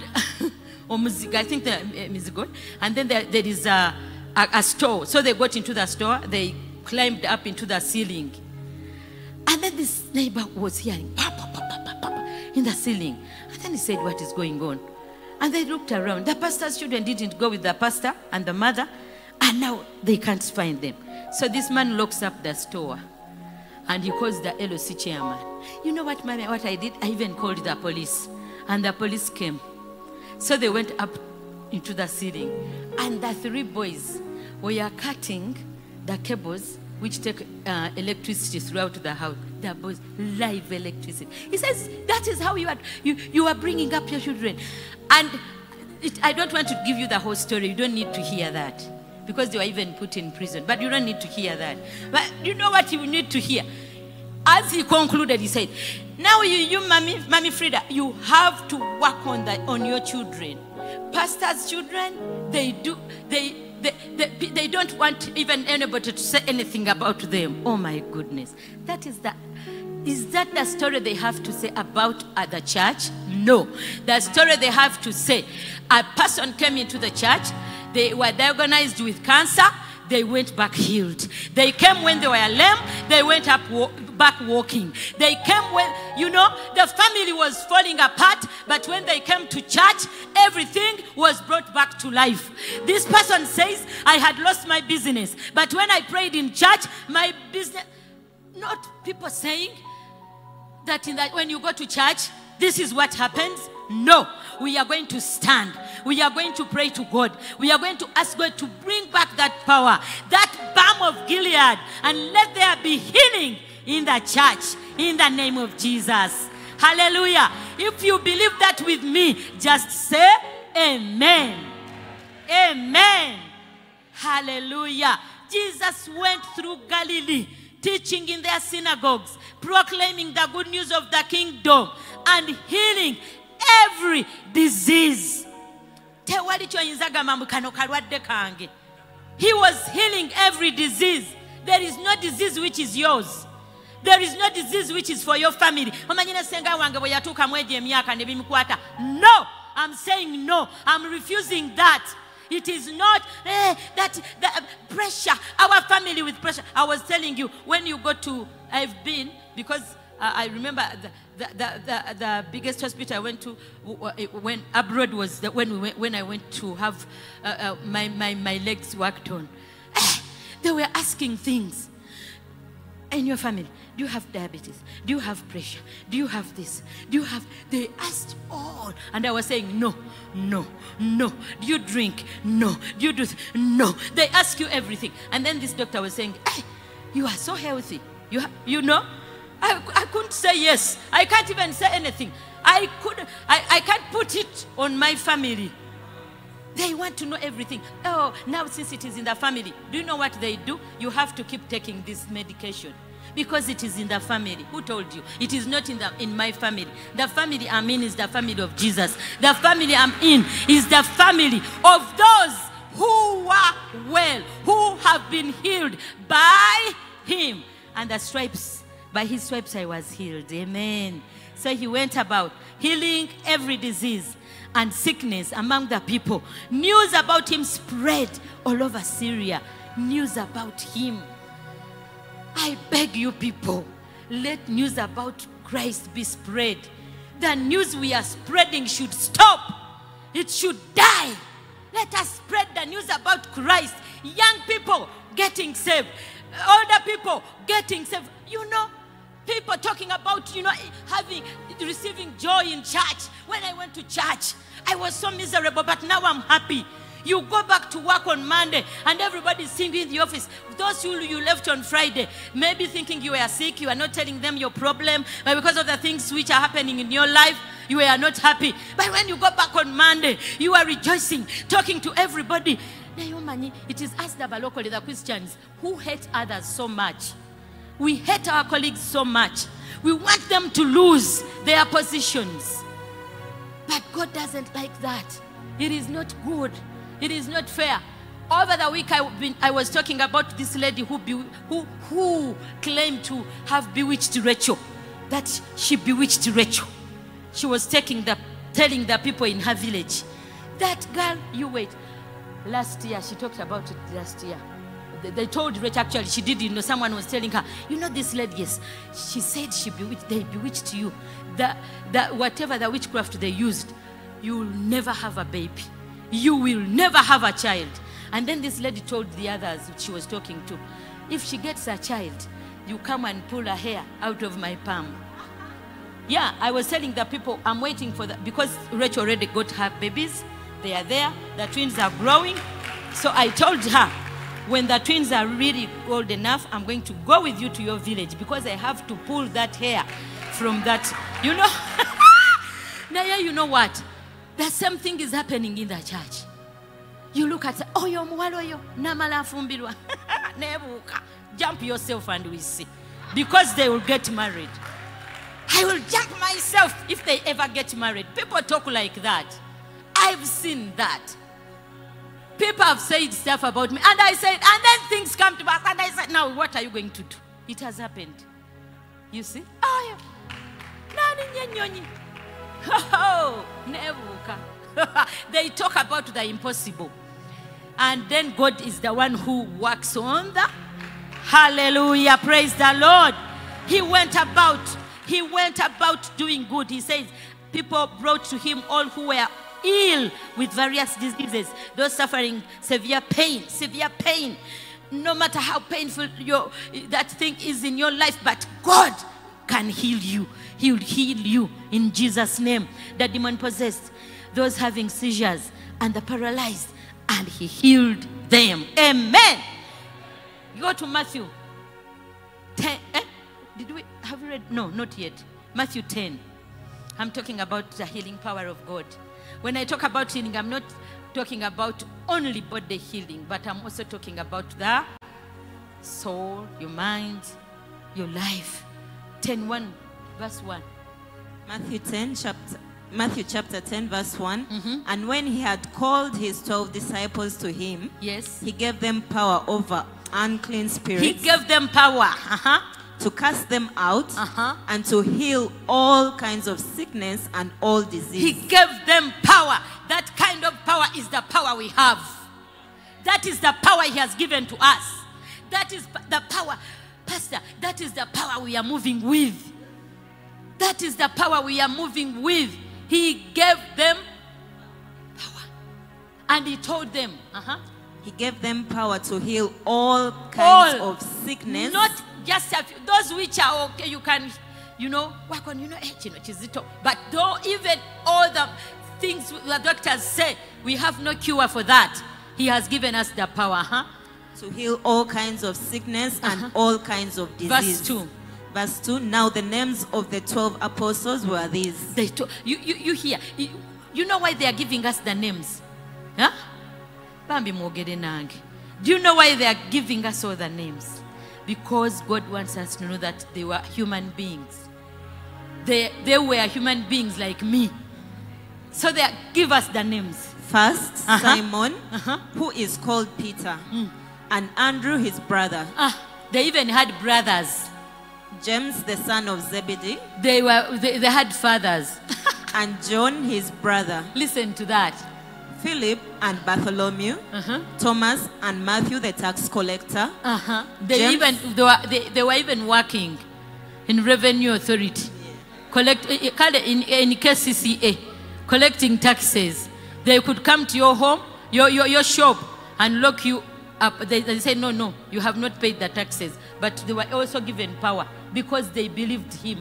I think the Mizigon. And then there is a store. So they got into the store. They climbed up into the ceiling. And then this neighbor was hearing pop, pop, pop, pop, pop, in the ceiling. And then he said, what is going on? And they looked around. The pastor's children didn't go with the pastor and the mother. And now they can't find them. So this man locks up the store. And he calls the LOC chairman. You know what, Mama, what I did? I even called the police. And the police came. So they went up into the ceiling. And the 3 boys were cutting the cables which take electricity throughout the house. The boys, live electricity. He says, that is how you are bringing up your children. And I don't want to give you the whole story. You don't need to hear that. Because they were even put in prison. But you don't need to hear that. But you know what you need to hear? As he concluded, he said, now you Mommy Freda, you have to work on your children. Pastors' children, they don't want even anybody to say anything about them. Oh my goodness. Is that the story they have to say about the church? No. The story they have to say, a person came into the church, they were diagnosed with cancer, they went back healed. They came when they were lame, they went back walking. They came when, you know, the family was falling apart, but when they came to church, everything was brought back to life. This person says, I had lost my business, but when I prayed in church, my business, not people saying that when you go to church, this is what happens. No, we are going to stand. We are going to pray to God. We are going to ask God to bring back that power, that balm of Gilead, and let there be healing in the church, in the name of Jesus. Hallelujah. If you believe that with me, just say amen. Amen. Hallelujah. Jesus went through Galilee, teaching in their synagogues, proclaiming the good news of the kingdom, and healing every disease. He was healing every disease. There is no disease which is yours. There is no disease which is for your family. No, I'm saying no. I'm refusing that. It is not that pressure, our family with pressure. I was telling you, when you go to, I've been, because I remember the biggest hospital I went to when abroad was when I went to have my legs worked on. They were asking things. In your family, do you have diabetes? Do you have pressure? Do you have this? Do you have... They asked all. And I was saying, no, no, no. Do you drink? No. Do you do... No. They ask you everything. And then this doctor was saying, hey, you are so healthy. You know? I couldn't say yes. I can't even say anything. I can't put it on my family. They want to know everything. Oh, now since it is in the family, do you know what they do? You have to keep taking this medication because it is in the family. Who told you? It is not in my family. The family I'm in is the family of Jesus. The family I'm in is the family of those who are well, who have been healed by him. And the stripes, by his stripes I was healed. Amen. So he went about healing every disease and sickness among the people. News about him spread all over Syria. News about him. I beg you people, let news about Christ be spread. The news we are spreading should stop. It should die. Let us spread the news about Christ. Young people getting saved. Older people getting saved. You know, people talking about, receiving joy in church. When I went to church, I was so miserable, but now I'm happy. You go back to work on Monday, and everybody's singing in the office. Those who you left on Friday, maybe thinking you were sick, you are not telling them your problem, but because of the things which are happening in your life, you are not happy. But when you go back on Monday, you are rejoicing, talking to everybody. It is us, the Christians, who hate others so much. We hate our colleagues so much. We want them to lose their positions. But God doesn't like that. It is not good. It is not fair. Over the week, I was talking about this lady who claimed to have bewitched Rachel. That she bewitched Rachel. She was telling the people in her village. That girl, you wait. Last year, she talked about it last year. They told Rachel, actually, she did, someone was telling her, this lady, yes, she said they bewitched you. Whatever the witchcraft they used, you will never have a baby. You will never have a child. And then this lady told the others she was talking to, if she gets a child, you come and pull her hair out of my palm. Yeah, I was telling the people, I'm waiting for that, because Rachel already got her babies. They are there. The twins are growing. So I told her, when the twins are really old enough, I'm going to go with you to your village, because I have to pull that hair from that, Now, you know what? The same thing is happening in the church. You look at, yo, namala fumbirwa. Jump yourself and we see. Because they will get married. I will jump myself if they ever get married. People talk like that. I've seen that. People have said stuff about me. And I said, and then things come to pass. And I said, now what are you going to do? It has happened. You see? Oh, yeah. They talk about the impossible. And then God is the one who works on the. Hallelujah. Praise the Lord. He went about doing good. He says, people brought to him all who were ill with various diseases, those suffering severe pain. No matter how painful that thing is in your life, but God can heal you. He will heal you in Jesus' name. The demon possessed, those having seizures, and the paralyzed, and he healed them. Amen. Go to Matthew 10. Have you read? No, not yet. Matthew 10. I'm talking about the healing power of God. When I talk about healing, I'm not talking about only body healing, but I'm also talking about the soul, your mind, your life. 10:1, verse 1. Matthew chapter 10, verse 1. And when he had called his 12 disciples to him, yes, he gave them power over unclean spirits. He gave them power. To cast them out and to heal all kinds of sickness and all disease. He gave them power. That kind of power is the power we have. That is the power he has given to us. That is the power, Pastor, that is the power we are moving with. That is the power we are moving with. He gave them power. And he told them, he gave them power to heal all kinds of sickness. Not just those which are okay, you can, work on, but though even all the things the doctors say, we have no cure for that. He has given us the power, to heal all kinds of sickness and all kinds of disease. Verse 2. Verse 2. Now the names of the 12 apostles were these. You hear. You know why they are giving us the names? Yeah? Bambi mwogere nange. Do you know why they are giving us all the names? Because God wants us to know that they were human beings. They were human beings like me. So they give us the names. First, Simon, who is called Peter, and Andrew his brother. They even had brothers. James the son of Zebedee. They had fathers. And John his brother. Listen to that. Philip and Bartholomew. Thomas and Matthew the tax collector. They were even working in revenue authority. In KCCA, collecting taxes. They could come to your home, your shop, and lock you up. They say, no, you have not paid the taxes. But they were also given power because they believed him.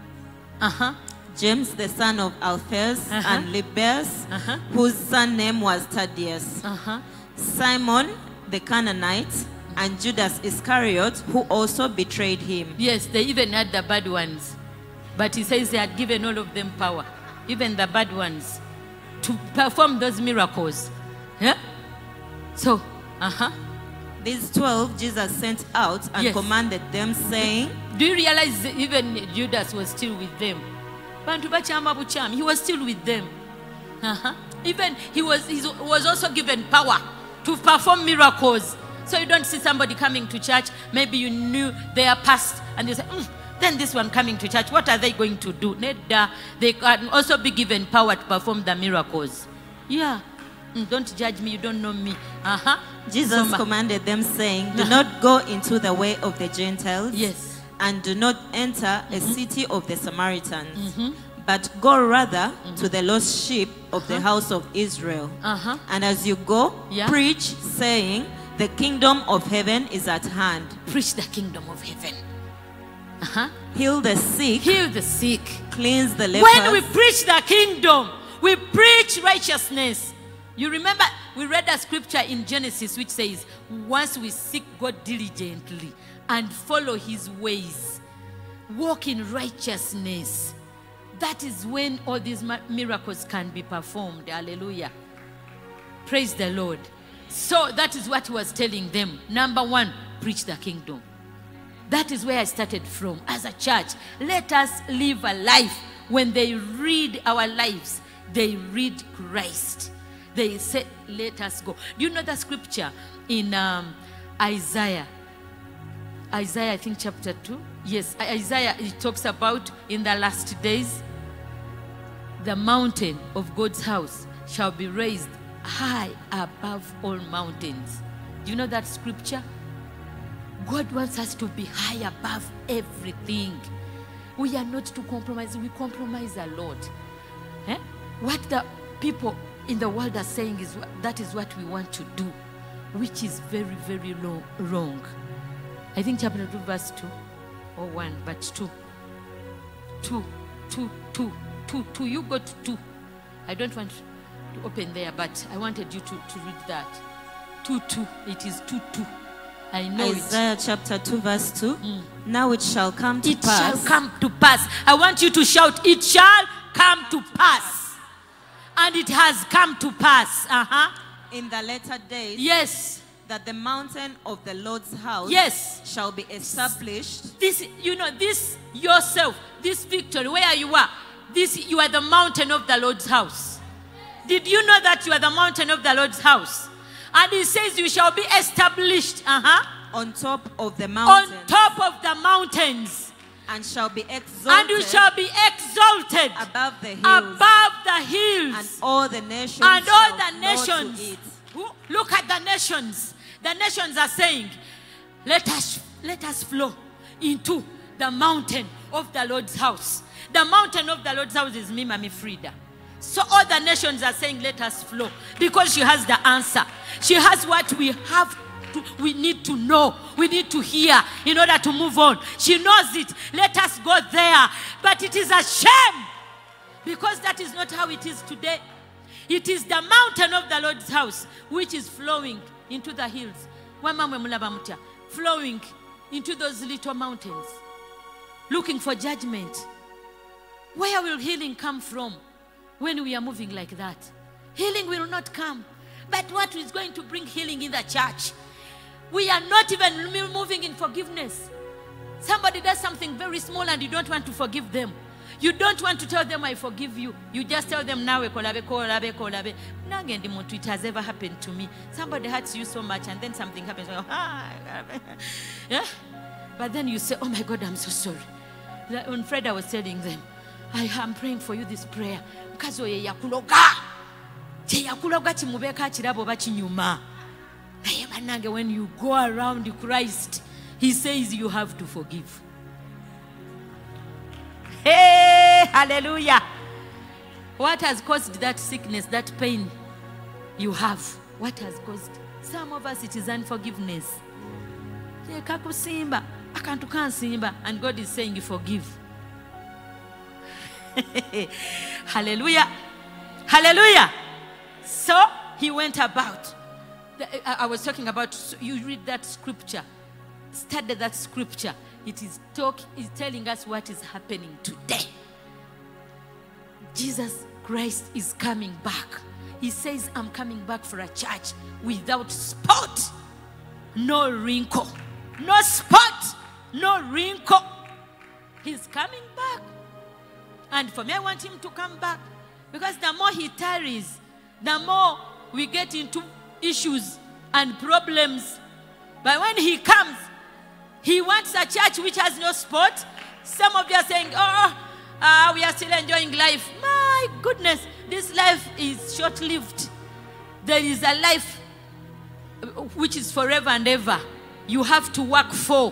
James the son of Alphaeus and Lebbaeus, whose surname was Thaddeus. Simon the Canaanite, and Judas Iscariot, who also betrayed him. Yes, they even had the bad ones. But he says they had given all of them power, even the bad ones, to perform those miracles. Yeah? So, These 12 Jesus sent out and commanded them, saying, do you realize that even Judas was still with them? He was still with them. Even he was also given power to perform miracles. So you don't see somebody coming to church, maybe you knew their past, and you say, then this one coming to church, what are they going to do? They can also be given power to perform the miracles. Yeah. Don't judge me, you don't know me. Jesus commanded them, saying, do not go into the way of the Gentiles. Yes. And do not enter a city of the Samaritans. But go rather to the lost sheep of the house of Israel. And as you go, preach, saying, the kingdom of heaven is at hand. Preach the kingdom of heaven. Heal the sick. Heal the sick. Cleanse the lepers. When we preach the kingdom, we preach righteousness. You remember, we read a scripture in Genesis which says, once we seek God diligently and follow his ways, walk in righteousness, that is when all these miracles can be performed. Hallelujah. Praise the Lord. So that is what he was telling them. Number one, preach the kingdom. That is where I started from. As a church, let us live a life. When they read our lives, they read Christ. They say, let us go. Do you know the scripture in Isaiah? Isaiah, I think chapter 2. Yes, Isaiah, it talks about in the last days, the mountain of God's house shall be raised high above all mountains. Do you know that scripture? God wants us to be high above everything. We are not to compromise. We compromise a lot. What the people in the world are saying is that is what we want to do, which is very, very wrong. I think chapter 2 verse 2 or 1, but 2. 2. You go to 2. I don't want to open there, but I wanted you to read that. 2. It is 2. I know Isaiah chapter 2 verse 2. Now it shall come to pass. It shall come to pass. I want you to shout, it shall come to pass. And it has come to pass. In the latter days. Yes. That the mountain of the Lord's house. Yes. Shall be established. This, this yourself, this victory, where you are, you are the mountain of the Lord's house. Did you know that you are the mountain of the Lord's house? And he says you shall be established. On top of the mountains. On top of the mountains. And shall be exalted. And you shall be exalted. Above the hills. Above the hills. And all the nations. And all the nations. Look at the nations. The nations are saying, let us flow into the mountain of the Lord's house. The mountain of the Lord's house is me, Mami Freda. So all the nations are saying, let us flow. Because she has the answer. She has what we need to know. We need to hear in order to move on. She knows it. Let us go there. But it is a shame. Because that is not how it is today. It is the mountain of the Lord's house which is flowing into the hills. Flowing into those little mountains. Looking for judgment. Where will healing come from when we are moving like that? Healing will not come. But what is going to bring healing in the church? We are not even moving in forgiveness. Somebody does something very small and you don't want to forgive them. You don't want to tell them, I forgive you. You just tell them, now, it has ever happened to me. Somebody hurts you so much and then something happens. Yeah? But then you say, oh my God, I'm so sorry. When Freda was telling them, I am praying for you this prayer. When you go around Christ, He says you have to forgive. Hey, hallelujah. What has caused that sickness, that pain you have? What has caused? Some of us, it is unforgiveness. And God is saying you forgive. Hallelujah. Hallelujah. So he went about. I was talking about, you read that scripture. Study that scripture. It is telling us what is happening today. Jesus Christ is coming back. He says, I'm coming back for a church without spot, no wrinkle. No spot, no wrinkle. He's coming back. And for me, I want him to come back. Because the more he tarries, the more we get into issues and problems. But when he comes, he wants a church which has no spot. Some of you are saying, we are still enjoying life. My goodness, this life is short-lived. There is a life which is forever and ever. You have to work for.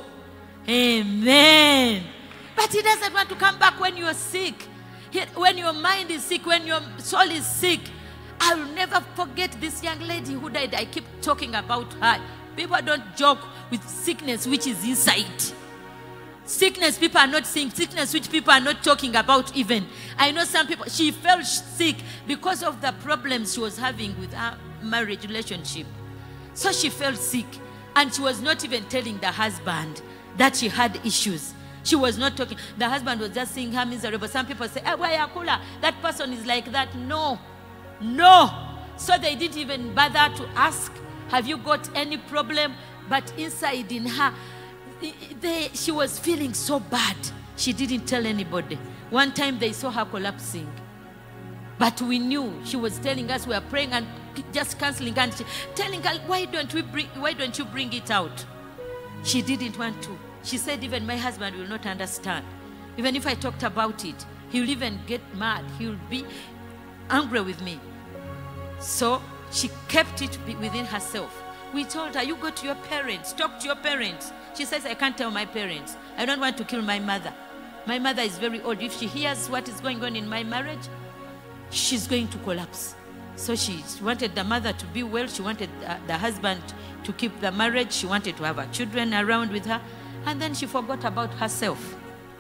Amen. But he doesn't want to come back when you are sick. When your mind is sick, when your soul is sick. I will never forget this young lady who died. I keep talking about her. People don't joke with sickness which is inside. Sickness people are not seeing. Sickness which people are not talking about even. I know some people, she felt sick because of the problems she was having with her marriage relationship. So she felt sick. And she was not even telling the husband that she had issues. She was not talking. The husband was just seeing her miserable. Some people say, that person is like that. No. No. So they didn't even bother to ask, have you got any problem? But inside in her, she was feeling so bad. She didn't tell anybody. One time they saw her collapsing. But we knew. She was telling us we are praying and just canceling and telling her, why don't you bring it out? She didn't want to. She said, even my husband will not understand. Even if I talked about it, he will even get mad. He will be angry with me. So she kept it within herself. We told her, you go to your parents, talk to your parents. She says, I can't tell my parents. I don't want to kill my mother. My mother is very old. If she hears what is going on in my marriage, she's going to collapse. So she wanted the mother to be well. She wanted the husband to keep the marriage. She wanted to have her children around with her. And then she forgot about herself.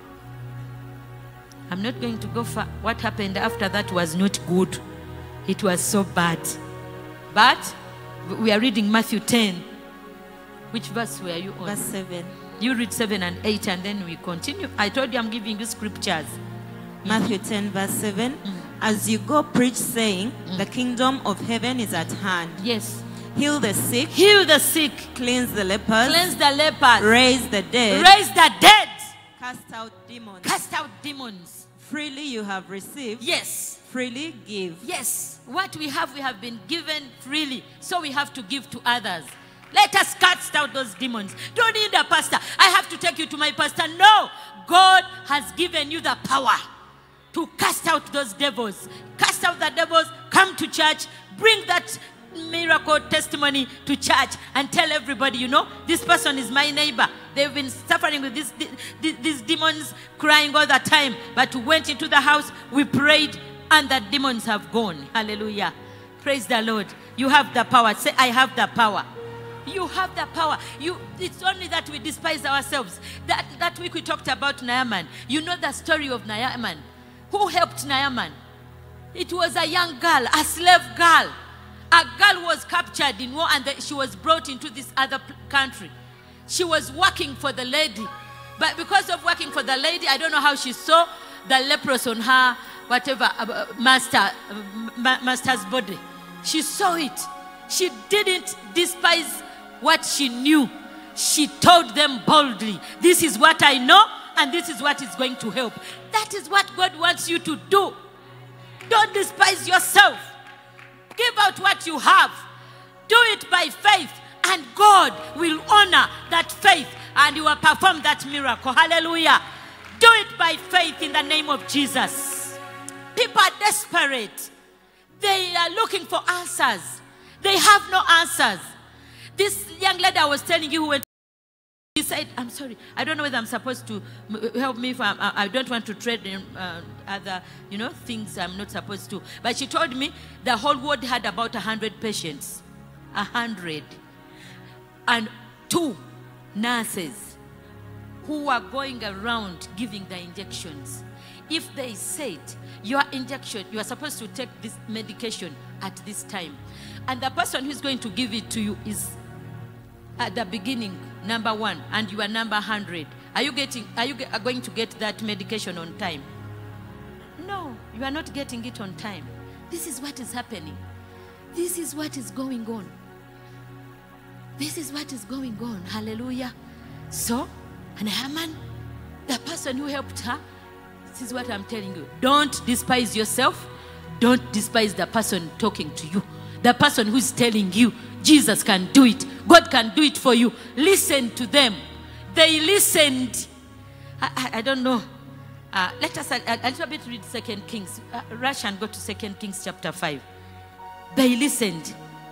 I'm not going to go far. What happened after that was not good. It was so bad. But we are reading Matthew 10. Which verse were you on? Verse 7. You read 7 and 8 and then we continue. I told you I'm giving you scriptures. Matthew 10 verse 7. As you go preach saying, the kingdom of heaven is at hand. Yes. Heal the sick. Heal the sick. Cleanse the lepers. Cleanse the lepers. Raise the dead. Raise the dead. Cast out demons. Cast out demons. Freely you have received. Yes. Freely give. Yes. What we have been given freely. So we have to give to others. Let us cast out those demons. Don't need a pastor. I have to take you to my pastor. No. God has given you the power to cast out those devils. Cast out the devils. Come to church. Bring that miracle testimony to church and tell everybody, you know, this person is my neighbor. They've been suffering with these demons, crying all the time. But we went into the house, we prayed, and the demons have gone. Hallelujah. Praise the Lord. You have the power. Say, I have the power. You have the power. It's only that we despise ourselves. That week we talked about Naaman. You know the story of Naaman. Who helped Naaman? It was a young girl, a slave girl. A girl was captured in war and she was brought into this other country. She was working for the lady. But because of working for the lady, I don't know how she saw the leprous on her, whatever, master's body. She saw it. She didn't despise what she knew. She told them boldly, this is what I know and this is what is going to help. That is what God wants you to do. Don't despise yourself. Give out what you have. Do it by faith, and God will honor that faith and He will perform that miracle. Hallelujah. Do it by faith in the name of Jesus. People are desperate. They are looking for answers. They have no answers. This young lady I was telling you who went, she said, I'm sorry, I don't know whether I'm supposed to help me if I don't want to trade in other, things I'm not supposed to. But she told me the whole world had about 100 patients. 100. And 2 nurses who are going around giving the injections. If they said, your injection, you are supposed to take this medication at this time, and the person who's going to give it to you is at the beginning, number 1, and you are number 100. Are you going to get that medication on time? No, you are not getting it on time. This is what is happening. This is what is going on. This is what is going on. Hallelujah. So, and Haman, the person who helped her, this is what I'm telling you. Don't despise yourself. Don't despise the person talking to you. The person who's telling you, Jesus can do it. God can do it for you. Listen to them. They listened. I don't know. Let us a little bit read 2 Kings. Rush and go to 2 Kings chapter 5. They listened.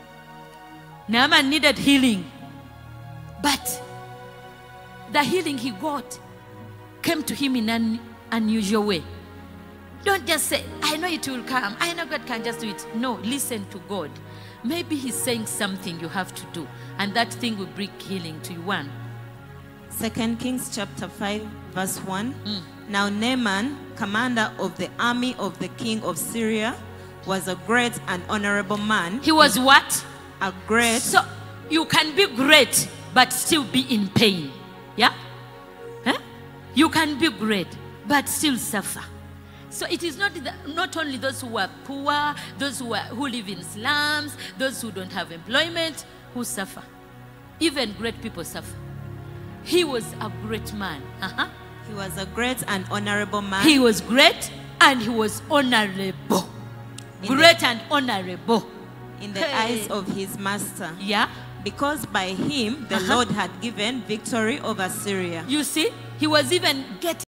Naaman needed healing. But the healing he got came to him in an unusual way. Don't just say, I know it will come. I know God can just do it. No, listen to God. Maybe He's saying something you have to do, and that thing will bring healing to you. 1. 2 Kings chapter 5 verse 1. Now Naaman, commander of the army of the king of Syria, was a great and honorable man. He was what? A great. So you can be great but still be in pain. Yeah? Huh? You can be great but still suffer. So it is not only those who are poor, those who live in slums, those who don't have employment, who suffer. Even great people suffer. He was a great man. He was a great and honorable man. He was great and he was honorable. Great and honorable. In the eyes of his master. Yeah. Because by him the Lord had given victory over Syria. You see, he was even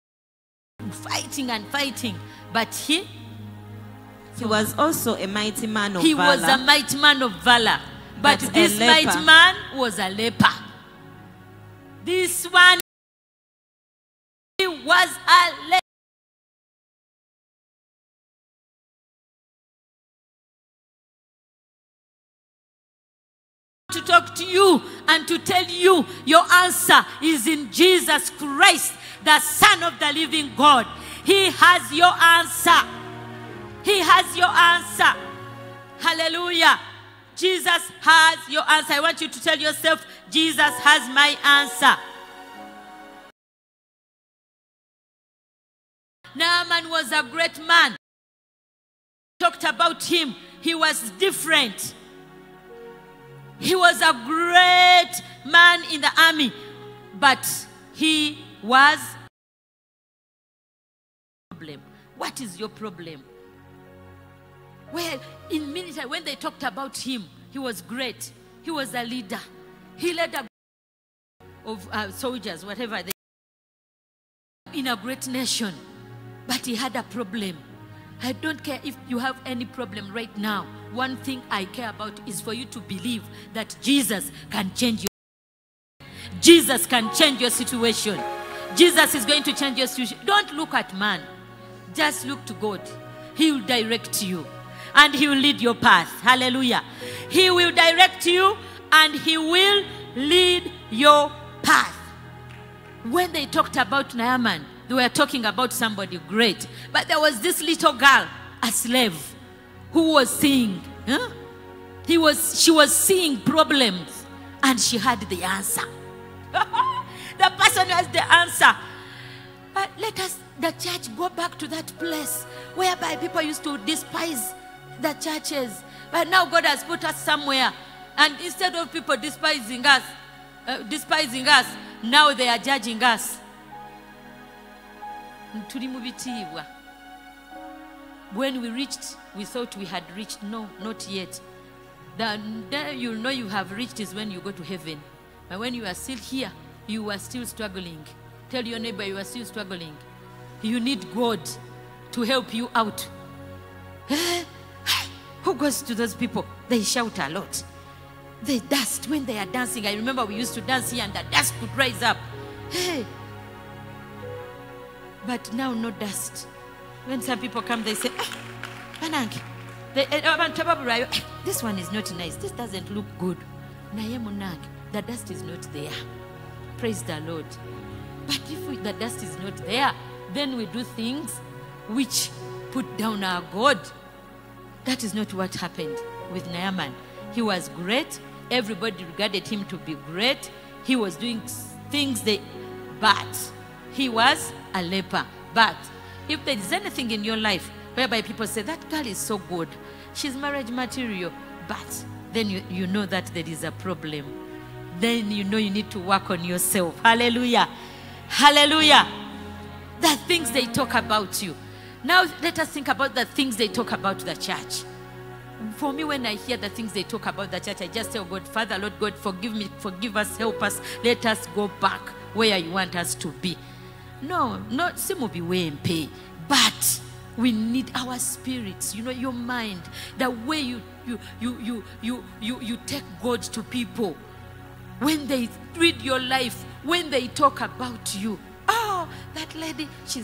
fighting and fighting, but he was also a mighty man of valor. He was a mighty man of valor, but this mighty man was a leper. This one, he was a leper. To talk to you and to tell you your answer is in Jesus Christ, the Son of the living God. He has your answer. He has your answer. Hallelujah. Jesus has your answer. I want you to tell yourself, Jesus has my answer. Naaman was a great man. Talked about him. He was different. He was a great man in the army, but he was problem. What is your problem? Well, in military, when they talked about him, he was great. He was a leader. He led a group of soldiers, whatever they in a great nation, but he had a problem. I don't care if you have any problem right now. One thing I care about is for you to believe that Jesus can change your Jesus can change your situation. Jesus is going to change your situation. Don't look at man. Just look to God. He will direct you and he will lead your path. Hallelujah. He will direct you and he will lead your path. When they talked about Naaman, they were talking about somebody great. But there was this little girl, a slave, who was seeing. She was seeing problems and she had the answer. The person who has the answer. Let us, the church, go back to that place whereby people used to despise the churches. But now God has put us somewhere And instead of people despising us, now they are judging us. When we reached, we thought we had reached. No, not yet. Then you'll know you have reached is when you go to heaven. But when you are still here, you are still struggling. Tell your neighbor you are still struggling. You need God to help you out. Who goes to those people? They shout a lot. They dust when they are dancing. I remember we used to dance here and the dust could rise up. Hey. But now no dust. When some people come, they say, this one is not nice. This doesn't look good. The dust is not there. Praise the Lord. But if the dust is not there, then we do things which put down our God. That is not what happened with Naaman. He was great. Everybody regarded him to be great. He was doing things but he was a leper. But if there is anything in your life whereby people say, that girl is so good, she's marriage material, but then you know that there is a problem. Then you know you need to work on yourself. Hallelujah. Hallelujah. The things they talk about you. Now let us think about the things they talk about the church. For me, when I hear the things they talk about the church, I just tell God, Father, Lord God, forgive me, forgive us, help us. Let us go back where you want us to be. No, not Simubi Wempe, but we need our spirits, your mind, the way you take God to people. When they read your life, when they talk about you, oh, that lady, she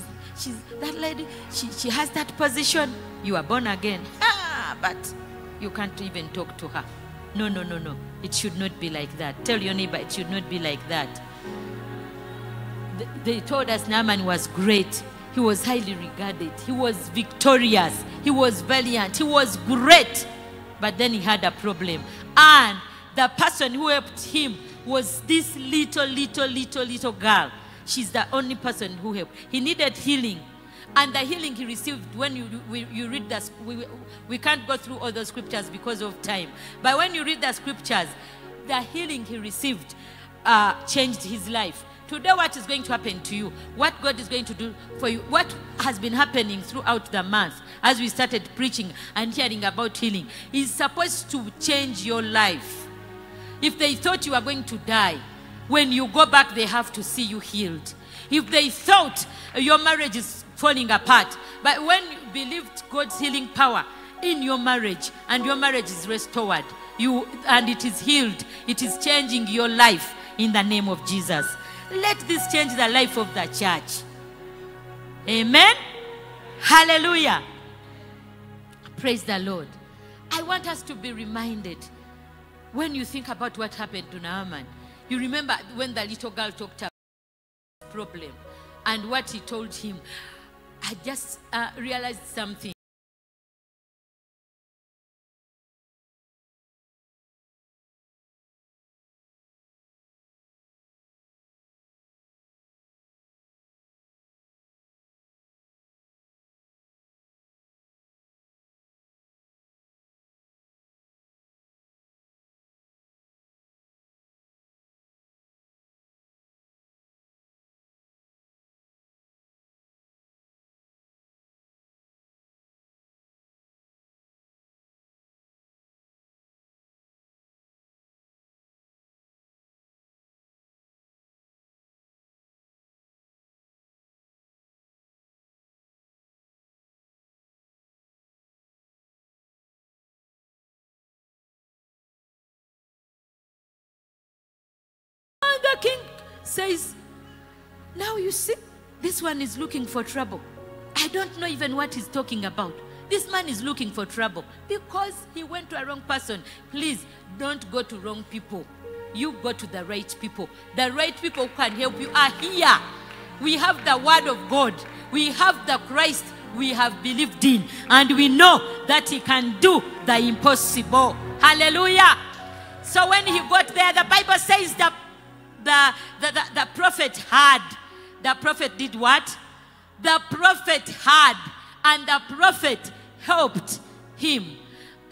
has that position. You are born again. But you can't even talk to her. No. It should not be like that. Tell your neighbor it should not be like that. They told us Naaman was great. He was highly regarded. He was victorious. He was valiant. He was great. But then he had a problem. And the person who helped him was this little girl. She's the only person who helped. He needed healing. And the healing he received, when you read this, we can't go through all the scriptures because of time. But when you read the scriptures, the healing he received changed his life. Today, what is going to happen to you? What God is going to do for you? What has been happening throughout the month as we started preaching and hearing about healing is supposed to change your life. If they thought you were going to die, when you go back, they have to see you healed. If they thought your marriage is falling apart, but when you believed God's healing power in your marriage and your marriage is restored, and it is healed, it is changing your life in the name of Jesus. Let this change the life of the church. Amen. Hallelujah. Praise the Lord. I want us to be reminded, when you think about what happened to Naaman, you remember when the little girl talked about the problem and what he told him. I just realized something. The king says, now you see, this one is looking for trouble. I don't know even what he's talking about. This man is looking for trouble because he went to a wrong person. Please don't go to wrong people. You go to the right people. The right people who can help you are here. We have the word of God. We have the Christ we have believed in. And we know that he can do the impossible. Hallelujah. So when he got there, the Bible says that the prophet had. The prophet did what? The prophet had. And the prophet helped him.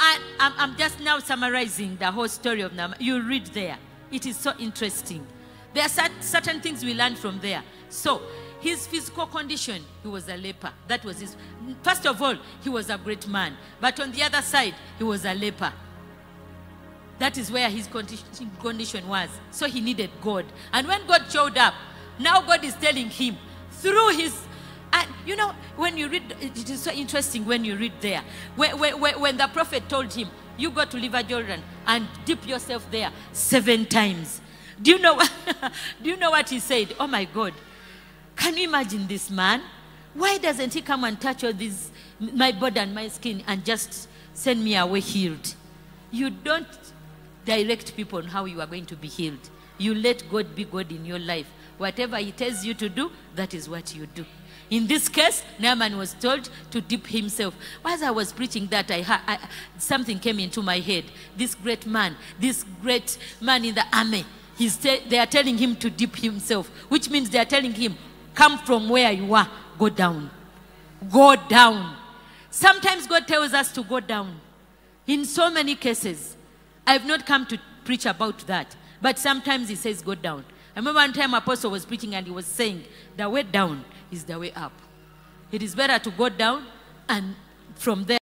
I'm just now summarizing the whole story of Naaman. You read there. It is so interesting. There are certain things we learn from there. So, his physical condition, he was a leper. That was his. First of all, he was a great man. But on the other side, he was a leper. That is where his condition was. So he needed God. And when God showed up, now God is telling him through his... And you know, when you read, it is so interesting when you read there. When the prophet told him, you go to River Jordan and dip yourself there 7 times. Do you know what he said? Oh my God. Can you imagine this man? Why doesn't he come and touch all this, my body and my skin, and just send me away healed? You don't direct people on how you are going to be healed. You let God be God in your life. Whatever he tells you to do, that is what you do. In this case, Naaman was told to dip himself. As I was preaching that, something came into my head. This great man in the army, they are telling him to dip himself, which means they are telling him, come from where you are, go down. Go down. Sometimes God tells us to go down. In so many cases, I have not come to preach about that, but sometimes he says go down. I remember one time Apostle was preaching and he was saying, the way down is the way up. It is better to go down, and from there,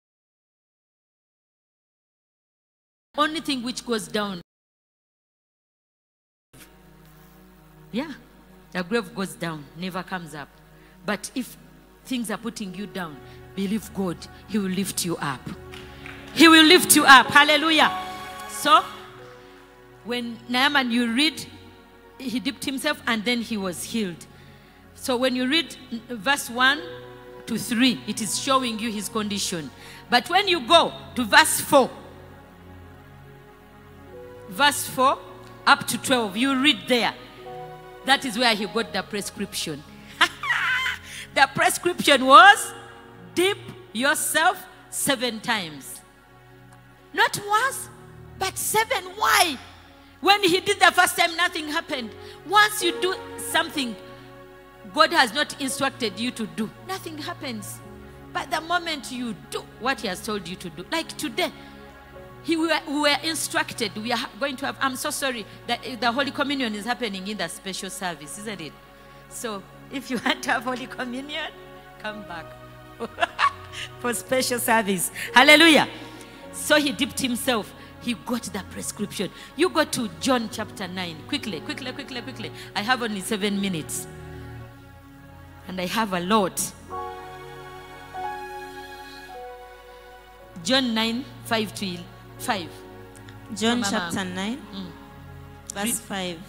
only thing which goes down, yeah, the grave goes down, never comes up. But if things are putting you down, believe God, he will lift you up. He will lift you up. Hallelujah. So, when Naaman, you read, he dipped himself and then he was healed. So when you read verse 1 to 3, it is showing you his condition. But when you go to verse 4 up to 12, you read there. That is where he got the prescription. The prescription was, dip yourself 7 times. Not once, but 7. Why? When he did the first time, nothing happened. Once you do something God has not instructed you to do, nothing happens. But the moment you do what he has told you to do, like today, we were instructed, we are going to have, I'm so sorry that the Holy Communion is happening in the special service, isn't it? So if you want to have Holy Communion, come back for special service. Hallelujah. So he dipped himself. He got the prescription. You go to John chapter 9. Quickly. I have only 7 minutes. And I have a lot. John 9, 5 to 5. John chapter 9, verse 5.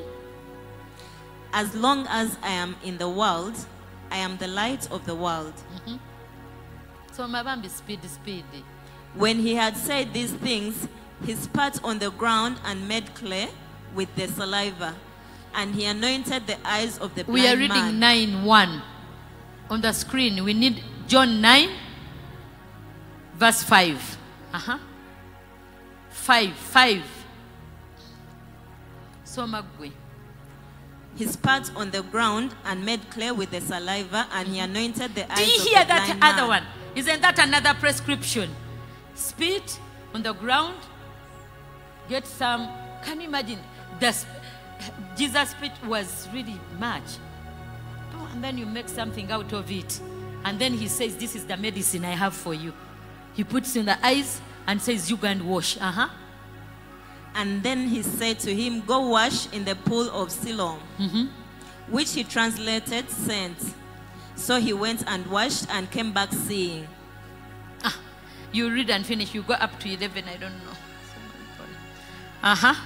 As long as I am in the world, I am the light of the world. So Mabambi, speed. When he had said these things, he spat on the ground and made clay with the saliva, and he anointed the eyes of the blind man. We are reading 9:1 on the screen. We need John 9, verse 5. 5. So Magwe. He spat on the ground and made clay with the saliva, and he anointed the eyes of the blind man. Do you hear that other one? Isn't that another prescription? Spit on the ground, get some. Can you imagine? Jesus' spit was really much. Oh, and then you make something out of it. And then he says, this is the medicine I have for you. He puts in the eyes and says, you go and wash. And then he said to him, go wash in the pool of Siloam, which he translated sent. So he went and washed and came back seeing. You read and finish. You go up to 11. I don't know.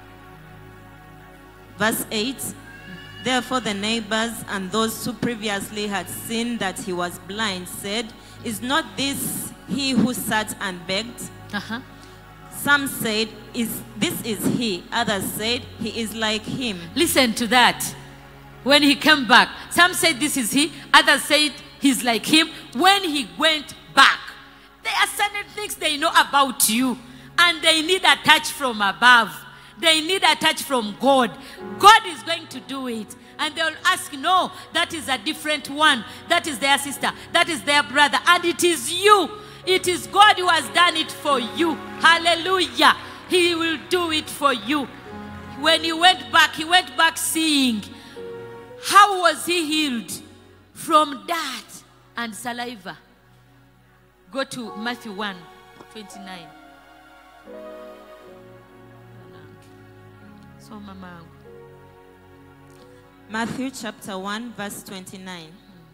Verse 8. Therefore the neighbors and those who previously had seen that he was blind said, is not this he who sat and begged? Some said, this is he. Others said, he is like him. Listen to that. When he came back, some said this is he. Others said he's like him. When he went back, there are certain things they know about you, and they need a touch from above. They need a touch from God. God is going to do it. And they'll ask, no, that is a different one. That is their sister. That is their brother. And it is you. It is God who has done it for you. Hallelujah. He will do it for you. When he went back seeing. How was he healed? From dirt and saliva. Go to Matthew 1:29. So, Mama. Matthew chapter 1, verse 29.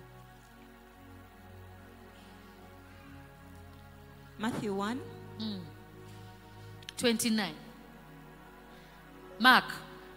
Matthew 1. 29. Mark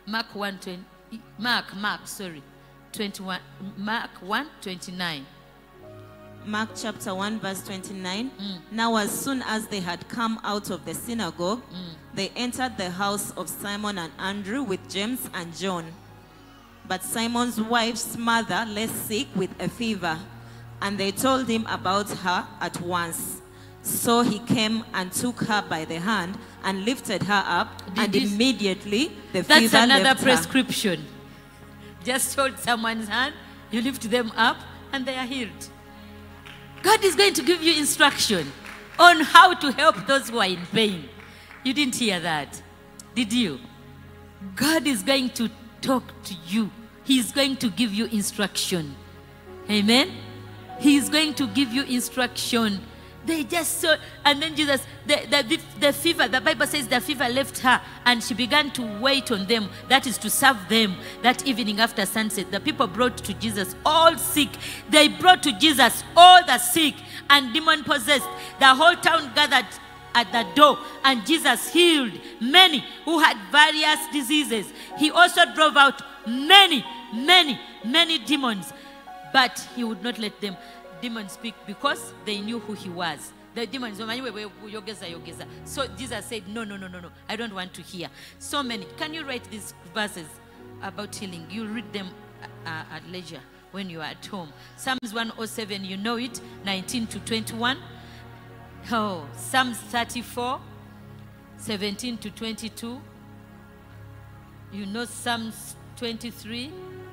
21. Mark 1:29. Mark chapter 1, verse 29. Now as soon as they had come out of the synagogue, they entered the house of Simon and Andrew with James and John. But Simon's wife's mother lay sick with a fever, and they told him about her at once. So he came and took her by the hand and lifted her up, and immediately the fever left her. That's another prescription. Just hold someone's hand, you lift them up, and they are healed. God is going to give you instruction on how to help those who are in pain. You didn't hear that, did you? God is going to talk to you. He's going to give you instruction. Amen? He's going to give you instruction. They just saw, and then Jesus, the fever, the Bible says the fever left her, and she began to wait on them, that is to serve them. That evening after sunset, the people brought to Jesus all sick. They brought to Jesus all the sick and demon-possessed. The whole town gathered at the door, and Jesus healed many who had various diseases. He also drove out many demons, but he would not let them demons speak because they knew who he was. The demons, so Jesus said, no, I don't want to hear. So many. Can you write these verses about healing? You read them at leisure when you are at home. Psalms 107, you know it, 19 to 21. Oh, Psalms 34, 17 to 22. You know Psalms 23.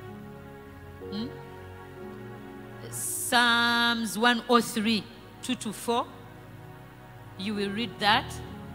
Psalms 103, 2 to 4. You will read that.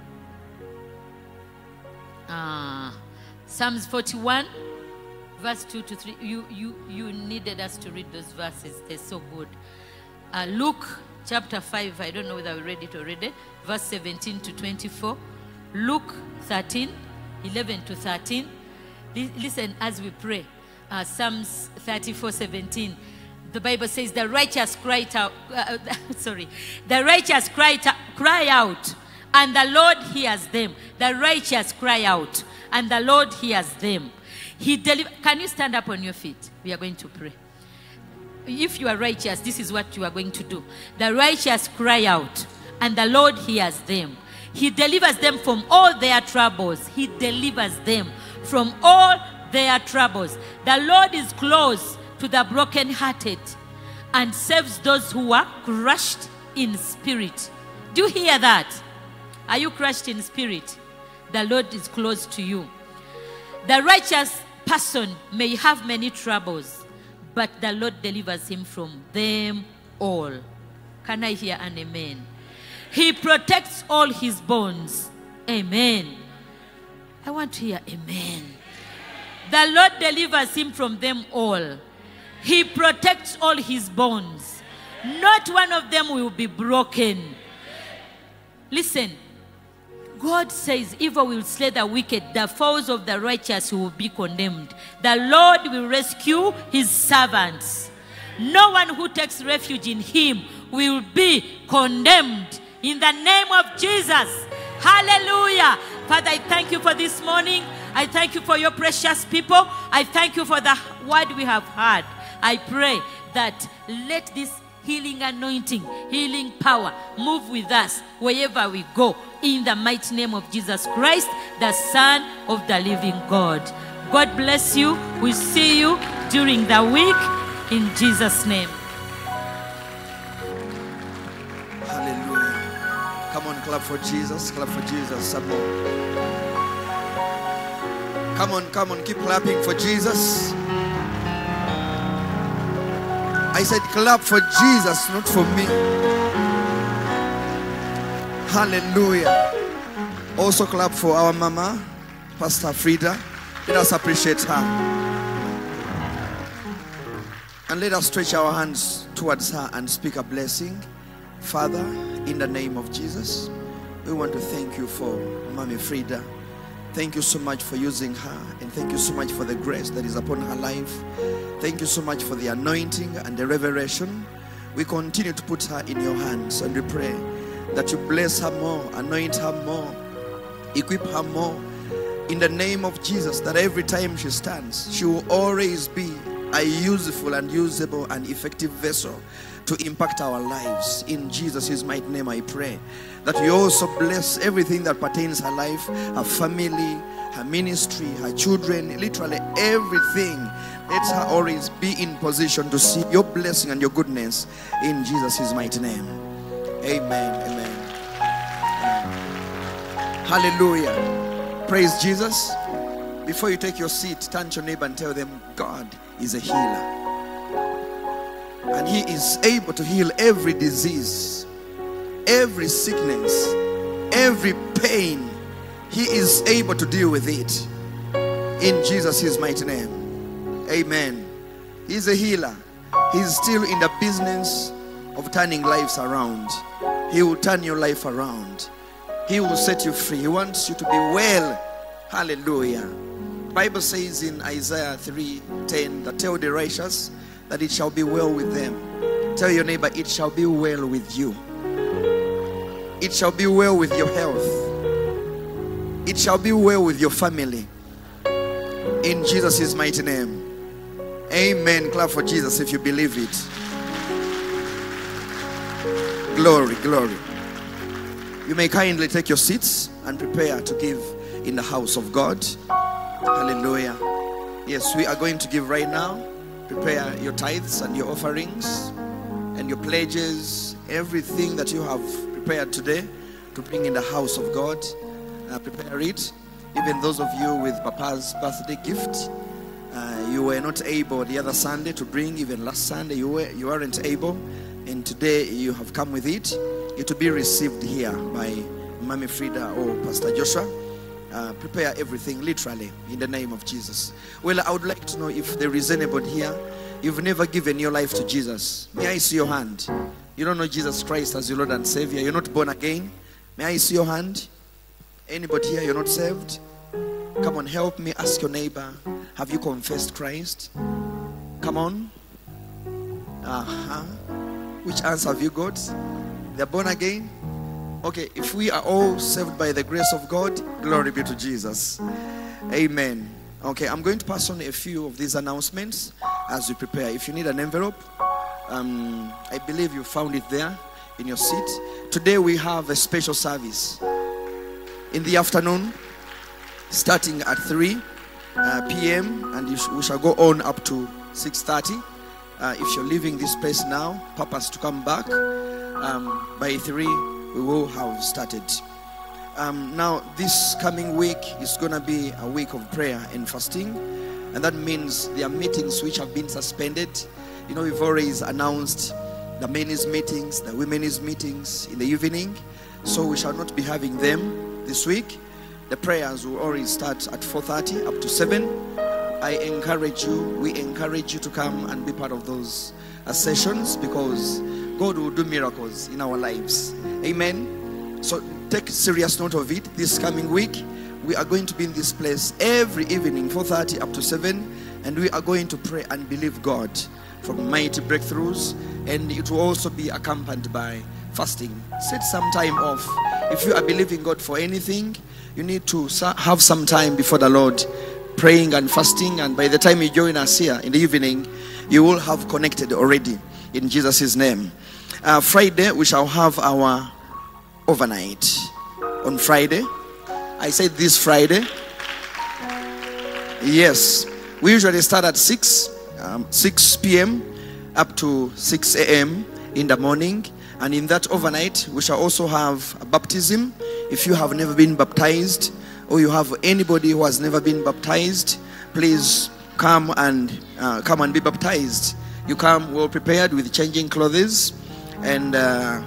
Psalms 41, verse 2 to 3. You needed us to read those verses. They're so good. Luke chapter 5, I don't know whether we read it already. Verse 17 to 24. Luke 13, 11 to 13. Listen as we pray. Psalms 34, 17. The Bible says the righteous cry out, the righteous cry out, and the Lord hears them. The righteous cry out, and the Lord hears them. Can you stand up on your feet? We are going to pray. If you are righteous, this is what you are going to do. The righteous cry out, and the Lord hears them. He delivers them from all their troubles. He delivers them from all their troubles. The Lord is close to the brokenhearted and saves those who are crushed in spirit. Do you hear that? Are you crushed in spirit? The Lord is close to you. The righteous person may have many troubles, but the Lord delivers him from them all. Can I hear an amen? He protects all his bones. Amen. I want to hear amen. The Lord delivers him from them all. He protects all his bones. Not one of them will be broken. Listen, God says evil will slay the wicked. The foes of the righteous will be condemned. The Lord will rescue his servants. No one who takes refuge in him will be condemned. In the name of Jesus. Hallelujah. Father, I thank you for this morning. I thank you for your precious people. I thank you for the word we have heard. I pray that let this healing anointing, healing power move with us wherever we go. In the mighty name of Jesus Christ, the Son of the living God. God bless you. We see you during the week in Jesus' name. Hallelujah. Come on, clap for Jesus. Clap for Jesus. Some more. Come on, keep clapping for Jesus. I said clap for Jesus, not for me. Hallelujah. Also clap for our mama, Pastor Freda. Let us appreciate her. And let us stretch our hands towards her and speak a blessing. Father, in the name of Jesus, we want to thank you for Mommy Freda. Thank you so much for using her, and thank you so much for the grace that is upon her life. Thank you so much for the anointing and the revelation. We continue to put her in your hands, and we pray that you bless her more, anoint her more, equip her more, in the name of Jesus, that every time she stands, she will always be a useful and usable and effective vessel to impact our lives. In Jesus' mighty name I pray that you also bless everything that pertains her life, her family, her ministry, her children, literally everything. Let her always be in position to see your blessing and your goodness in Jesus' mighty name. Amen. Amen. Hallelujah. Praise Jesus. Before you take your seat, turn to your neighbor and tell them, God is a healer. And he is able to heal every disease, every sickness, every pain. He is able to deal with it. In Jesus' mighty name. Amen. He's a healer. He's still in the business of turning lives around. He will turn your life around. He will set you free. He wants you to be well. Hallelujah. The Bible says in Isaiah 3:10 that tell the righteous that it shall be well with them. Tell your neighbor, it shall be well with you. It shall be well with your health. It shall be well with your family. In Jesus' mighty name. Amen. Clap for Jesus if you believe it. Glory, glory. You may kindly take your seats and prepare to give in the house of God. Hallelujah. Yes, we are going to give right now. Prepare your tithes and your offerings and your pledges, everything that you have prepared today to bring in the house of God. Prepare it. Even those of you with Papa's birthday gift, you were not able the other Sunday to bring. Even last Sunday you weren't able, and today you have come with it. It will be received here by Mommy Freda or Pastor Joshua. Prepare everything literally in the name of Jesus. Well, I would like to know if there is anybody here, you've never given your life to Jesus. May I see your hand? You don't know Jesus Christ as your Lord and Savior. You're not born again. May I see your hand? Anybody here, you're not saved? Come on, help me. Ask your neighbor, have you confessed Christ? Come on. Which answer have you got? They're born again? Okay, if we are all saved by the grace of God, glory be to Jesus. Amen. Okay, I'm going to pass on a few of these announcements as we prepare. If you need an envelope, I believe you found it there in your seat. Today we have a special service in the afternoon, starting at 3 p.m. and we shall go on up to 6:30. If you're leaving this place now, purpose to come back by 3. We will have started. Now, this coming week is going to be a week of prayer and fasting. And that means there are meetings which have been suspended. You know, we've always announced the men's meetings, the women's meetings in the evening. So we shall not be having them this week. The prayers will already start at 4:30 up to 7. We encourage you to come and be part of those sessions, because God will do miracles in our lives. Amen. So take serious note of it. This coming week, we are going to be in this place every evening, 4:30 up to 7. And we are going to pray and believe God for mighty breakthroughs. And it will also be accompanied by fasting. Set some time off. If you are believing God for anything, you need to have some time before the Lord, praying and fasting. And by the time you join us here in the evening, you will have connected already in Jesus' name. Friday, we shall have our overnight. On Friday, I said this Friday. Yes, we usually start at 6 p.m. up to 6 a.m. in the morning. And in that overnight, we shall also have a baptism. If you have never been baptized, or you have anybody who has never been baptized, please come and be baptized. You come well prepared with changing clothes, and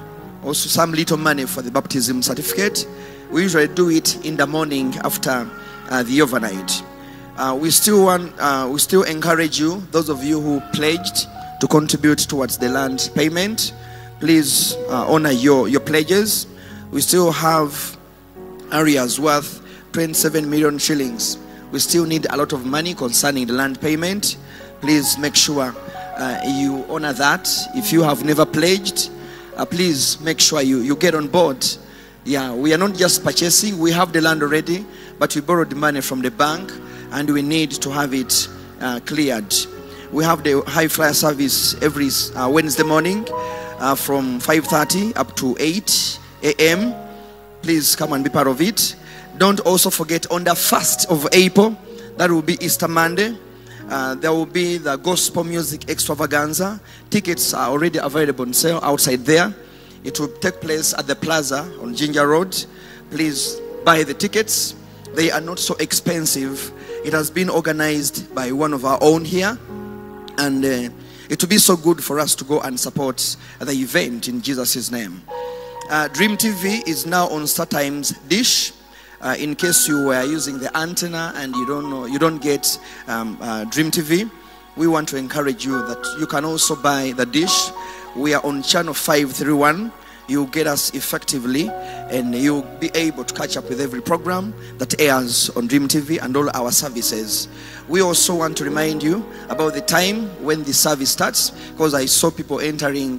Also some little money for the baptism certificate. We usually do it in the morning after the overnight. We still encourage you, those of you who pledged to contribute towards the land payment, please honor your pledges. We still have areas worth 27 million shillings. We still need a lot of money concerning the land payment. Please make sure you honor that. If you have never pledged, please make sure you get on board. Yeah, we are not just purchasing. We have the land already, but we borrowed the money from the bank and we need to have it cleared. We have the high flyer service every Wednesday morning from 5:30 up to 8 a.m. Please come and be part of it. Don't also forget on the 1st of April, that will be Easter Monday, there will be the gospel music extravaganza. Tickets are already available on sale outside there. It will take place at the plaza on Ginger Road. Please buy the tickets. They are not so expensive. It has been organized by one of our own here, and it will be so good for us to go and support the event in Jesus' name. Dream TV is now on StarTimes Dish. In case you were using the antenna and you don't get Dream TV, we want to encourage you that you can also buy the dish. We are on channel 531. You get us effectively, and you'll be able to catch up with every program that airs on Dream TV and all our services. We also want to remind you about the time when the service starts, because I saw people entering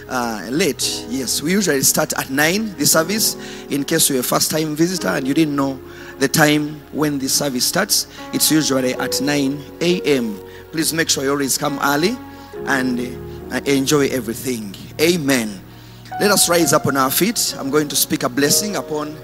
late. Yes, we usually start at 9, the service. In case you're a first-time visitor and you didn't know the time when the service starts, it's usually at 9 a.m. Please make sure you always come early and enjoy everything. Amen. Let us rise up on our feet. I'm going to speak a blessing upon.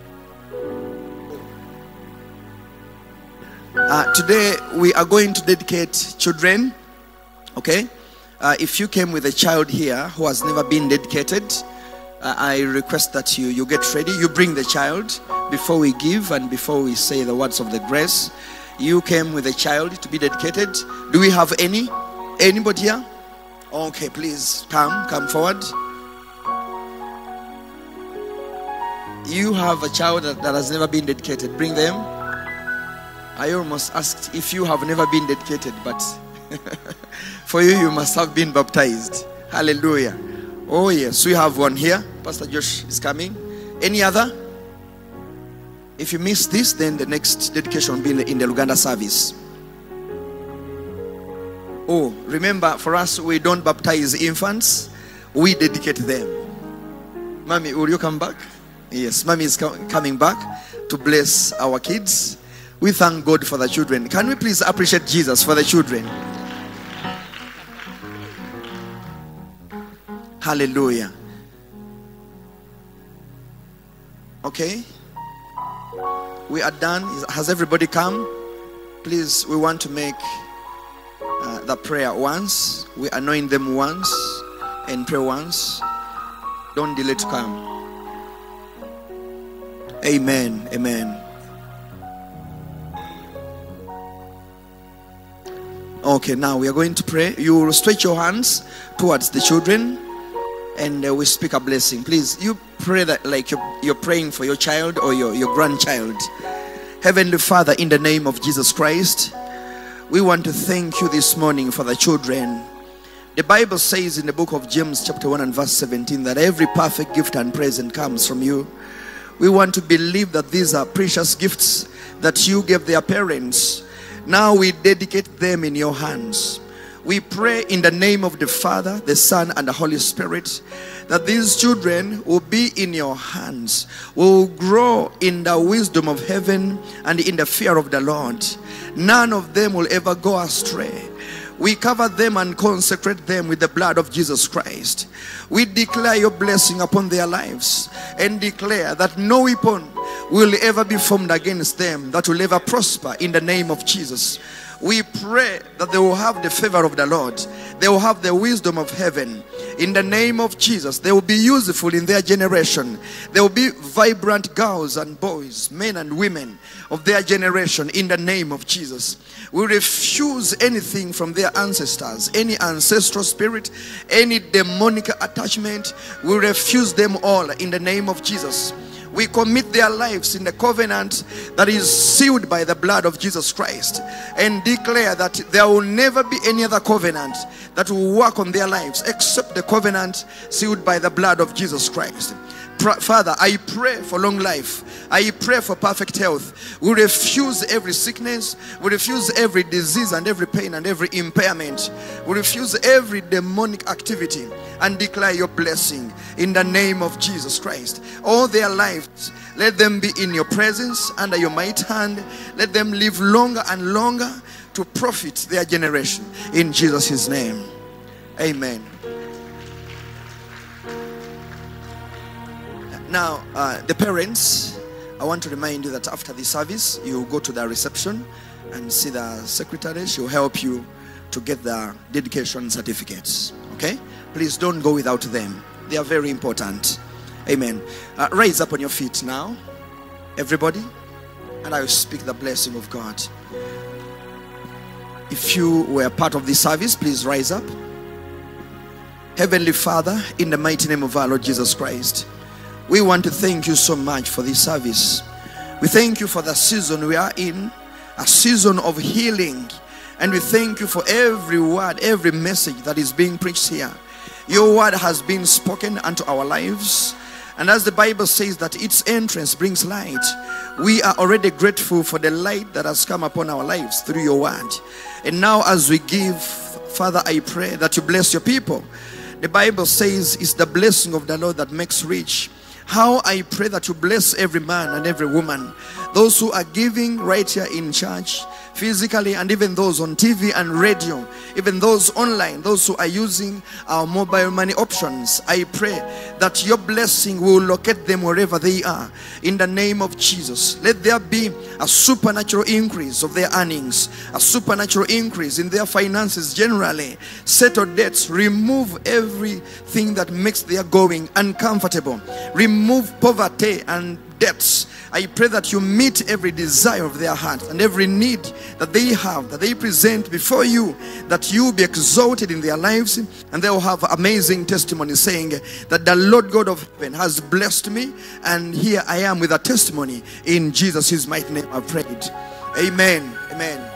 Today we are going to dedicate children. Okay? If you came with a child here who has never been dedicated, I request that you get ready. You bring the child before we give and before we say the words of the grace. You came with a child to be dedicated. Do we have anybody here? Okay, please come forward. You have a child that has never been dedicated. Bring them. I almost asked if you have never been dedicated, but for you must have been baptized. Hallelujah. Oh yes, we have one here. Pastor Josh is coming. Any other? If you miss this, then the next dedication will be in the Luganda service. Oh, remember, for us, we don't baptize infants. We dedicate them. Mommy, will you come back? Yes, Mommy is coming back to bless our kids. We thank God for the children. Can we please appreciate Jesus for the children? Hallelujah. Okay. We are done. Has everybody come? Please, we want to make the prayer once. We anoint them once and pray once. Don't delay to come. Amen. Amen. Okay, now we are going to pray. You will stretch your hands towards the children and we speak a blessing. Please, you pray that like you're praying for your child or your grandchild. Heavenly Father, in the name of Jesus Christ, we want to thank you this morning for the children. The Bible says in the book of James chapter 1 and verse 17 that every perfect gift and present comes from you. We want to believe that these are precious gifts that you gave their parents. Now we dedicate them in your hands. We pray in the name of the Father, the Son, and the Holy Spirit that these children will be in your hands, will grow in the wisdom of heaven and in the fear of the Lord. None of them will ever go astray. We cover them and consecrate them with the blood of Jesus Christ. We declare your blessing upon their lives and declare that no weapon will ever be formed against them that will ever prosper in the name of Jesus. We pray that they will have the favor of the Lord. They will have the wisdom of heaven. In the name of Jesus, they will be useful in their generation. They will be vibrant girls and boys, men and women of their generation in the name of Jesus. We refuse anything from their ancestors, any ancestral spirit, any demonic attachment. We refuse them all in the name of Jesus. We commit their lives in the covenant that is sealed by the blood of Jesus Christ, and declare that there will never be any other covenant that will work on their lives except the covenant sealed by the blood of Jesus Christ. Father, I pray for long life. I pray for perfect health. We refuse every sickness. We refuse every disease and every pain and every impairment. We refuse every demonic activity and declare your blessing in the name of Jesus Christ. All their lives, let them be in your presence, under your mighty hand. Let them live longer and longer to profit their generation. In Jesus' name, amen. Now, the parents, I want to remind you that after the service, you go to the reception and see the secretary. She will help you to get the dedication certificates. Okay? Please don't go without them. They are very important. Amen. Rise up on your feet now, everybody, and I will speak the blessing of God. If you were part of this service, please rise up. Heavenly Father, in the mighty name of our Lord Jesus Christ, we want to thank you so much for this service. We thank you for the season we are in, a season of healing. And we thank you for every word, every message that is being preached here. Your word has been spoken unto our lives. And as the Bible says that its entrance brings light, we are already grateful for the light that has come upon our lives through your word. And now as we give, Father, I pray that you bless your people. The Bible says it's the blessing of the Lord that makes rich. How I pray that you bless every man and every woman, those who are giving right here in church, physically, and even those on TV and radio, even those online, those who are using our mobile money options. I pray that your blessing will locate them wherever they are. In the name of Jesus, let there be a supernatural increase of their earnings, a supernatural increase in their finances generally. Settle debts, remove everything that makes their going uncomfortable. Remove poverty and debts. I pray that you meet every desire of their heart and every need that they have, that they present before you, that you be exalted in their lives, and they will have amazing testimony saying that the Lord God of heaven has blessed me, and here I am with a testimony. In Jesus' mighty name I've prayed. Amen. Amen.